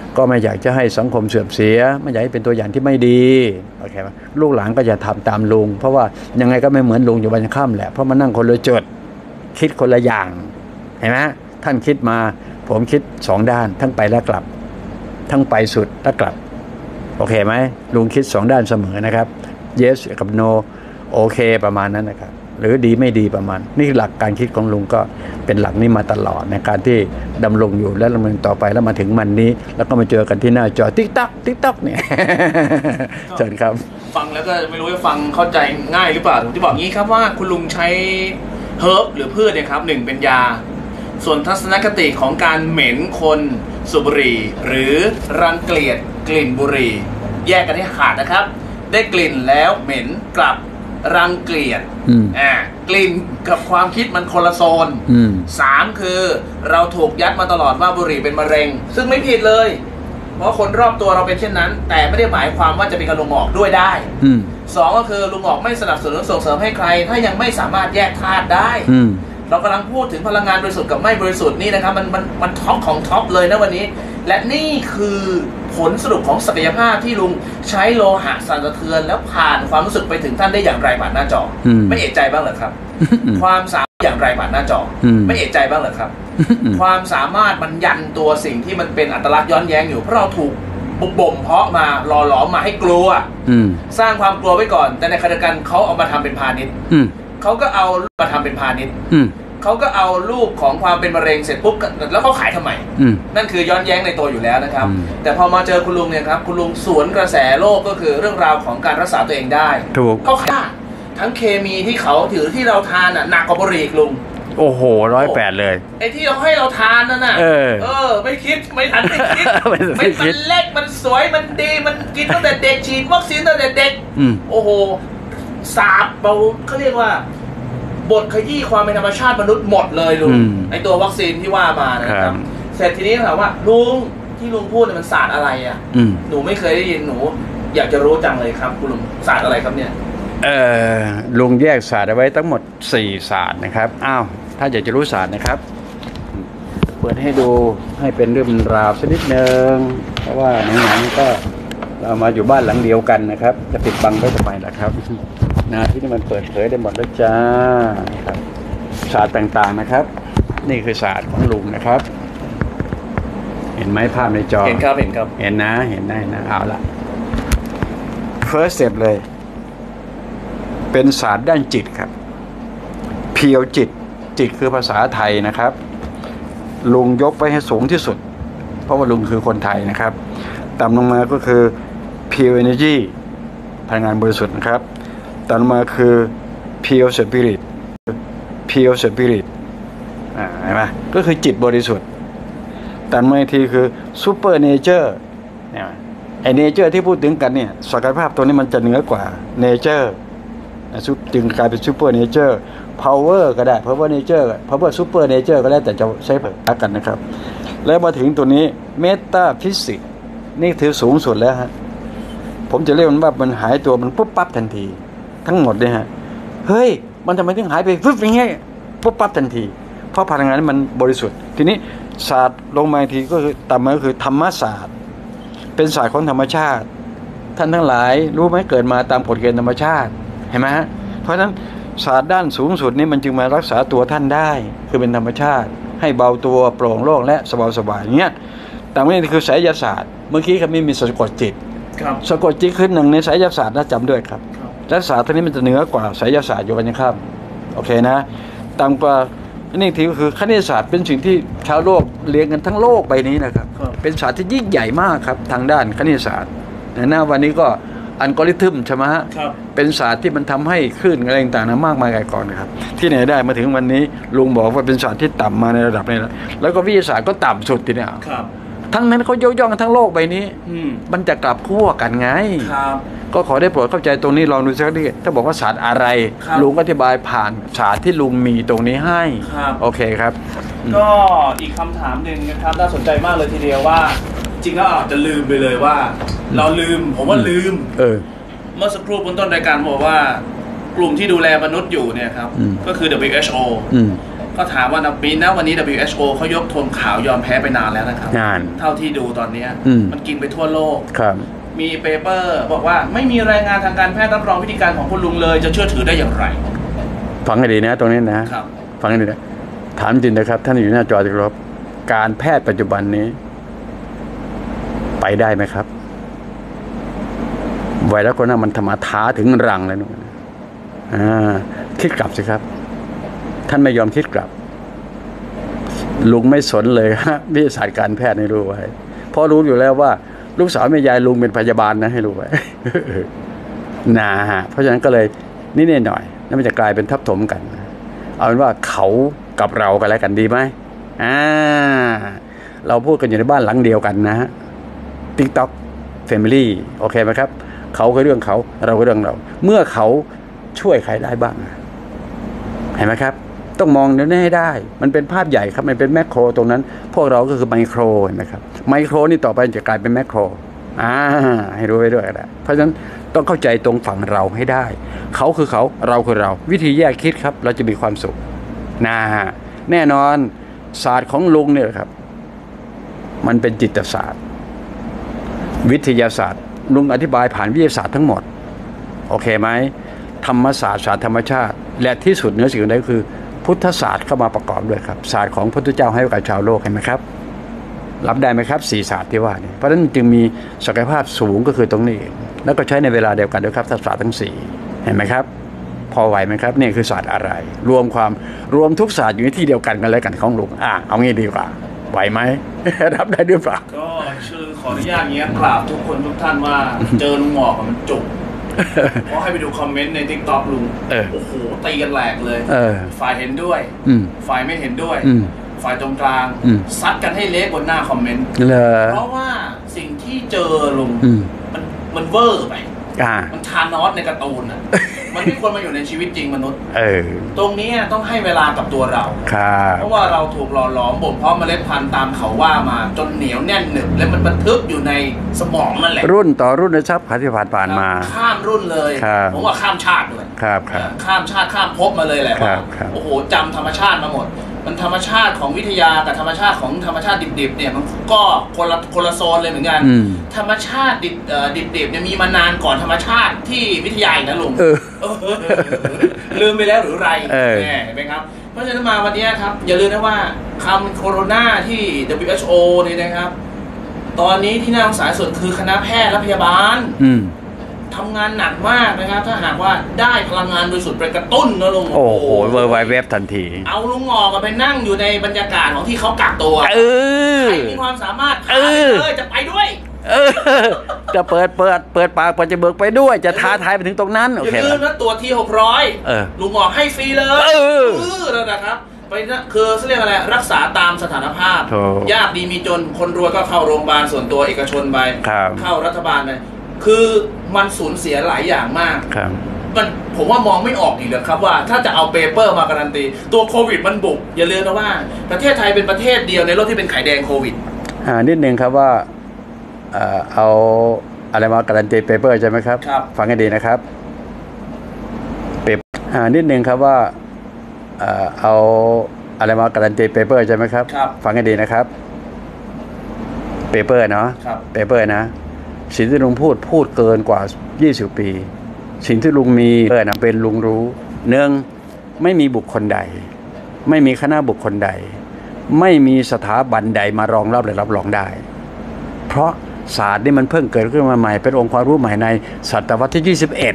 ก็ไม่อยากจะให้สังคมเสื่อมเสียไม่อยากให้เป็นตัวอย่างที่ไม่ดีโอเคไหมลูกหลานก็จะทำตามลุงเพราะว่ายังไงก็ไม่เหมือนลุงอยู่วันค่ำแหละเพราะมันนั่งคนละจุดคิดคนละอย่างเห็นไหมท่านคิดมาผมคิดสองด้านทั้งไปและกลับทั้งไปสุดและกลับโอเคไหมลุงคิดสองด้านเสมอนะครับ yes กับ no โอเคประมาณนั้นนะครับหรือดีไม่ดีประมาณนี่หลักการคิดของลุงก็เป็นหลักนี้มาตลอดในการที่ดำรงอยู่และดำเนินต่อไปแล้วมาถึงมันนี้แล้วก็มาเจอกันที่หน้าจอติ๊กต๊อกติ๊กต๊อกเนี่ย เชิญครับฟังแล้วก็ไม่รู้จะฟังเข้าใจง่ายหรือเปล่าผมจะบอกงี้ครับว่าคุณลุงใช้เฮิร์บหรือพืชเนี่ยครับหนึ่งเป็นยาส่วนทัศนคติของการเหม็นคนสูบบุหรี่หรือรังเกียจกลิ่นบุหรี่แยกกันให้ขาดนะครับได้กลิ่นแล้วเหม็นกลับรังเกียจอ่ากลิ่นกับความคิดมันคนละโซนสามคือเราถูกยัดมาตลอดว่าบุหรี่เป็นมะเร็งซึ่งไม่ผิดเลยเพราะคนรอบตัวเราเป็นเช่นนั้นแต่ไม่ได้หมายความว่าจะเป็นการลุงออกด้วยได้สองก็คือลุงออกไม่สนับสนุนส่งเสริมให้ใครถ้ายังไม่สามารถแยกธาตุได้เรากำลังพูดถึงพลังงานบริสุทธิ์กับไม่บริสุทธิ์นี่นะครับมันมันมันท็อปของท็อปเลยนะวันนี้และนี่คือผลสรุปของศักยภาพที่ลุงใช้โลหะสั่นสะเทือนแล้วผ่านความรู้สึกไปถึงท่านได้อย่างไรผ่านหน้าจอไม่เอะใจบ้างเหรอครับ ความสามารถอย่างไรผ่านหน้าจอไม่เอะใจบ้างเหรอครับ ความสามารถมันยันตัวสิ่งที่มันเป็นอัตลักษณ์ย้อนแย้งอยู่เพราะเราถูกบ่มเพาะมาหล่อหลอมมาให้กลัวสร้างความกลัวไว้ก่อนแต่ในขณะเดียวกันเขาเอามาทำเป็นพาณิชย์เขาก็เอามาทำเป็นพาณิชย์เขาก็เอารูปของความเป็นมะเร็งเสร็จปุ๊บแล้วเขาขายทำไมนั่นคือย้อนแย้งในตัวอยู่แล้วนะครับแต่พอมาเจอคุณลุงเนี่ยครับคุณลุงสวนกระแสโลกก็คือเรื่องราวของการรักษาตัวเองได้ถูกเขาฆ่าทั้งเคมีที่เขาถือที่เราทานอ่ะหนักกว่าบุหรี่ลุงโอ้โหร้อยแปดเลยไอ้ที่เราให้เราทานนั่นน่ะเออเออไม่คิดไม่ทันไม่คิดมันเล็กมันสวยมันดีมันกินตั้งแต่เด็กฉีดวัคซีนตั้งแต่เด็กโอ้โหสาบเบาเขาเรียกว่าบทขยี้ความเป็นธรรมชาติมนุษย์หมดเลยลุงไอตัววัคซีนที่ว่ามานะครับเสร็จทีนี้ถามว่าลุงที่ลุงพูดเนี่ยมันศาสตร์อะไรอ่ะหนูไม่เคยได้ยินหนูอยากจะรู้จังเลยครับคุณลุงศาสตร์อะไรครับเนี่ยเออลุงแยกศาสตร์เอาไว้ทั้งหมดสี่ศาสตร์นะครับอ้าวถ้าอยากจะรู้ศาสตร์นะครับเปิดให้ดูให้เป็นเรื่องราวสักนิดนึงเพราะว่าหนังๆก็เรามาอยู่บ้านหลังเดียวกันนะครับจะปิดบังไว้ทำไมล่ะครับนะที่นี่มันเปิดเผยได้หมดแล้วจ้าครับศาสตร์ต่างๆนะครับนี่คือศาสตร์ของลุงนะครับเห็นไหมภาพในจอเห็นครับเห็นครับเห็นนะเห็นได้นะเอาละ first step เลยเป็นศาสตร์ด้านจิตครับเพียวจิตจิตคือภาษาไทยนะครับลุงยกไปให้สูงที่สุดเพราะว่าลุงคือคนไทยนะครับต่ำลงมาก็คือ pure energy พลังงานบริสุทธิ์นะครับต่ำลงมาคือ pure spirit pure spirit อ่าเห็นไหมก็คือจิตบริสุทธิ์ต่ำลงมาอีกทีคือ super nature เนี่ยไอ้ nature ที่พูดถึงกันเนี่ยศักยภาพตัวนี้มันจะเหนือกว่า nature จึงกลายเป็น super nature power ก็ได้ power nature power super nature ก็ได้แต่จะใช้เผิ่กันนะครับแล้วมาถึงตัวนี้ meta physics นี่ถือสูงสุดแล้วฮะผมจะเรียกมันว่ามันหายตัวมันปุ๊บปั๊บทันทีทั้งหมดเลยฮะเฮ้ยมันทำไมถึงหายไปฟึบอย่างเงี้ยปุ๊บปั๊บทันทีเพราะพลังงานนั้นมันบริสุทธิ์ทีนี้ศาสตร์ลงมาอีกทีก็คือต่ำมาก็คือธรรมศาสตร์เป็นศาสตร์ของธรรมชาติท่านทั้งหลายรู้ไหมเกิดมาตามกฎเกณฑ์ธรรมชาติเห็นไหมฮะเพราะฉะนั้นศาสตร์ด้านสูงสุดนี้มันจึงมารักษาตัวท่านได้คือเป็นธรรมชาติให้เบาตัวโปร่งโล่งและสบายสบายอย่างเงี้ยแต่ไม่นี่คือไสยศาสตร์เมื่อกี้ครับไม่มีสะกดจิตสะกดจิตขึ้นหนึ่งในไสยศาสตร์นะจำด้วยครับและศาสตร์นี้มันจะเหนือกว่าไสยศาสตร์อยู่กันนะครับโอเคนะต่างกว่านี่ทีก็คือคณิตศาสตร์เป็นสิ่งที่ชาวโลกเรียนกันทั้งโลกใบนี้นะครับเป็นศาสตร์ที่ยิ่งใหญ่มากครับทางด้านคณิตศาสตร์นะวันนี้ก็อัลกอริทึมใช่ไหมฮะเป็นศาสตร์ที่มันทำให้คลื่นอะไรต่างๆนะมากมายไกลก่อนนะครับที่ไหนได้มาถึงวันนี้ลุงบอกว่าเป็นศาสตร์ที่ต่ำมาในระดับนี้แล้วแล้วก็วิทยาศาสตร์ก็ต่ำสุดทีเนี้ยทั้งนั้นเขายกย่องกันทั้งโลกใบนี้มันจะกลับขั้วกันไงก็ขอได้โปรดเข้าใจตรงนี้ลองดูสักทีถ้าบอกว่าศาสตร์อะไรลุงอธิบายผ่านศาสตร์ที่ลุงมีตรงนี้ให้โอเคครับก็อีกคำถามหนึ่งนะครับน่าสนใจมากเลยทีเดียวว่าจริงแล้วอาจจะลืมไปเลยว่าเราลืมผมว่าลืมเออเมื่อสักครู่บนต้นรายการบอกว่ากลุ่มที่ดูแลมนุษย์อยู่เนี่ยครับก็คือ ดับเบิลยู เอช โอก็ถามว่าปีนะวันนี้ ดับเบิลยู เอช โอ เขายกธงขาวยอมแพ้ไปนานแล้วนะครับนานเท่าที่ดูตอนนี้มันกินไปทั่วโลกครับมีเปเปอร์บอกว่าไม่มีรายงานทางการแพทย์รับรองวิธีการของคุณลุงเลยจะเชื่อถือได้อย่างไรฟังให้ดีนะตรงนี้นะครับฟังให้ดีนะถามจริงนะครับท่านอยู่หน้าจอที่เคารพการแพทย์ปัจจุบันนี้ไปได้ไหมครับไวรัสโคโรนามันทำมาท้าถึงรังเลยนู่นอ่าคิดกลับสิครับท่านไม่ยอมคิดกลับลุงไม่สนเลยฮะวิทยาศาสตร์การแพทย์ให้รู้ไว้เพราะรู้อยู่แล้วว่าลูกสาวแม่ยายลุงเป็นพยาบาลนะให้รู้ไว้นะฮะเพราะฉะนั้นก็เลยนิดหน่อยนั่นมันจะกลายเป็นทับถมกันเอาเป็นว่าเขากับเรากันแล้วกันดีไหมอ่าเราพูดกันอยู่ในบ้านหลังเดียวกันนะฮะ TikTok Family โอเคไหมครับเขาคือเรื่องเขาเราคือเรื่องเราเมื่อเขาช่วยใครได้บ้างเห็นไหมครับต้องมองเนื้อให้ได้มันเป็นภาพใหญ่ครับมันเป็นแมคโครตรงนั้นพวกเราก็คือไมโครเห็นไหมครับไมโครนี่ต่อไปจะกลายเป็นแมคโครอ่าให้รู้ไว้ด้วยก็ได้เพราะฉะนั้นต้องเข้าใจตรงฝั่งเราให้ได้เขาคือเขาเราคือเราวิธีแยกคิดครับเราจะมีความสุขนะแน่นอนศาสตร์ของลุงเนี่ยครับมันเป็นจิตศาสตร์วิทยาศาสตร์ลุงอธิบายผ่านวิทยาศาสตร์ทั้งหมดโอเคไหมธรรมศาสตร์ศาสตร์ธรรมชาติและที่สุดเหนือสิ่งใดก็คือพุทธศาสตร์เข้ามาประกอบด้วยครับศาสตร์ของพระพุทธเจ้าให้กับชาวโลกเห็นไหมครับรับได้ไหมครับสี่ศาสตร์ที่ว่านี่เพราะฉะนั้นจึงมีศักยภาพสูงก็คือตรงนี้แล้วก็ใช้ในเวลาเดียวกันด้วยครับศาสตร์ทั้งสี่เห็นไหมครับพอไหวไหมครับนี่คือศาสตร์อะไรรวมความรวมทุกศาสตร์อยู่ในที่เดียวกันกันแล้วกันของลุงอ่ะเอางี้ดีกว่าไหวไหม รับได้หรือเปล่าก็ชื่อขออนุญาตเงี้ยกราบทุกคนทุกท่านว่าเจอลุงหมอกมันจุกเพราะให้ไปดูคอมเมนต์ใน TikTok ลุงโอ้โหตีกันแหลกเลยฝ่ายเห็นด้วยฝ่ายไม่เห็นด้วยฝ่ายตรงกลางซัดกันให้เละบนหน้าคอมเมนต์เพราะว่าสิ่งที่เจอลุงมันมันเวอร์ไปมันทานอสในการ์ตูนอ่ะมันไม่ควรมาอยู่ในชีวิตจริงมนุษย์ตรงนี้ต้องให้เวลากับตัวเราเพราะว่าเราถูกหล่อหลอมบ่มเพาะเมล็ดพันธุ์ตามเขาว่ามาจนเหนียวแน่นหนึบและมันบันทึกอยู่ในสมองนั่นแหละรุ่นต่อรุ่นนะครับที่ผ่านผ่านมาข้ามรุ่นเลยผมว่าข้ามชาติด้วยข้ามชาติข้ามภพมาเลยแหละว่าโอ้โหจำธรรมชาติมาหมดมันธรรมชาติของวิทยากับธรรมชาติของธรรมชาติดิบๆเนี่ยมันก็คนละคนละโซนเลยเหมือนกันธรรมชาติดิบดิบๆเนี่ยมีมานานก่อนธรรมชาติที่วิทยาอีกนะลุงลืมไปแล้วหรือไรเห็นไหมครับเพราะฉะนั้นมาวันนี้ครับอย่าลืมนะว่าคำโคโรนาที่ ดับเบิลยู เอช โอ เนี่ยนะครับตอนนี้ที่น่าสงสารสุดคือคณะแพทย์และพยาบาลทำงานหนักมากนะครับถ้าหากว่าได้พลังงานบริสุทธิ์ไปกระตุ้นนะลุงโอ้โหเวอร์ไวเว็บทันทีเอาลุงงอกไปนั่งอยู่ในบรรยากาศของที่เขากักตัวเออใครมีความสามารถเออจะไปด้วยเออจะเปิดเปิดเปิดปากเปิดจะเบิกไปด้วยจะท้าทายไปถึงตรงนั้นโอเคอย่าลืมนะตัวที่หกร้อยลุงงอกให้ฟรีเลยเออแล้วนะครับไปนะคือเขาเรียกอะไรรักษาตามสถานภาพยากดีมีจนคนรวยก็เข้าโรงพยาบาลส่วนตัวเอกชนไปเข้ารัฐบาลไปคือมันสูญเสียหลายอย่างมากมันผมว่ามองไม่ออกอีกเลยครับว่าถ้าจะเอาเปเปอร์มาการันตีตัวโควิดมันบุกอย่าลืมนะว่าประเทศไทยเป็นประเทศเดียวในโลกที่เป็นไข่แดงโควิดอ่านิดนึงครับว่าเอาอะไรมาการันตีเปเปอร์ใช่ไหมครับฟังให้ดีนะครับเปอ่านิดนึงครับว่าเอาอะไรมาการันตีเปเปอร์ใช่ไหมครับฟังให้ดีนะครับเปเปอร์เนาะเปเปอร์นะสิ่งที่ลุงพูดพูดเกินกว่ายี่สิบปีสิ่งที่ลุงมีเออนะเป็นลุงรู้หนึ่งไม่มีบุคคลใดไม่มีคณะบุคคลใดไม่มีสถาบันใดมารองรับหรือรับรองได้เพราะศาสตร์นี่มันเพิ่งเกิดขึ้นมาใหม่เป็นองค์ความรู้ใหม่ในศตวรรษที่ยี่สิบเอ็ด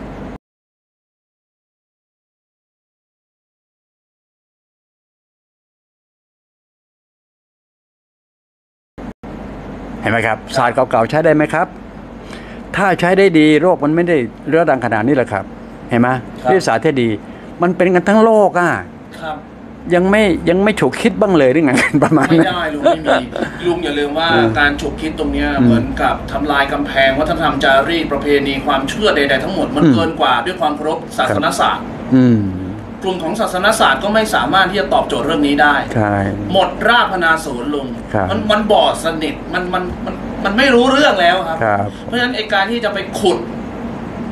เห็นไหมครับศาสตร์เก่าๆใช้ได้ไหมครับถ้าใช้ได้ดีโรคมันไม่ได้เรื้อรังขนาดนี้แหละครับเห็นไหมวิทยาศาสตร์ที่ดีมันเป็นกันทั้งโลกอ่ะยังไม่ยังไม่ฉุกคิดบ้างเลยหรือไงประมาณนั้นไม่ได้ลุงไม่มีลุงอย่าลืมว่าการฉุกคิดตรงนี้เหมือนกับทำลายกำแพงวัฒนธรรมจารีตประเพณีความเชื่อใดๆทั้งหมดมันเกินกว่าด้วยความเคารพศาสนศาสตร์กลุ่มของศาสนศาสตร์ก็ไม่สามารถที่จะตอบโจทย์เรื่องนี้ได้หมดรากพนาศูนย์ลุงมันมันบอดสนิทมันมันมันมันไม่รู้เรื่องแล้วครับเพราะฉะนั้นไอ้การที่จะไปขุด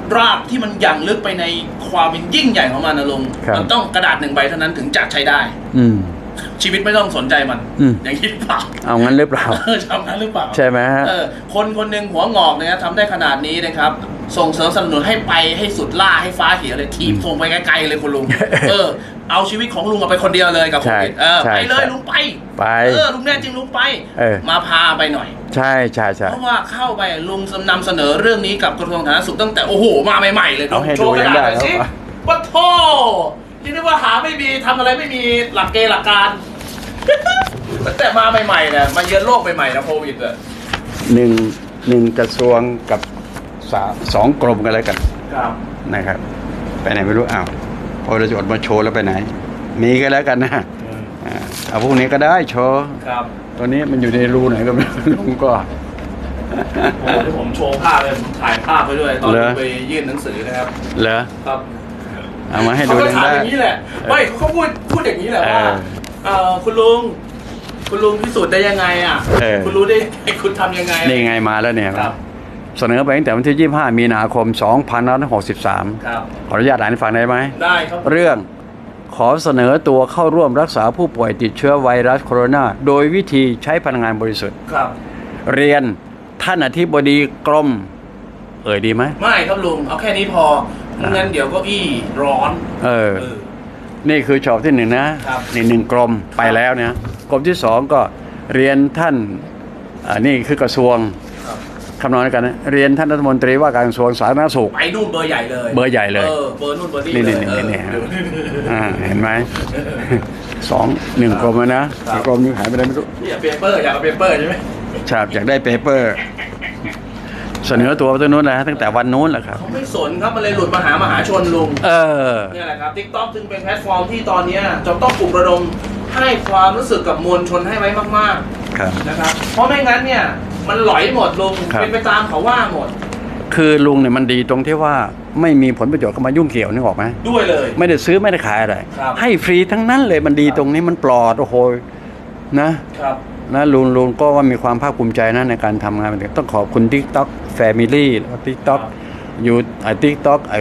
รากที่มันยังลึกไปในความเป็นยิ่งใหญ่ของมันนะลุงมันต้องกระดาษหนึ่งใบเท่านั้นถึงจะใช้ได้อืชีวิตไม่ต้องสนใจมันอย่างนี้หรือเปล่าเอางั้นหรือเปล่าทำงั้นหรือเปล่าใช่ไหมฮะคนคนหนึ่งหัวงอกนะครับทำได้ขนาดนี้นะครับส่งเสริมสนับสนุนให้ไปให้สุดล่าให้ฟ้าเขียวเลยทีมส่งไปไกลๆเลยคุณลุงเออเอาชีวิตของลุงไปคนเดียวเลยกับโควิดเออไปเลยลุงไปไปเออลุงแน่จริงลุงไปมาพาไปหน่อยใช่ใช่ใช่เพราะว่าเข้าไปลุงนำเสนอเรื่องนี้กับกระทรวงสาธารณสุขตั้งแต่โอ้โหมาใหม่ๆเลยโชว์กระดาษหน่อยสิว่าโทที่นึกว่าหาไม่มีทำอะไรไม่มีหลักเกณฑ์หลักการแต่มาใหม่ๆเนี่ยมาเยือนโลกใหม่ๆนะโควิดเลยหนึ่งหนึ่งกระทรวงกับสาสองกรมกันแล้วกันนะครับไปไหนไม่รู้อ้าวพอเราจะอดมาโชว์แล้วไปไหนมีก็แล้วกันนะเอาพวกนี้ก็ได้โชว์ตัวนี้มันอยู่ในรูไหนก็ไม่รู้ลุงก็โอ้ที่ผมโชว์ภาพเลยผมถ่ายภาพไปด้วยตอนไปยื่นหนังสือนะครับเหรอครับเอามาให้ดูได้เขาถามอย่างนี้แหละไม่เขาพูดพูดอย่างนี้แหละว่าคุณลุงคุณลุงพิสูจน์ได้ยังไงอ่ะคุณรู้ได้คุณทำยังไงนี่ไงมาแล้วเนี่ยเสนอไปตั้งแต่วันที่ยี่สิบห้ามีนาคมสองพันห้าร้อยหกสิบสามขออนุญาตอ่านให้ฟังได้ไหมได้ครับเรื่องขอเสนอตัวเข้าร่วมรักษาผู้ป่วยติดเชื้อไวรัสโคโรนาโดยวิธีใช้พลังงานบริสุทธิ์เรียนท่านอธิบดีกรมเอ่ยดีไหมไม่ครับลุงเอาแค่นี้พองั้นเดี๋ยวก็อี้ร้อนเออนี่คือชอบที่หนึ่งนะนี่หนึ่งกรมไปแล้วเนี่ยกรมที่สองก็เรียนท่านนี่คือกระทรวงคำนองกันนะเรียนท่านรัฐมนตรีว่าการกระทรวงสาธารณสุขไปนู่นเบอร์ใหญ่เลยเบอร์ใหญ่เลยเบอร์นู่นเบอร์นี่เลยนี่นี่เห็นไหมสองหนึ่งกรมนะอีกกรมนึงหายไปไหนไม่รู้อยากเปเปอร์อยากเอาเปเปอร์ใช่ไหมใช่อยากได้เปเปอร์เสนอตัวตัวนู้นนะตั้งแต่วันนู้นแหละครับเขาไม่สนครับมันเลยหลุดมาหามหาชนลุงเออนี่แหละครับ TikTok จึงเป็นแพลตฟอร์มที่ตอนนี้จะต้องปลุกระดมให้ความรู้สึกกับมวลชนให้ไว้มากๆนะครับเพราะไม่งั้นเนี่ยมันหลอยหมดลุงเป็นไปตามเขาว่าหมดคือลุงเนี่ยมันดีตรงที่ว่าไม่มีผลประโยชน์เข้ามายุ่งเกี่ยวนึกออกไหมด้วยเลยไม่ได้ซื้อไม่ได้ขายอะไรให้ฟรีทั้งนั้นเลยมันดีตรงนี้มันปลอดโอ้โหนะครับนะลุงลุงก็ว่ามีความภาคภูมิใจนะในการทำงานต้องขอบคุณ TikTok Family แล้วก็ TikTok อยู่ไอ้ TikTok ไอ้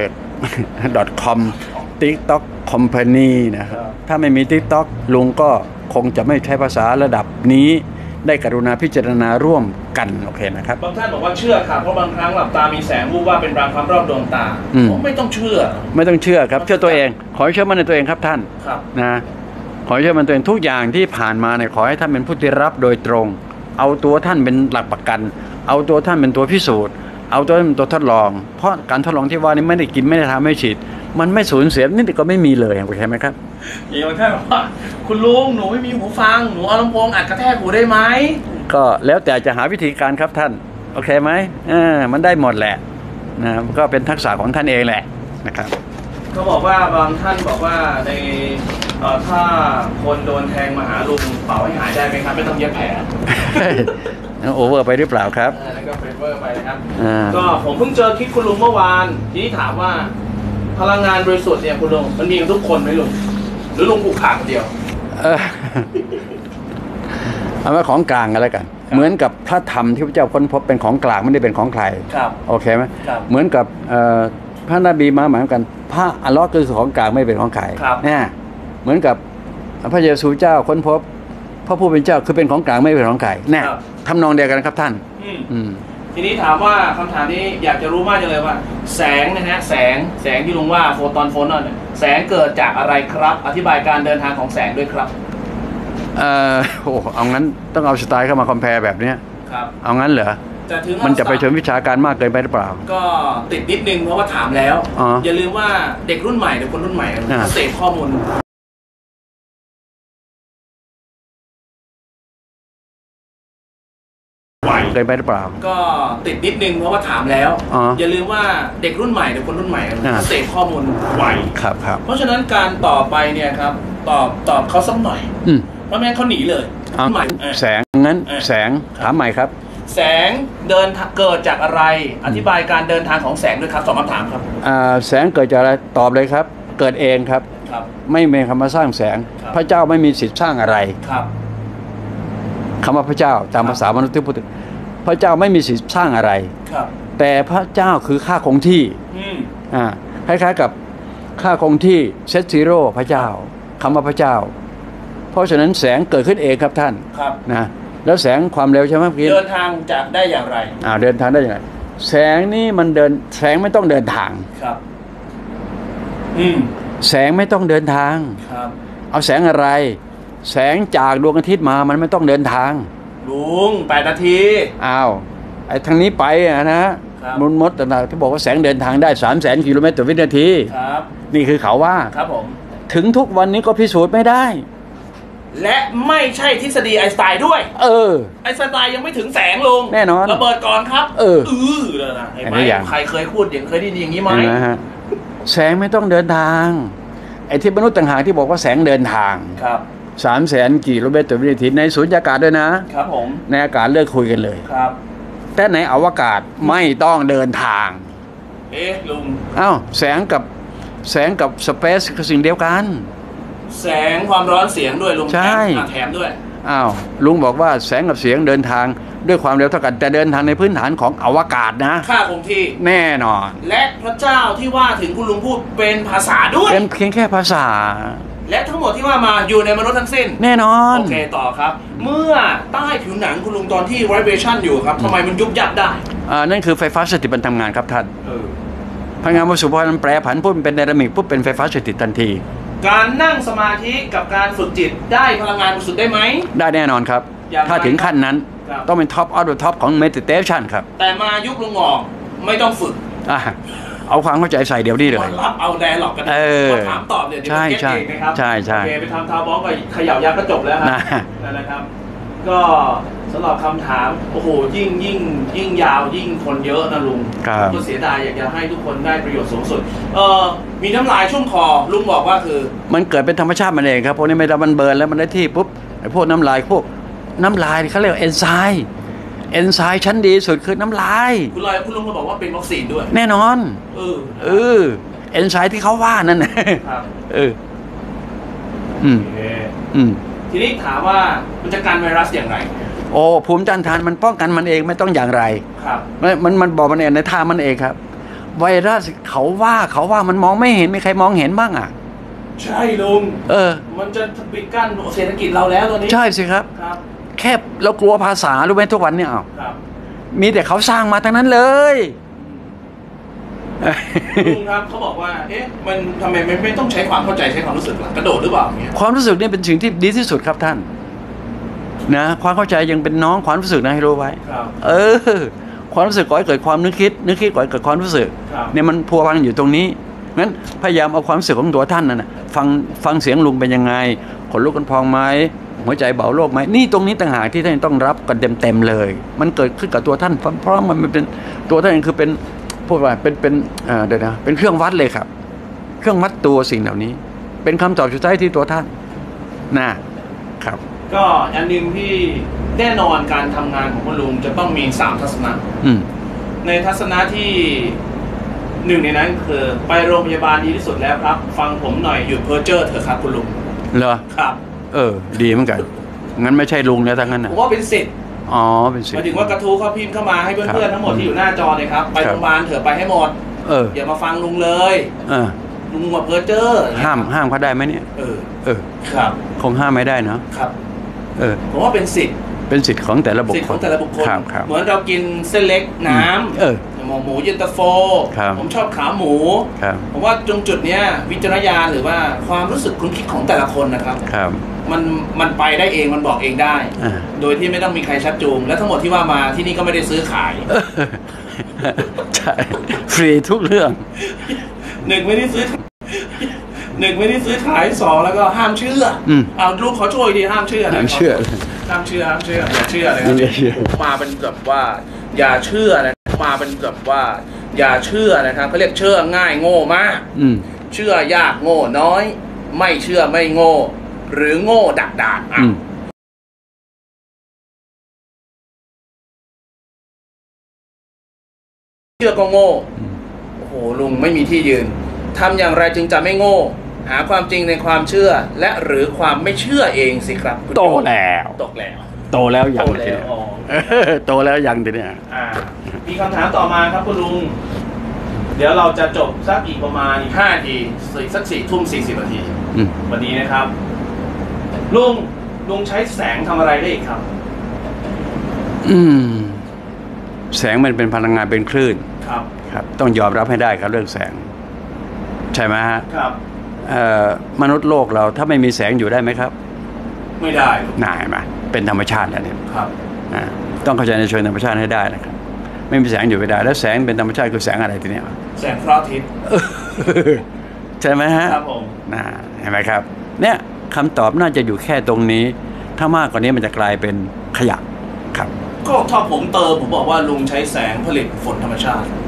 .com TikTok Company นะครับถ้าไม่มี TikTok ลุงก็คงจะไม่ใช้ภาษาระดับนี้ได้กรุณาพิจารณาร่วมกันโอเคนะครับบางท่านบอกว่าเชื่อค่ะเพราะบางครั้งหลับตามีแสงวูบว่าเป็นบางความรอบดวงตาผมไม่ต้องเชื่อไม่ต้องเชื่อครับเชื่อตัวเองขอให้เชื่อมั่นในตัวเองครับท่านนะขอให้เชื่อมั่นตัวเองทุกอย่างที่ผ่านมาเนี่ยขอให้ท่านเป็นผู้ที่รับโดยตรงเอาตัวท่านเป็นหลักประกันเอาตัวท่านเป็นตัวพิสูจน์เอาตัวท่านเป็นตัวทดลองเพราะการทดลองที่ว่านี้ไม่ได้กินไม่ได้ทำไม่ฉีดมันไม่สูญเสียนิดก็ไม่มีเลยโอเคไหมครับอย่างบางท่านบอกว่าคุณลุงหนูไม่มีหูฟังหนูเอาลำโพงอัดกระแทกหูได้ไหมก็แล้วแต่จะหาวิธีการครับท่านโอเคไหมอ่ามันได้หมดแหละนะก็เป็นทักษะของท่านเองแหละนะครับเขาบอกว่าบางท่านบอกว่าในถ้าคนโดนแทงมาหาลุงเป่าให้หายได้ไหมครับไม่ต้องเย็บแผลโอเวอร์ไปหรือเปล่าครับแล้วก็เฟเวอร์ไปนะครับก็ผมเพิ่งเจอคลิปคุณลุงเมื่อวานทีนี้ถามว่าพลังงานบริสุทธิ์เนี่ยคุณลุงมันมีกับทุกคนไหมลุงหรือลุงผูกขาดคนเดียวเอาไว้ของกลางกันแล้วกันเหมือนกับพระธรรมที่พระเจ้าค้นพบเป็นของกลางไม่ได้เป็นของใครโอเคไหมเหมือนกับพระนบีมาหมายกันพระอัลลอฮ์คือของกลางไม่เป็นของใครเนี่ยเหมือนกับพระเยซูเจ้าค้นพบพระผู้เป็นเจ้าคือเป็นของกลางไม่เป็นของใครเนี่ยทำนองเดียวกันครับท่านทีนี้ถามว่าคำถามนี้อยากจะรู้มากจังเลยว่าแสงนะฮะแสงแสงที่ลุงว่าโฟตอนโฟนอนเนี่ยแสงเกิดจากอะไรครับอธิบายการเดินทางของแสงด้วยครับเออโอ้เอางั้นต้องเอาสไตล์เข้ามาคอมเพลแบบนี้ครับเอางั้นเหรอมันจะไปเชิงวิชาการมากเกินไปหรือเปล่าก็ติดนิดนึงเพราะว่าถามแล้วอย่าลืมว่าเด็กรุ่นใหม่หรือคนรุ่นใหม่เขาเสพข้อมูลเกินไปหรือเปล่าก็ติดนิดนึงเพราะว่าถามแล้วอย่าลืมว่าเด็กรุ่นใหม่หรือคนรุ่นใหม่เขาเสพข้อมูลไวครับครับเพราะฉะนั้นการต่อไปเนี่ยครับตอบตอบเขาสักหน่อยเพราะแม่เขาหนีเลยแสงงั้นแสงถามใหม่ครับแสงเดินเกิดจากอะไรอธิบายการเดินทางของแสงด้วยครับสองคำถามครับแสงเกิดจากอะไรตอบเลยครับเกิดเองครับไม่มีคำว่าสร้างแสงพระเจ้าไม่มีสิทธิ์สร้างอะไรคำว่าพระเจ้าตามภาษามนุษย์ที่พูดถึงพระเจ้าไม่มีสิทธิ์สร้างอะไรแต่พระเจ้าคือค่าคงที่อ่าคล้ายๆกับค่าคงที่เซตซีโร่พระเจ้าคำว่าพระเจ้าเพราะฉะนั้นแสงเกิดขึ้นเองครับท่านครับนะแล้วแสงความเร็วใช่ไหมพี่เดินทางจะได้อย่างไรอ่าเดินทางได้อย่างไรแสงนี่มันเดินแสงไม่ต้องเดินทางครับอืมแสงไม่ต้องเดินทางครับเอาแสงอะไรแสงจากดวงอาทิตย์มามันไม่ต้องเดินทางลุงแปดนาทีอ้าวไอ้ทางนี้ไปอะนะมุนมดต่างๆที่บอกว่าแสงเดินทางได้สามแสนกิโลเมตรต่อวินาทีครับนี่คือเขาว่าครับผมถึงทุกวันนี้ก็พิสูจน์ไม่ได้และไม่ใช่ทฤษฎีไอน์สไตน์ด้วยเออไอน์สไตน์ยังไม่ถึงแสงลงแน่นอนระเบิดก่อนครับเออเออเลยนะเห็นไหมใครเคยพูดอย่างเคยได้ยินอย่างนี้ไหมแสงไม่ต้องเดินทางไอ้ที่มนุษย์ต่างหากที่บอกว่าแสงเดินทางครับสามแสนกิโลเมตรต่อวินาทีในสุญญากาศด้วยนะครับผมในอากาศเลิกคุยกันเลยครับแต่ในอวกาศไม่ต้องเดินทางเอ๊ะลุงอ้าวแสงกับแสงกับสเปซคือสิ่งเดียวกันแสงความร้อนเสียงด้วยลุงใช่แถมด้วยอ้าวลุงบอกว่าแสงกับเสียงเดินทางด้วยความเร็วเท่ากันแต่เดินทางในพื้นฐานของอวกาศนะค่าคงที่แน่นอนและพระเจ้าที่ว่าถึงคุณลุงพูดเป็นภาษาด้วยเป็นเพียงแค่ภาษาและทั้งหมดที่ว่ามาอยู่ในมนุษย์ทั้งสิ้นแน่นอนโอเคต่อครับเมื่อใต้ผิวหนังคุณลุงตอนที่ vibration อยู่ครับทำไมมันยุบยับได้อ่านั่นคือไฟฟ้าสถิตมันทำงานครับท่านพลังงานวัตถุพอมันแปรผันปุ๊บเป็นไดนามิกปุ๊บเป็นไฟฟ้าสถิตทันทีการนั่งสมาธิกับการฝึกจิตได้พลังงานบริสุทธิ์ได้ไหมได้แน่นอนครับถ้าถึงขั้นนั้นต้องเป็นท็อปออฟเดอะท็อปของ meditation ครับแต่มายุคลุงงอกไม่ต้องฝึกอ่าเอาความเข้าใจใส่เดี๋ยวนี้เลยรับเอาแดร์หลอกกันมาถามตอบเดี๋ยวจะเก็ตเองนะครับใช่ใช่โอเคไปทำทาวบล็อกก็เขย่ายักษ์ก็จบแล้วครับนั่นแหละครับก็สำหรับคำถามโอ้โหยิ่งยิ่งยิ่งยาวยิ่งคนเยอะนะลุงก็เสียดายอยากจะให้ทุกคนได้ประโยชน์สูงสุดเออมีน้ำลายชุ่มคอลุงบอกว่าคือมันเกิดเป็นธรรมชาติมันเองครับพวกนี้ไม่ได้มันเบิร์นแล้วมันได้ที่ปุ๊บไอ้พวกน้ำลายพวกน้ำลายเขาเรียกเอนไซม์เอนไซม์ชั้นดีสุดคือน้ำลายคุณลอยคุณลุงมาบอกว่าเป็นวัคซีนด้วยแน่นอนเออเออเอนไซม์ที่เขาว่านั่นครับเอออืมอืมทีนี้ถามว่ามันจะกันไวรัสอย่างไรโอ้ภูมิต้านทานมันป้องกันมันเองไม่ต้องอย่างไรครับมันมันบอกมันเองในท่ามันเองครับไวรัสเขาว่าเขาว่ามันมองไม่เห็นไม่ใครมองเห็นบ้างอ่ะใช่ลุงเออมันจะปิดกั้นเศรษฐกิจเราแล้วตอนนี้ใช่สิครับครับแค่เรากลัวภาษารู้ไหมทุกวันเนี่ยอ้าวมีแต่เขาสร้างมาทั้งนั้นเลยลุงครับเขาบอกว่าเอ๊ะมันทำไมไม่ไม่ต้องใช้ความเข้าใจใช้ความรู้สึกล่ะกระโดดหรือเปล่าเนี่ยความรู้สึกเนี่ยเป็นสิ่งที่ดีที่สุดครับท่านนะความเข้าใจยังเป็นน้องความรู้สึกนะให้รู้ไว้เออความรู้สึกก่อให้เกิดความนึกคิดนึกคิดก่อให้เกิดความรู้สึกเนี่ยมันพัวพันอยู่ตรงนี้งั้นพยายามเอาความรู้สึกของตัวท่านนั่นนะฟังฟังเสียงลุงเป็นยังไงขนลุกกันพองไหมหัวใจเบาโรคไหมนี่ตรงนี้ต่างหากที่ท่านต้องรับกันเต็มๆเลยมันเกิดขึ้นกับตัวท่านเพราะมันเป็นตัวท่านเองคือเป็นพูดว่าเป็นเป็นเดี๋ยวนะเป็นเครื่องวัดเลยครับเครื่องวัดตัวสิ่งเหล่านี้เป็นคำตอบสุดท้ายที่ตัวท่านนะครับก็อันหนึ่งที่แน่นอนการทำงานของคุณลุงจะต้องมีสามทัศนะในทัศนะที่หนึ่งในนั้นคือไปโรงพยาบาลดีที่สุดแล้วครับฟังผมหน่อยหยุดเพ้อเจ้อเถอะครับคุณลุงเหรอครับเออดีเหมือนกันงั้นไม่ใช่ลุงแล้วทั้งนั้นนะผมว่าเป็นสิทธิ์อ๋อเป็นสิทธิ์หมายถึงว่ากระทู้เขาพิมพ์เข้ามาให้เพื่อนๆทั้งหมดที่อยู่หน้าจอเลยครับไปโรงพยาบาลเถอะไปให้หมดเอออย่ามาฟังลุงเลยเออลุงว่าเพ้อเจ้อห้ามห้ามเขาได้ไหมเนี่ยเออเออครับคงห้ามไม่ได้เนาะครับเออผมว่าเป็นสิทธิ์เป็นสิทธิ์ของแต่ละบุคคลสิทธิ์ของแต่ละบุคคลเหมือนเรากินเส้นเล็กน้ำเออหมูหมูเย็นตาโฟผมชอบขาหมูครับผมว่าตรงจุดเนี้ยวิจารณญาณหรือว่าความรู้สึกคุ้นคิดของแต่ละคนนะครับครับมันมันไปได้เองมันบอกเองได้โดยที่ไม่ต้องมีใครชักจูงและทั้งหมดที่ว่ามาที่นี่ก็ไม่ได้ซื้อขายใช่ฟรีทุกเรื่องหนึ่งไม่ได้ซื้อหนึ่งไม่ได้ซื้อขายสองแล้วก็ห้ามเชื่อเอาลูกเขาช่วยดีห้ามเชื่อห้ามเชื่อห้ามเชื่อห้ามเชื่ออย่าเชื่อเลยครับมาเป็นแบบว่าอย่าเชื่อนะมาเป็นแบบว่าอย่าเชื่อนะครับเขาเรียกเชื่อง่ายโง่มากเชื่อยากโง่น้อยไม่เชื่อไม่โง่หรือโง่ดักดานอ่ะเชื่อก็โง่โอ้โหลุงไม่มีที่ยืนทำอย่างไรจึงจะไม่โง่หาความจริงในความเชื่อและหรือความไม่เชื่อเองสิครับโตแล้วโตแล้วโตแล้วยังโตแล้วโตแล้วยังทีเนี้ยมีคำถามต่อมาครับคุณลุงเดี๋ยวเราจะจบสักอีกประมาณอีกห้านาทีสักสี่ทุ่มสี่สิบนาทีวันนี้นะครับลุงลุงใช้แสงทำอะไรได้อีกครับอืมแสงมันเป็นพลังงานเป็นคลื่นครับครับต้องยอมรับให้ได้ครับเรื่องแสงใช่ไหมฮะครับมนุษย์โลกเราถ้าไม่มีแสงอยู่ได้ไหมครับไม่ได้น่าเห็นไหมเป็นธรรมชาติแล้วเนี่ยครับต้องเข้าใจในเชิงธรรมชาติให้ได้นะครับไม่มีแสงอยู่ไม่ได้แล้วแสงเป็นธรรมชาติคือแสงอะไรทีเนี้ยแสงพระอาทิตย์ใช่ไหมฮะครับผมน่าเห็นไหมครับเนี่ยคำตอบน่าจะอยู่แค่ตรงนี้ถ้ามากกว่านี้มันจะกลายเป็นขยะครับก็ถ้าผมเติมผมบอกว่าลุงใช้แสงผลิตฝนธรรมชาติ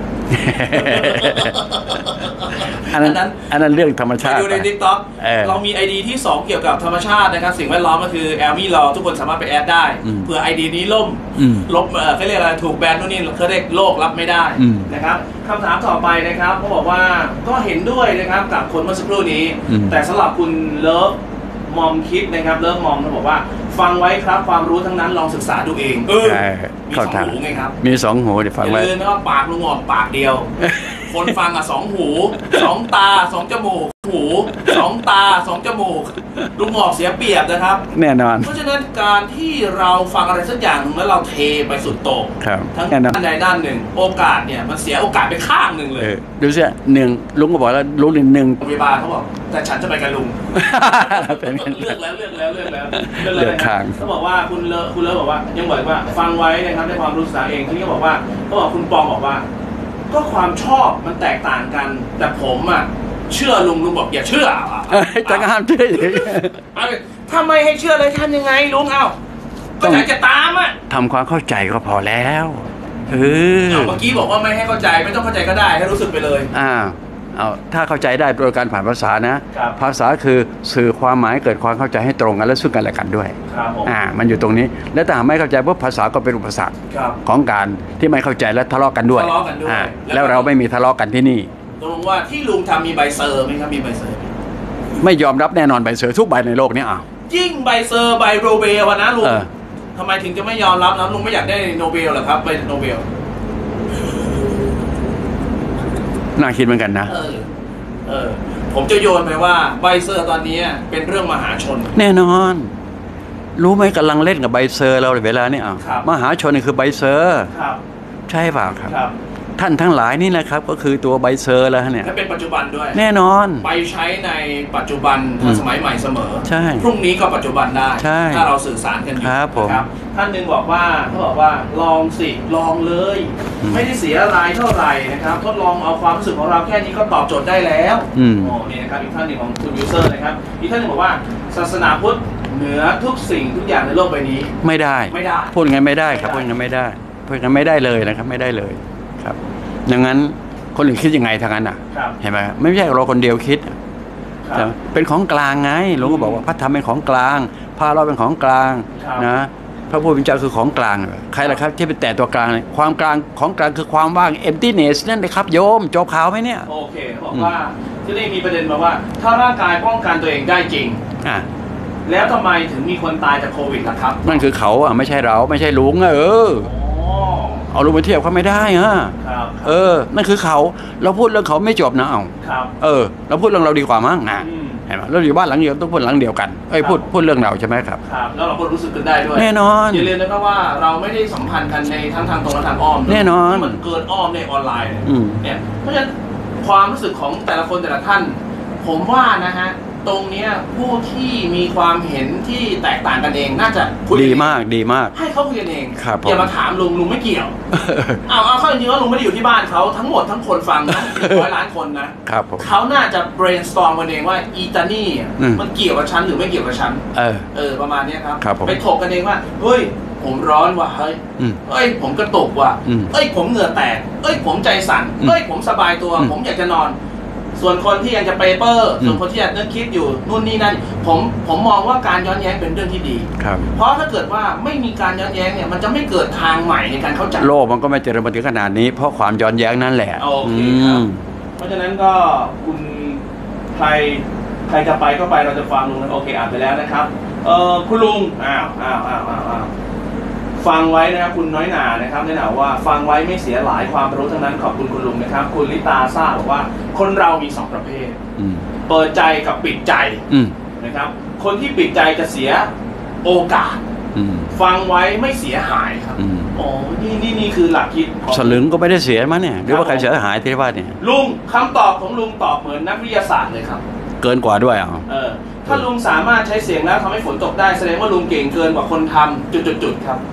อันนั้นอันนั้นเรื่องธรรมชาติไปดูใน TikTok เรามี ไอ ดี ที่สองเกี่ยวกับธรรมชาตินะครับสิ่งแวดล้อมก็คือแอลมี่ลอทุกคนสามารถไปแอดได้เผื่อ ไอ ดี นี้ล่มลบเขาเรียกอะไรถูกแบนนู่นนี่เขาเรียกโลกรับไม่ได้นะครับคำถามต่อไปนะครับเขาบอกว่าก็เห็นด้วยนะครับกับคนเมื่อสักครู่นี้แต่สำหรับคุณเลิฟมอมคิดนะครับเลิฟมอมเขาบอกว่าฟังไว้ครับความรู้ทั้งนั้นลองศึกษาดูเองเออมีสองหูไงครับมีสองหูเดี๋ยวฟังไว้อย่าลืมนะว่าปากลุงออกปากเดียวคนฟังอ่ะสองหูสองตาสองจมูกหูสองตาสองจมูกลุงออกเสียเปรียบนะครับแน่นอนเพราะฉะนั้นการที่เราฟังอะไรสักอย่างนึงแล้วเราเทไปสุดโต่งทั้งด้านใดด้านหนึ่งโอกาสเนี่ยมันเสียโอกาสไปข้างหนึ่งเลยดูสิหนึ่งลุงก็บอกแล้วลุงหนึ่งหนึ่งพยาบาลเขาบอกแต่ฉันจะไปกับลุงเลือกแล้วเลือกแล้วเลือกแล้วเลือกข้างเขาบอกว่าคุณเลคุณเลบอกว่ายังบอกว่าฟังไว้นะครับในความรู้สึกเองทีนี้ก็บอกว่าเขาบอกคุณปองบอกว่าก็ความชอบมันแตกต่างกันแต่ผมอ่ะเชื่อลุงลุงบอกอย่าเชื่ออ่ะจะห้ามเชื่ออย่างนี้ถ้าไม่ให้เชื่อเลยทำยังไงลุงเอ้าก็อยากจะตามอ่ะทำความเข้าใจก็พอแล้วเออเมื่อกี้บอกว่าไม่ให้เข้าใจไม่ต้องเข้าใจก็ได้ให้รู้สึกไปเลยอ่าเอาถ้าเข้าใจได้โดยการผ่านภาษานะภาษาคือสื่อความหมายเกิดความเข้าใจให้ตรงกันและซึ่งกันและกันด้วยอ่ามันอยู่ตรงนี้แล้วแต่หากไม่เข้าใจเพราะภาษาก็เป็นอุปสรรคของการที่ไม่เข้าใจและทะเลาะกันด้วยอ่าแล้วเราไม่มีทะเลาะกันที่นี่ตกลงว่าที่ลุงทำมีใบเซอร์ไหมครับมีใบเซอร์ไม่ยอมรับแน่นอนใบเซอร์ทุกใบในโลกนี้อ่ะยิ่งใบเซอร์ใบโนเบลนะลุงทำไมถึงจะไม่ยอมรับนะลุงไม่อยากได้โนเบลหรอครับใบโนเบลน่าคิดเหมือนกันนะเออผมจะโยนไปว่าใบเซอร์ตอนนี้เป็นเรื่องมหาชนแน่นอนรู้ไหมกำลังเล่นกับใบเซอร์เราเวลาเนี่ยอ่ะมหาชนนี่คือใบเซอร์ใช่เปล่าครับท่านทั้งหลายนี่นะครับก็คือตัวใบเซอร์แล้วเนี่ยและเป็นปัจจุบันด้วยแน่นอนไปใช้ในปัจจุบันทันสมัยใหม่เสมอใช่พรุ่งนี้ก็ปัจจุบันได้ถ้าเราสื่อสารกันอยู่นะครับท่านหนึ่งบอกว่าเขาบอกว่าลองสิลองเลยไม่ได้เสียอะไรเท่าไหร่นะครับทดลองเอาความรู้สึกของเราแค่นี้ก็ตอบโจทย์ได้แล้วโอ้นี่นะครับอีกท่านหนึ่งของคุณยูเซอร์นะครับอีกท่านหนึ่งบอกว่าศาสนาพุทธเหนือทุกสิ่งทุกอย่างในโลกใบนี้ไม่ได้ไม่ได้พูดงั้นไม่ได้ครับพูดงั้นไม่ได้พูดงั้นไม่ได้เลยนะครับไม่ได้เลยครับดังนั้นคนอื่นคิดยังไงทางนั้นอ่ะเห็นไหมไม่ใช่เราคนเดียวคิดเป็นของกลางไงหลวงก็บอกว่าพระธรรมเป็นของกลางพระเราเป็นของกลางนะพระผู้เป็นเจ้าคือของกลางใครล่ะครับที่เป็นแต่ตัวกลางความกลางของกลางคือความว่าง emptiness นั่นเลยครับโยมจบข่าวไหมเนี่ยโอเคบอกว่าที่นี่มีประเด็นมาว่าถ้าร่างกายป้องกันตัวเองได้จริงอ่ะแล้วทำไมถึงมีคนตายจากโควิดล่ะครับนั่นคือเขาอ่ะไม่ใช่เราไม่ใช่ลุงเออเอาลุงไปเทียบเขาไม่ได้ฮะเออนั่นคือเขาเราพูดเรื่องเขาไม่จบนะเอาเออเราพูดเรื่องเราดีกว่ามั้งนะเห็นไหมเราอยู่บ้านหลังเดียวต้องพูดหลังเดียวกันเอ้ยพูดพูดเรื่องเราใช่ไหมครับครับแล้วเราก็รู้สึกกันได้ด้วยแน่นอนอย่าลืมนะครับว่าเราไม่ได้สัมพันธ์กันในทั้งทางตรงและทางอ้อมแน่นอนมันเกินอ้อมในออนไลน์เนี่ยเพราะฉะนั้นความรู้สึกของแต่ละคนแต่ละท่านผมว่านะฮะตรงนี้ผู้ที่มีความเห็นที่แตกต่างกันเองน่าจะคุยดีมากดีมากให้เขาคุยกันเองอย่ามาถามลุงลุงไม่เกี่ยวเอาเอาเข้าจริงๆว่าลุงไม่ได้อยู่ที่บ้านเขาทั้งหมดทั้งคนฟังนะร้อยล้านคนนะครับเขาน่าจะ brainstorm กันเองว่าอีตานี่มันเกี่ยวกับฉันหรือไม่เกี่ยวกับฉันเออเออประมาณนี้ครับไปถกกันเองว่าเฮ้ยผมร้อนว่ะเฮ้ยเอ้ยผมกระตุกว่ะเอ้ยผมเหงื่อแตกเอ้ยผมใจสั่นเอ้ยผมสบายตัวผมอยากจะนอนส่วนคนที่ยังจะเปเปอร์ส่วนคนที่ยังนึกคิดอยู่นู่นนี่นั่นผมผมมองว่าการย้อนแย้งเป็นเรื่องที่ดีเพราะถ้าเกิดว่าไม่มีการย้อนแย้งเนี่ยมันจะไม่เกิดทางใหม่ในการเข้าใจโลกมันก็ไม่เจริญมาถึงขนาดนี้เพราะความย้อนแย้งนั่นแหละโอเคครับเพราะฉะนั้นก็คุณใครใครจะไปก็ไปเราจะฟังลุงนะโอเคอ่านไปแล้วนะครับเออคุณลุงอ้าวอ้าวอ้าวอ้าวฝฟังไว้นะครับคุณน้อยหนานะครับน้อยหนาว่าฟังไว้ไม่เสียหลายความรู้ทั้งนั้นขอบคุณคุณลุงนะครับคุณลิตาทราบบอกว่าคนเรามีสองประเภทเปิดใจกับปิดใจนะครับคนที่ปิดใจจะเสียโอกาสฟังไว้ไม่เสียหายครับอ๋อนี่นี่นี่คือหลักคิดสลึงก็ไม่ได้เสียมั้งเนี่ยหรือว่าใครเสียหายที่ว่าเนี่ยลุงคำตอบของลุงตอบเหมือนนักวิทยาศาสตร์เลยครับเกินกว่าด้วยอ่ะเออถ้าลุงสามารถใช้เสียงแล้วทำให้ฝนตกได้แสดงว่าลุงเก่งเกินกว่าคนทำจุดๆๆครับ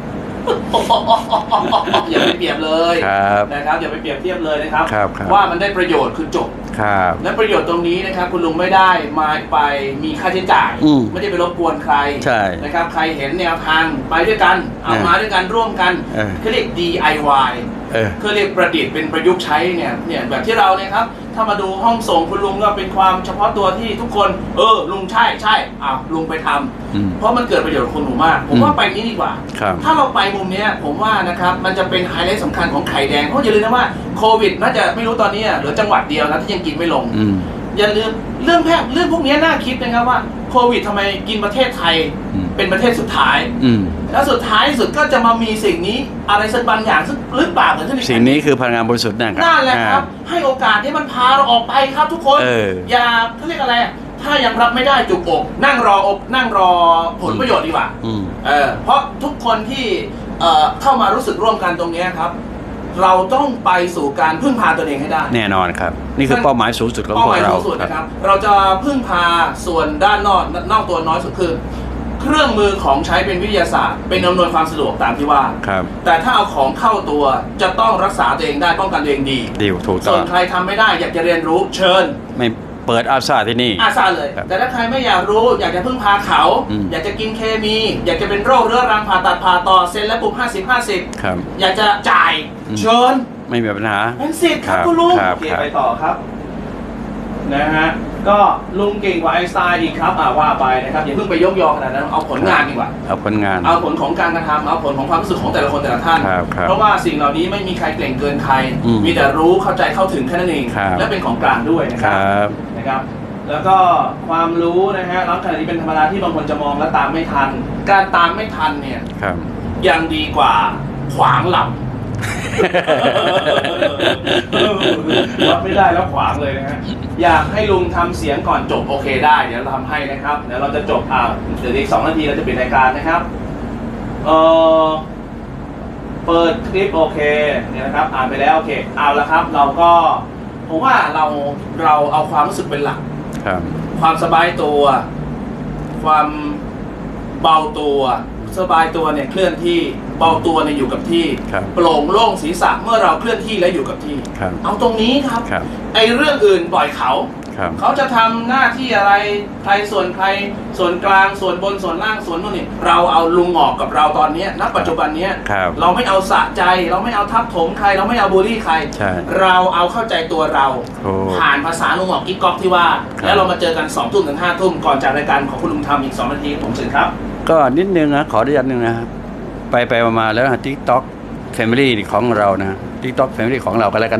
อย่าไปเปรียบเลยนะครับอย่าไปเปรียบเทียบเลยนะครับว่ามันได้ประโยชน์คือจบและประโยชน์ตรงนี้นะครับคุณลุงไม่ได้มาไปมีค่าใช้จ่ายไม่ได้ไปรบกวนใครนะครับใครเห็นแนวทางไปด้วยกันเอามาด้วยกันร่วมกันเขาเรียก ดี ไอ วาย เขาเรียกประดิษฐ์เป็นประยุกต์ใช้เนี่ยเนี่ยแบบที่เราเนี่ยครับถ้ามาดูห้องส่งคุณลุงก็เป็นความเฉพาะตัวที่ทุกคนเออลุงใช่ใช่อ้าวลุงไปทำเพราะมันเกิดประโยชน์กับคุณหนูมากผมว่าไปนี้ดีกว่าถ้าเราไปมุมนี้ผมว่านะครับมันจะเป็นไฮไลท์สำคัญของไข่แดงเพราะอย่าลืมนะว่าโควิดน่าจะไม่รู้ตอนนี้เหลือจังหวัดเดียวนะที่ยังกินไม่ลงอย่าลืมเรื่องแพทย์เรื่องพวกนี้น่าคิดนะครับว่าโควิดทำไมกินประเทศไทยเป็นประเทศสุดท้ายแล้วสุดท้ายสุดก็จะมามีสิ่งนี้อะไรสักบางอย่างซึ่งหรือเปล่าเหมือนที่สิ่งนี้คือพลังงานบริสุทธิ์นั่นนั่นแหละครับให้โอกาสที่มันพาเราออกไปครับทุกคนอย่าเขาเรียกอะไรถ้ายังรับไม่ได้จุกอกนั่งรออกนั่งรอผลประโยชน์ดีกว่าเออเพราะทุกคนที่เข้ามารู้สึกร่วมกันตรงนี้ครับเราต้องไปสู่การพึ่งพาตัวเองให้ได้แน่นอนครับนี่คือเป้าหมายสูงสุดของพวกเราครับเราจะพึ่งพาส่วนด้านนอกนอกตัวน้อยสุดคือเครื่องมือของใช้เป็นวิทยาศาสตร์เป็นอำนวยความสะดวกตามที่ว่าแต่ถ้าเอาของเข้าตัวจะต้องรักษาตัวเองได้ป้องกันตัวเองดีดีถูกต้องส่วนใครทำไม่ได้อยากจะเรียนรู้เชิญไม่เปิดอาซาที่นี่อาซาเลยแต่ถ้าใครไม่อยากรู้อยากจะพึ่งพาเขาอยากจะกินเคมีอยากจะเป็นโรคเรื้อรังผ่าตัดผ่าต่อเซ็นและปุ่มห้าสิบ ห้าสิบอยากจะจ่ายเชิญไม่มีปัญหาเป็นสิทธิ์ครับคุณลุงเก็บไปต่อครับนะฮะก็ลุงเก่งกว่าไอน์สไตน์อีกครับอ่าว่าไปนะครับอย่าเพิ่งไปยกยอขนาดนั้นเอาผลงานดีกว่าเอาผลงานเอาผลของการกระทำเอาผลของความรู้สึกของแต่ละคนแต่ละท่านเพราะว่าสิ่งเหล่านี้ไม่มีใครเก่งเกินใครมีแต่รู้เข้าใจเข้าถึงแค่นั้นเองและเป็นของกลางด้วยนะครับนะครับแล้วก็ความรู้นะฮะแล้วขณะนี้เป็นธรรมดาที่บางคนจะมองและตามไม่ทันการตามไม่ทันเนี่ยยังดีกว่าขวางหลับรับไม่ได้แล้วขวางเลยนะฮะอยากให้ลุงทำเสียงก่อนจบโอเคได้เดี๋ยวเราทำให้นะครับเดี๋ยวเราจะจบอ่าเดี๋ยวอีกสองนาทีเราจะปิดรายการนะครับเออเปิดคลิปโอเคเนี่ยนะครับอ่านไปแล้วโอเคเอาละครับเราก็ผมว่าเราเราเอาความรู้สึกเป็นหลักความสบายตัวความเบาตัวสบายตัวเนี่ยเคลื่อนที่เบาตัวเนี่ยอยู่กับที่โปร่งโล่งศีรษะเมื่อเราเคลื่อนที่และอยู่กับที่เอาตรงนี้ครับไอ้เรื่องอื่นปล่อยเขาเขาจะทำหน้าที่อะไรใครส่วนใครส่วนกลางส่วนบนส่วนล่างส่วนนู่นนี่เราเอาลุงออกกับเราตอนนี้ณปัจจุบันนี้เราไม่เอาสะใจเราไม่เอาทับถมใครเราไม่เอาบูลลี่ใครเราเอาเข้าใจตัวเราผ่านภาษาลุงออกกิ๊กก๊อกที่ว่าแล้วเรามาเจอกันสองทุ่มถึงห้าทุ่มก่อนจากรายการของคุณลุงทำอีกสองนาทีผมเชิญครับก็นิดนึงนะขออนุญาตนึงนะครับไปไปมาแล้ว TikTok Family ของเรานะ TikTok Family ของเราก็แล้วกัน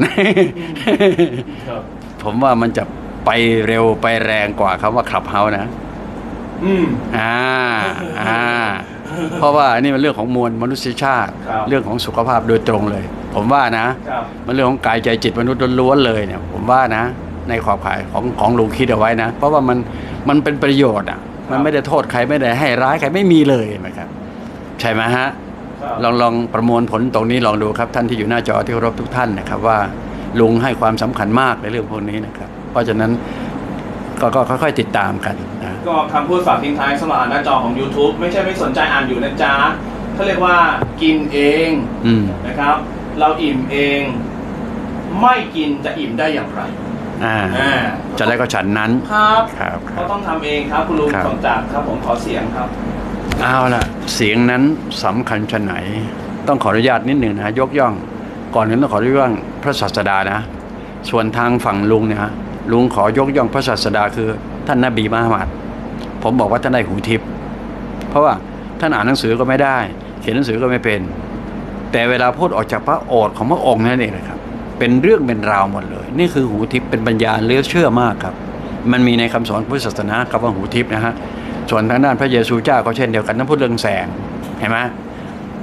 ผมว่ามันจะไปเร็วไปแรงกว่าคำว่า Clubhouse นะอืมอ่าอ่าเพราะว่านี่มันเรื่องของมวลมนุษยชาติเรื่องของสุขภาพโดยตรงเลยผมว่านะมันเรื่องของกายใจจิตมนุษย์ล้วนเลยเนี่ยผมว่านะในขอบข่ายของของลุงคิดเอาไว้นะเพราะว่ามันมันเป็นประโยชน์อ่ะมันไม่ได้โทษใครไม่ได้ให้ร้ายใครไม่มีเลยนะครับใช่ไหมฮะลองลองประมวลผลตรงนี้ลองดูครับท่านที่อยู่หน้าจอที่เคารพทุกท่านนะครับว่าลุงให้ความสำคัญมากในเรื่องพวกนี้นะครับเพราะฉะนั้นก็ก็ค่อยๆติดตามกันนะก็คำพูดฝากทิ้งท้ายสำหรับหน้าจอของ YouTube ไม่ใช่ไม่สนใจอ่านอยู่นะจ๊ะเขาเรียกว่ากินเองนะครับเราอิ่มเองไม่กินจะอิ่มได้อย่างไรจะได้ก็ฉันนั้นครับครับก็ต้องทำเองครับคุณลุงสมจักรครับผมขอเสียงครับเอาล่ะเสียงนั้นสำคัญชะไหนต้องขออนุญาตนิดหนึ่งนะยกย่องก่อนอื่นต้องขออนุญาตพระศาสดานะส่วนทางฝั่งลุงเนี่ยลุงขอยกย่องพระศาสดาคือท่านนบีมุฮัมมัดผมบอกว่าท่านได้หูทิพย์เพราะว่าท่านอ่านหนังสือก็ไม่ได้เขียนหนังสือก็ไม่เป็นแต่เวลาพูดออกจากพระโอษฐ์ของพระองค์นั่นเองนะครับเป็นเรื่องเป็นราวหมดเลยนี่คือหูทิพย์เป็นปัญญาเหลือเชื่อมากครับมันมีในคำสอนพุทธศาสนาคำว่าหูทิพย์นะฮะส่วนทางด้านพระเยซูเจ้าก็เช่นเดียวกันท่านพูดเรื่องแสงเห็นไหม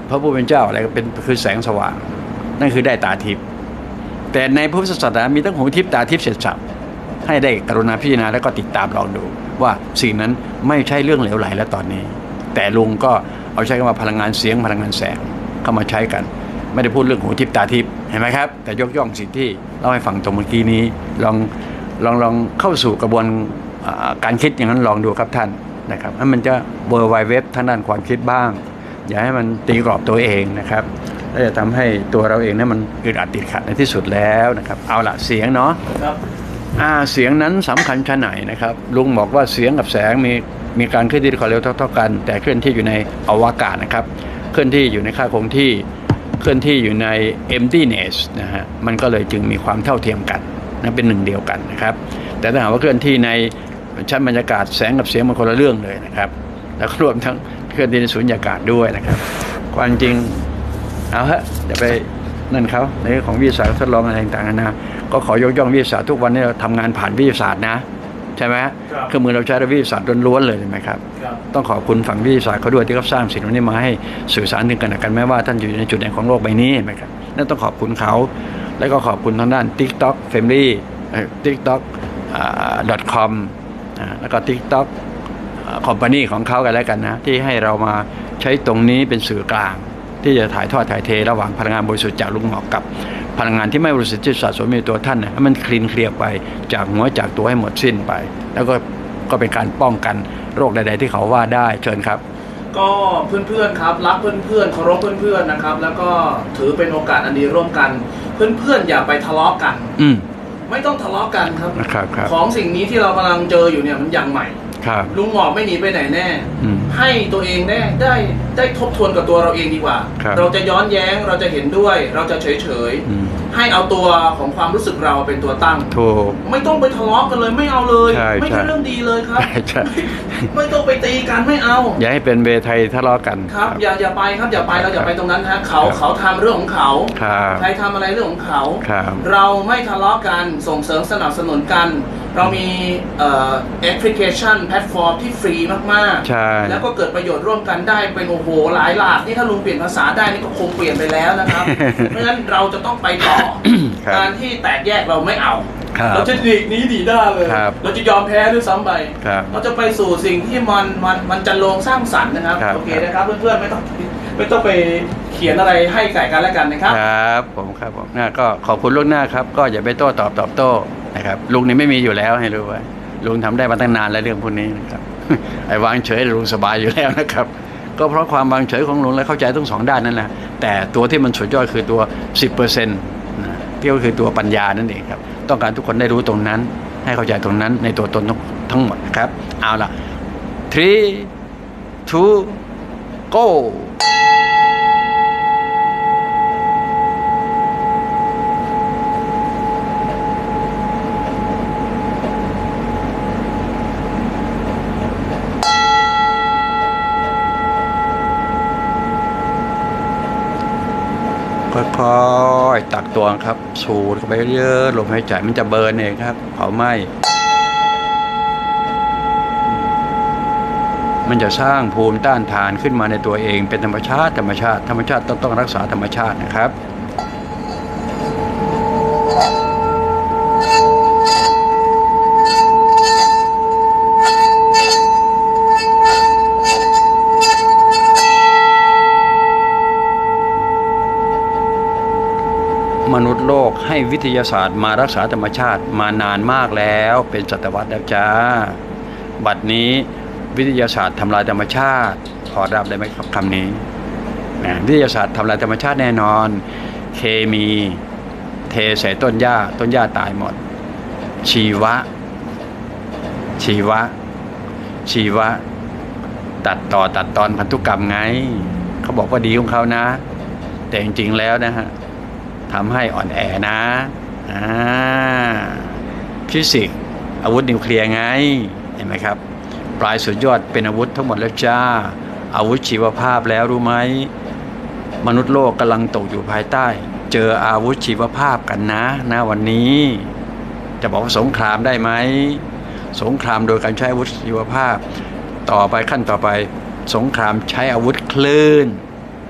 พระผู้เป็นเจ้าอะไรก็เป็นคือแสงสว่างนั่นคือได้ตาทิพย์แต่ในพุทธศาสนามีทั้งหูทิพย์ตาทิพย์เสร็จสับให้ได้กรุณาพิจารณาแล้วก็ติดตามลองดูว่าสิ่งนั้นไม่ใช่เรื่องเหลวไหลแล้วตอนนี้แต่ลุงก็เอาใช้คำว่าพลังงานเสียงพลังงานแสงเข้ามาใช้กันไม่ได้พูดเรื่องหูทิพย์ตาทิพย์เห็นไหมครับแต่ยกย่องสิ่งที่เล่าให้ฟังตรงเมื่อกี้นี้ลองลองลองเข้าสู่กระบวนการคิดอย่างนั้นลองดูครับท่านนะครับให้มันจะเวอร์ไวเว็บทางด้านความคิดบ้างอย่าให้มันตีกรอบตัวเองนะครับแล้วจะทำให้ตัวเราเองนั้นมันอึดอัดติดขัดในที่สุดแล้วนะครับเอาละเสียงเนาะครับอ่าเสียงนั้นสำคัญชะไหนนะครับลุงบอกว่าเสียงกับแสงมีมีการเคลื่อนที่ความเร็วเท่าๆกันแต่เคลื่อนที่อยู่ในอวกาศนะครับเคลื่อนที่อยู่ในค่าคงที่เคลื่อนที่อยู่ใน emptiness นะฮะมันก็เลยจึงมีความเท่าเทียมกันนะเป็นหนึ่งเดียวกันนะครับแต่ถ้าหากว่าเคลื่อนที่ในชั้นบรรยากาศแสงกับเสียงมันคนละเรื่องเลยนะครับแล้วก็รวมทั้งเคลื่อนที่ในสุญญากาศด้วยนะครับความจริงเอาฮะอย่าไปนั่นเขาในเรื่องของวิทยาศาสตร์ทดลองอะไรต่างๆนะก็ขอยกย่องวิทยาศาสตร์ทุกวันนี้เราทำงานผ่านวิทยาศาสตร์นะใช่ไหมเครื่องมือเราใช้วิทยาศาสตร์ล้วนๆเลยใช่ไหมครับต้องขอบคุณฝั่งวิทยาศาสตร์เขาด้วยที่เขาสร้างสิ่งนี้มาให้สื่อสารถึงกันและกันแม้ว่าท่านอยู่ในจุดไหนของโลกใบนี้ไหมครับนั่นต้องขอบคุณเขาแล้วก็ขอบคุณทางด้าน TikTok Family TikTok .com แล้วก็ TikTok Company ของเขากันแล้วกันนะที่ให้เรามาใช้ตรงนี้เป็นสื่อกลางที่จะถ่ายทอดถ่ายเทระหว่างพลังงานบริสุทธิ์จากลุงหมอกกับพลังงานที่ไม่บริสุทธิ์ที่สะสมในตัวท่านนะให้มันคลีนเคลียร์ไปจากหัวจากตัวให้หมดสิ้นไปแล้วก็ก็เป็นการป้องกันโรคใดๆที่เขาว่าได้เชิญครับก็เพื่อนๆครับรักเพื่อนๆเคารพเพื่อนๆนะครับแล้วก็ถือเป็นโอกาสอันดีร่วมกันเพื่อนๆอย่าไปทะเลาะกันอืมไม่ต้องทะเลาะกันครับของสิ่งนี้ที่เรากำลังเจออยู่เนี่ยมันยังใหม่ลุงหมอกไม่หนีไปไหนแน่ให้ตัวเองได้ได้ได้ทบทวนกับตัวเราเองดีกว่าเราจะย้อนแย้งเราจะเห็นด้วยเราจะเฉยเฉยให้เอาตัวของความรู้สึกเราเป็นตัวตั้งไม่ต้องไปทะเลาะกันเลยไม่เอาเลยไม่ใช่เรื่องดีเลยครับไม่ต้องไปตีกันไม่เอาอย่าให้เป็นเวไทยทะเลาะกันครับอย่าอย่าไปครับอย่าไปเราอย่าไปตรงนั้นฮะเขาเขาทำเรื่องของเขาใครทำอะไรเรื่องของเขาเราไม่ทะเลาะกันส่งเสริมสนับสนุนกันเรามีแอปพลิเคชันแพลตฟอร์มที่ฟรีมากๆแล้วก็เกิดประโยชน์ร่วมกันได้เป็นโอ้โหหลายหลากนี่ถ้าลุงเปลี่ยนภาษาได้นี่ก็คงเปลี่ยนไปแล้วนะครับเพราะฉะนั้นเราจะต้องไปต่อการที่แตกแยกเราไม่เอาเราจะหนีนี้ดีได้เลยเราจะยอมแพ้ด้วยซ้ำไปเราจะไปสู่สิ่งที่มันมันมันจะลงสร้างสรรค์นะครับโอเคนะครับเพื่อนๆไม่ต้องไม่ต้องไปเขียนอะไรให้ไก่กันแล้วกันนะครับครับผมครับผมน่าก็ขอบคุณล่วงหน้าครับก็อย่าไปโต้ตอบตอบโต้นะครับลุงนี่ไม่มีอยู่แล้วให้รู้ไว้ลุงทำได้มาตั้งนานแล้วเรื่องพวกนี้นะครับไอ้วางเฉยลุงสบายอยู่แล้วนะครับก็เพราะความวางเฉยของลุงและเข้าใจทั้งสองด้านนั่นแหละแต่ตัวที่มันสุดยอดคือตัว สิบเปอร์เซ็นต์ นะที่ก็คือตัวปัญญานั่นเองครับต้องการทุกคนได้รู้ตรงนั้นให้เข้าใจตรงนั้นในตัวตนทั้งหมดนะครับเอาล่ะ three two goค่อยๆตักตวงครับสูดเข้าไปเยอะลมหายใจมันจะเบิร์นเองครับเผาไหม้มันจะสร้างภูมิต้านทานขึ้นมาในตัวเองเป็นธรรมชาติธรรมชาติธรรมชาติต้องต้องรักษาธรรมชาตินะครับมนุษย์โลกให้วิทยาศาสตร์มารักษาธรรมชาติมานานมากแล้วเป็นศตวรรษแล้วจ้าบัดนี้วิทยาศาสตร์ทำลายธรรมชาติพอรับได้ไหมครับคำนี้นะวิทยาศาสตร์ทำลายธรรมชาติแน่นอนเคมีเทใส่ต้นหญ้าต้นหญ้าตายหมดชีวะชีวะชีวะตัดต่อตัดตอนพันธุกรรมไงเขาบอกว่าดีของเขานะแต่จริงๆแล้วนะฮะทำให้อ่อนแอนะฟิสิกส์อาวุธนิวเคลียร์ไงเห็นไหมครับปลายสุดยอดเป็นอาวุธทั้งหมดแล้วจ้าอาวุธชีวภาพแล้วรู้ไหมมนุษย์โลกกำลังตกอยู่ภายใต้เจออาวุธชีวภาพกันนะนะวันนี้จะบอกว่าสงครามได้ไหมสงครามโดยการใช้อาวุธชีวภาพต่อไปขั้นต่อไปสงครามใช้อาวุธคลื่น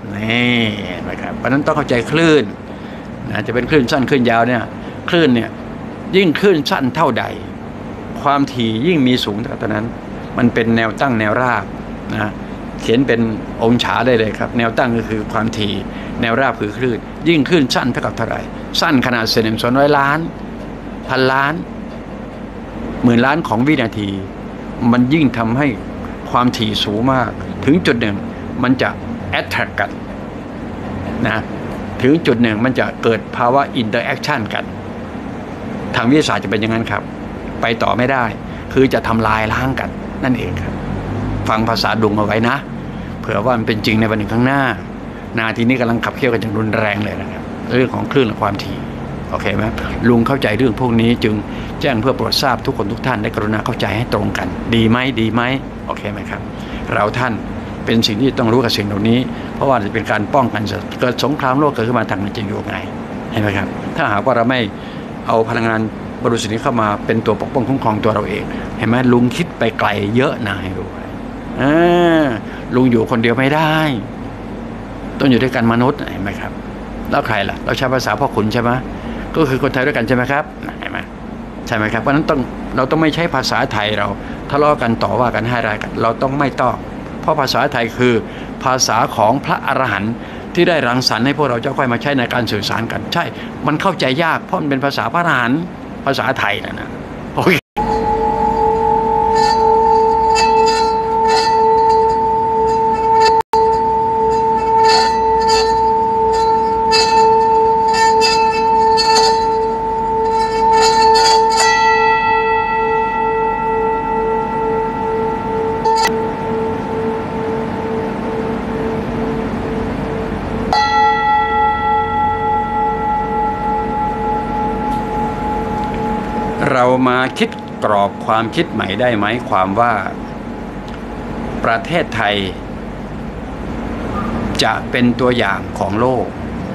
นี่นะครับเพราะนั้นต้องเข้าใจคลื่นนะจะเป็นคลื่นสั้นคลื่นยาวเนี่ยคลื่นเนี่ยยิ่งคลื่นสั้นเท่าใดความถี่ยิ่งมีสูงเท่านั้นมันเป็นแนวตั้งแนวราบนะเขียนเป็นองศาได้เลยครับแนวตั้งก็คือความถี่แนวราบคือคลื่นยิ่งคลื่นสั้นเท่ากับเท่าไหร่สั้นขนาดเซนส่วนร้อยล้านพันล้านหมื่นล้านของวินาทีมันยิ่งทำให้ความถี่สูงมากถึงจุดหนึ่งมันจะแอทแทรกกันนะถึงจุดหนึ่งมันจะเกิดภาวะอินเตอร์แอคชั่นกันทางวิทยาศาสตร์จะเป็นอย่างนั้นครับไปต่อไม่ได้คือจะทำลายล้างกันนั่นเองครับฟังภาษาดุงเอาไว้นะเผื่อว่ามันเป็นจริงในวันหนึ่งข้างหน้านาทีนี้กำลังขับเคี่ยวกันอย่างรุนแรงเลยนะครับเรื่องของคลื่นและความถี่โอเคไหมลุงเข้าใจเรื่องพวกนี้จึงแจ้งเพื่อโปรดทราบทุกคนทุกท่านได้กรุณาเข้าใจให้ตรงกันดีไหมดีไหมโอเคไหมครับเราท่านเป็นสิ่งที่ต้องรู้กับสิ่งเหล่านี้เพราะว่าจะเป็นการป้องกันเกิดสงครามโลกเกิดขึ้นมาทางนั้นจะอยู่ไงเห็นไหมครับถ้าหากว่าเราไม่เอาพลังงานบริสุทธิ์นี้เข้ามาเป็นตัวปกป้องคุ้มครองตัวเราเองเห็นไหมลุงคิดไปไกลเยอะนะให้รู้อ่าลุงอยู่คนเดียวไม่ได้ต้องอยู่ด้วยกันมนุษย์เห็นไหมครับแล้วใครล่ะเราใช้ภาษาพ่อขุนใช่ไหมก็คือคนไทยด้วยกันใช่ไหมครับเห็นไหมใช่ไหมครับเพราะฉะนั้นต้องเราต้องไม่ใช้ภาษาไทยเราทะเลาะกันต่อว่ากันให้ร้ายกันเราต้องไม่ต้องเพราะภาษาไทยคือภาษาของพระอรหันต์ที่ได้รังสรรค์ให้พวกเราเจ้าค่อยมาใช้ในการสื่อสารกันใช่มันเข้าใจยากเพราะมันเป็นภาษาพระอรหันต์ภาษาไทยนะนะโอเคเรามาคิดกรอบความคิดใหม่ได้ไหมความว่าประเทศไทยจะเป็นตัวอย่างของโลก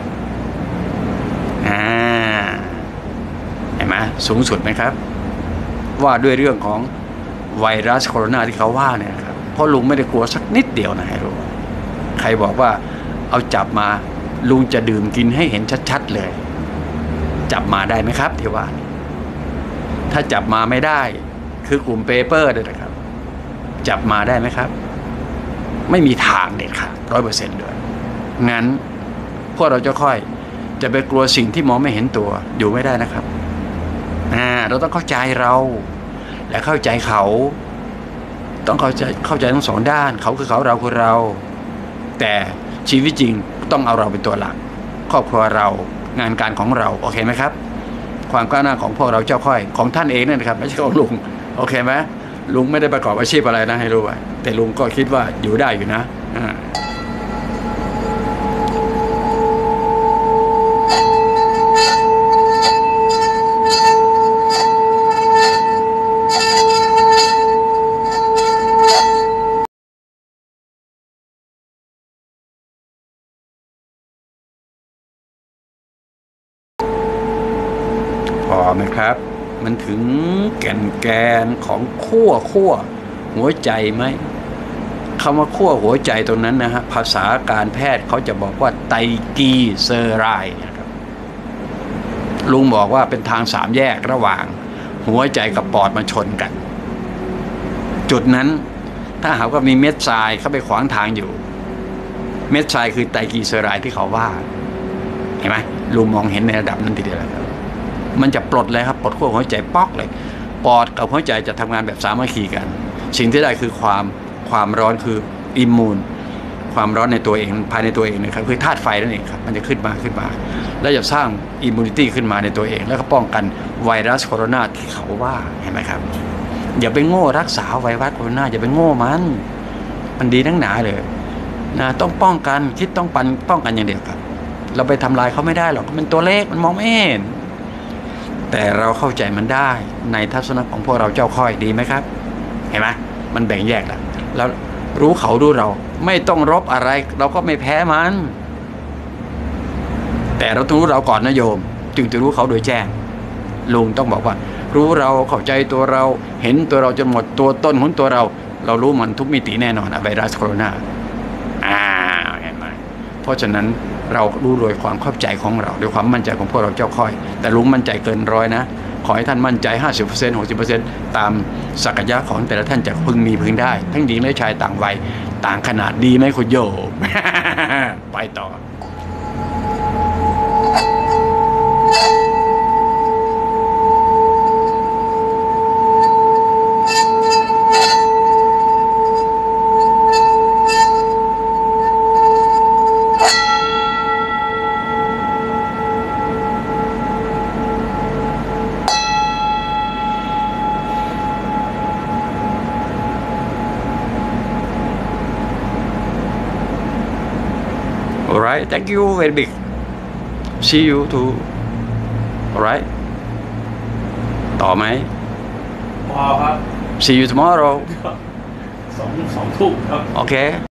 อ่าเห็นไหมสูงสุดไหมครับว่าด้วยเรื่องของไวรัสโคโรนาที่เขาว่าเนี่ยครับเพราะลุงไม่ได้กลัวสักนิดเดียวนะให้รู้ใครบอกว่าเอาจับมาลุงจะดื่มกินให้เห็นชัดๆเลยจับมาได้ไหมครับที่ว่าถ้าจับมาไม่ได้คือกลุ่มเปเปอร์เลยนะครับจับมาได้ไหมครับไม่มีทางเด็ดขาดร้อยเปอร์เซ็นต์ด้วยงั้นพวกเราจะค่อยจะไปกลัวสิ่งที่มองไม่เห็นตัวอยู่ไม่ได้นะครับอ่าเราต้องเข้าใจเราและเข้าใจเขาต้องเข้าใจเข้าใจทั้งสองด้านเขาคือเขาเราคือเราแต่ชีวิตจริงต้องเอาเราเป็นตัวหลักครอบครัวเรางานการของเราโอเคไหมครับความก้าวหน้าของพวกเราเจ้าค่อยของท่านเองนั่นนะครับไม่ใช่ของลุงโอเคไหมลุงไม่ได้ประกอบอาชีพอะไรนะให้รู้ไว้แต่ลุงก็คิดว่าอยู่ได้อยู่นะอ่าพอไหมครับมันถึงแก่นแกนของขั้วขั้วหัวใจไหมคำว่าขั้วหัวใจตรงนั้นนะฮะภาษาการแพทย์เขาจะบอกว่าไตรกีเซอไรด์นะครับลุงบอกว่าเป็นทางสามแยกระหว่างหัวใจกับปอดมาชนกันจุดนั้นถ้าหากว่ามีเม็ดทรายเข้าไปขวางทางอยู่เม็ดทรายคือไตรกีเซอไรด์ที่เขาว่าเห็นไหมลุงมองเห็นในระดับนั้นทีเดียวแล้วมันจะปลดเลยครับปลดขั้วหัวใจป๊อกเลยปอดกับหัวใจจะทำงานแบบสามัคคีกันสิ่งที่ได้คือความความร้อนคืออิมมูนความร้อนในตัวเองภายในตัวเองนะครับคือธาตุไฟนั่นเองครับมันจะขึ้นมาขึ้นมาแล้วจะสร้างอิมมูนิตี้ขึ้นมาในตัวเองแล้วก็ป้องกันไวรัสโคโรนาที่เขาว่าเห็นไหมครับอย่าไปโง่รักษาไวรัสโคโรนาอย่าไปโง่มันมันดีทั้งหนาเลยนะต้องป้องกันคิดต้องปันป้องกันอย่างเดียวครับเราไปทำลายเขาไม่ได้หรอกมันตัวเล็กมันมองไม่เห็นแต่เราเข้าใจมันได้ในทัศนะของพวกเราเจ้าค่อยดีไหมครับเห็นไหมมันแบ่งแยกแล้วแล้วรู้เขารู้เราไม่ต้องรบอะไรเราก็ไม่แพ้มันแต่เราต้องรู้เราก่อนนะโยมจึงจะรู้เขาโดยแจ้งลุงต้องบอกว่ารู้เราเข้าใจตัวเราเห็นตัวเราจนหมดตัวต้นของตัวเราเรารู้มันทุกมิติแน่นอนไวรัสโคโรนาอ่าเห็นไหมเพราะฉะนั้นเรารู้โดยความเข้าใจของเราด้วยความมั่นใจของพวกเราเจ้าค่อยแต่ลุงมั่นใจเกินร้อยนะขอให้ท่านมั่นใจ ห้าสิบเปอร์เซ็นต์ หกสิบเปอร์เซ็นต์ ตามศักยะของแต่ละท่านจะพึงมีพึงได้ทั้งดีไม่ชายต่างวัยต่างขนาดดีไหมคุณโยม ไปต่อAlright, thank you very big. See you too. Alright. ต่อไหมพอครับ See you tomorrow. สองสองทุ่มครับ Okay.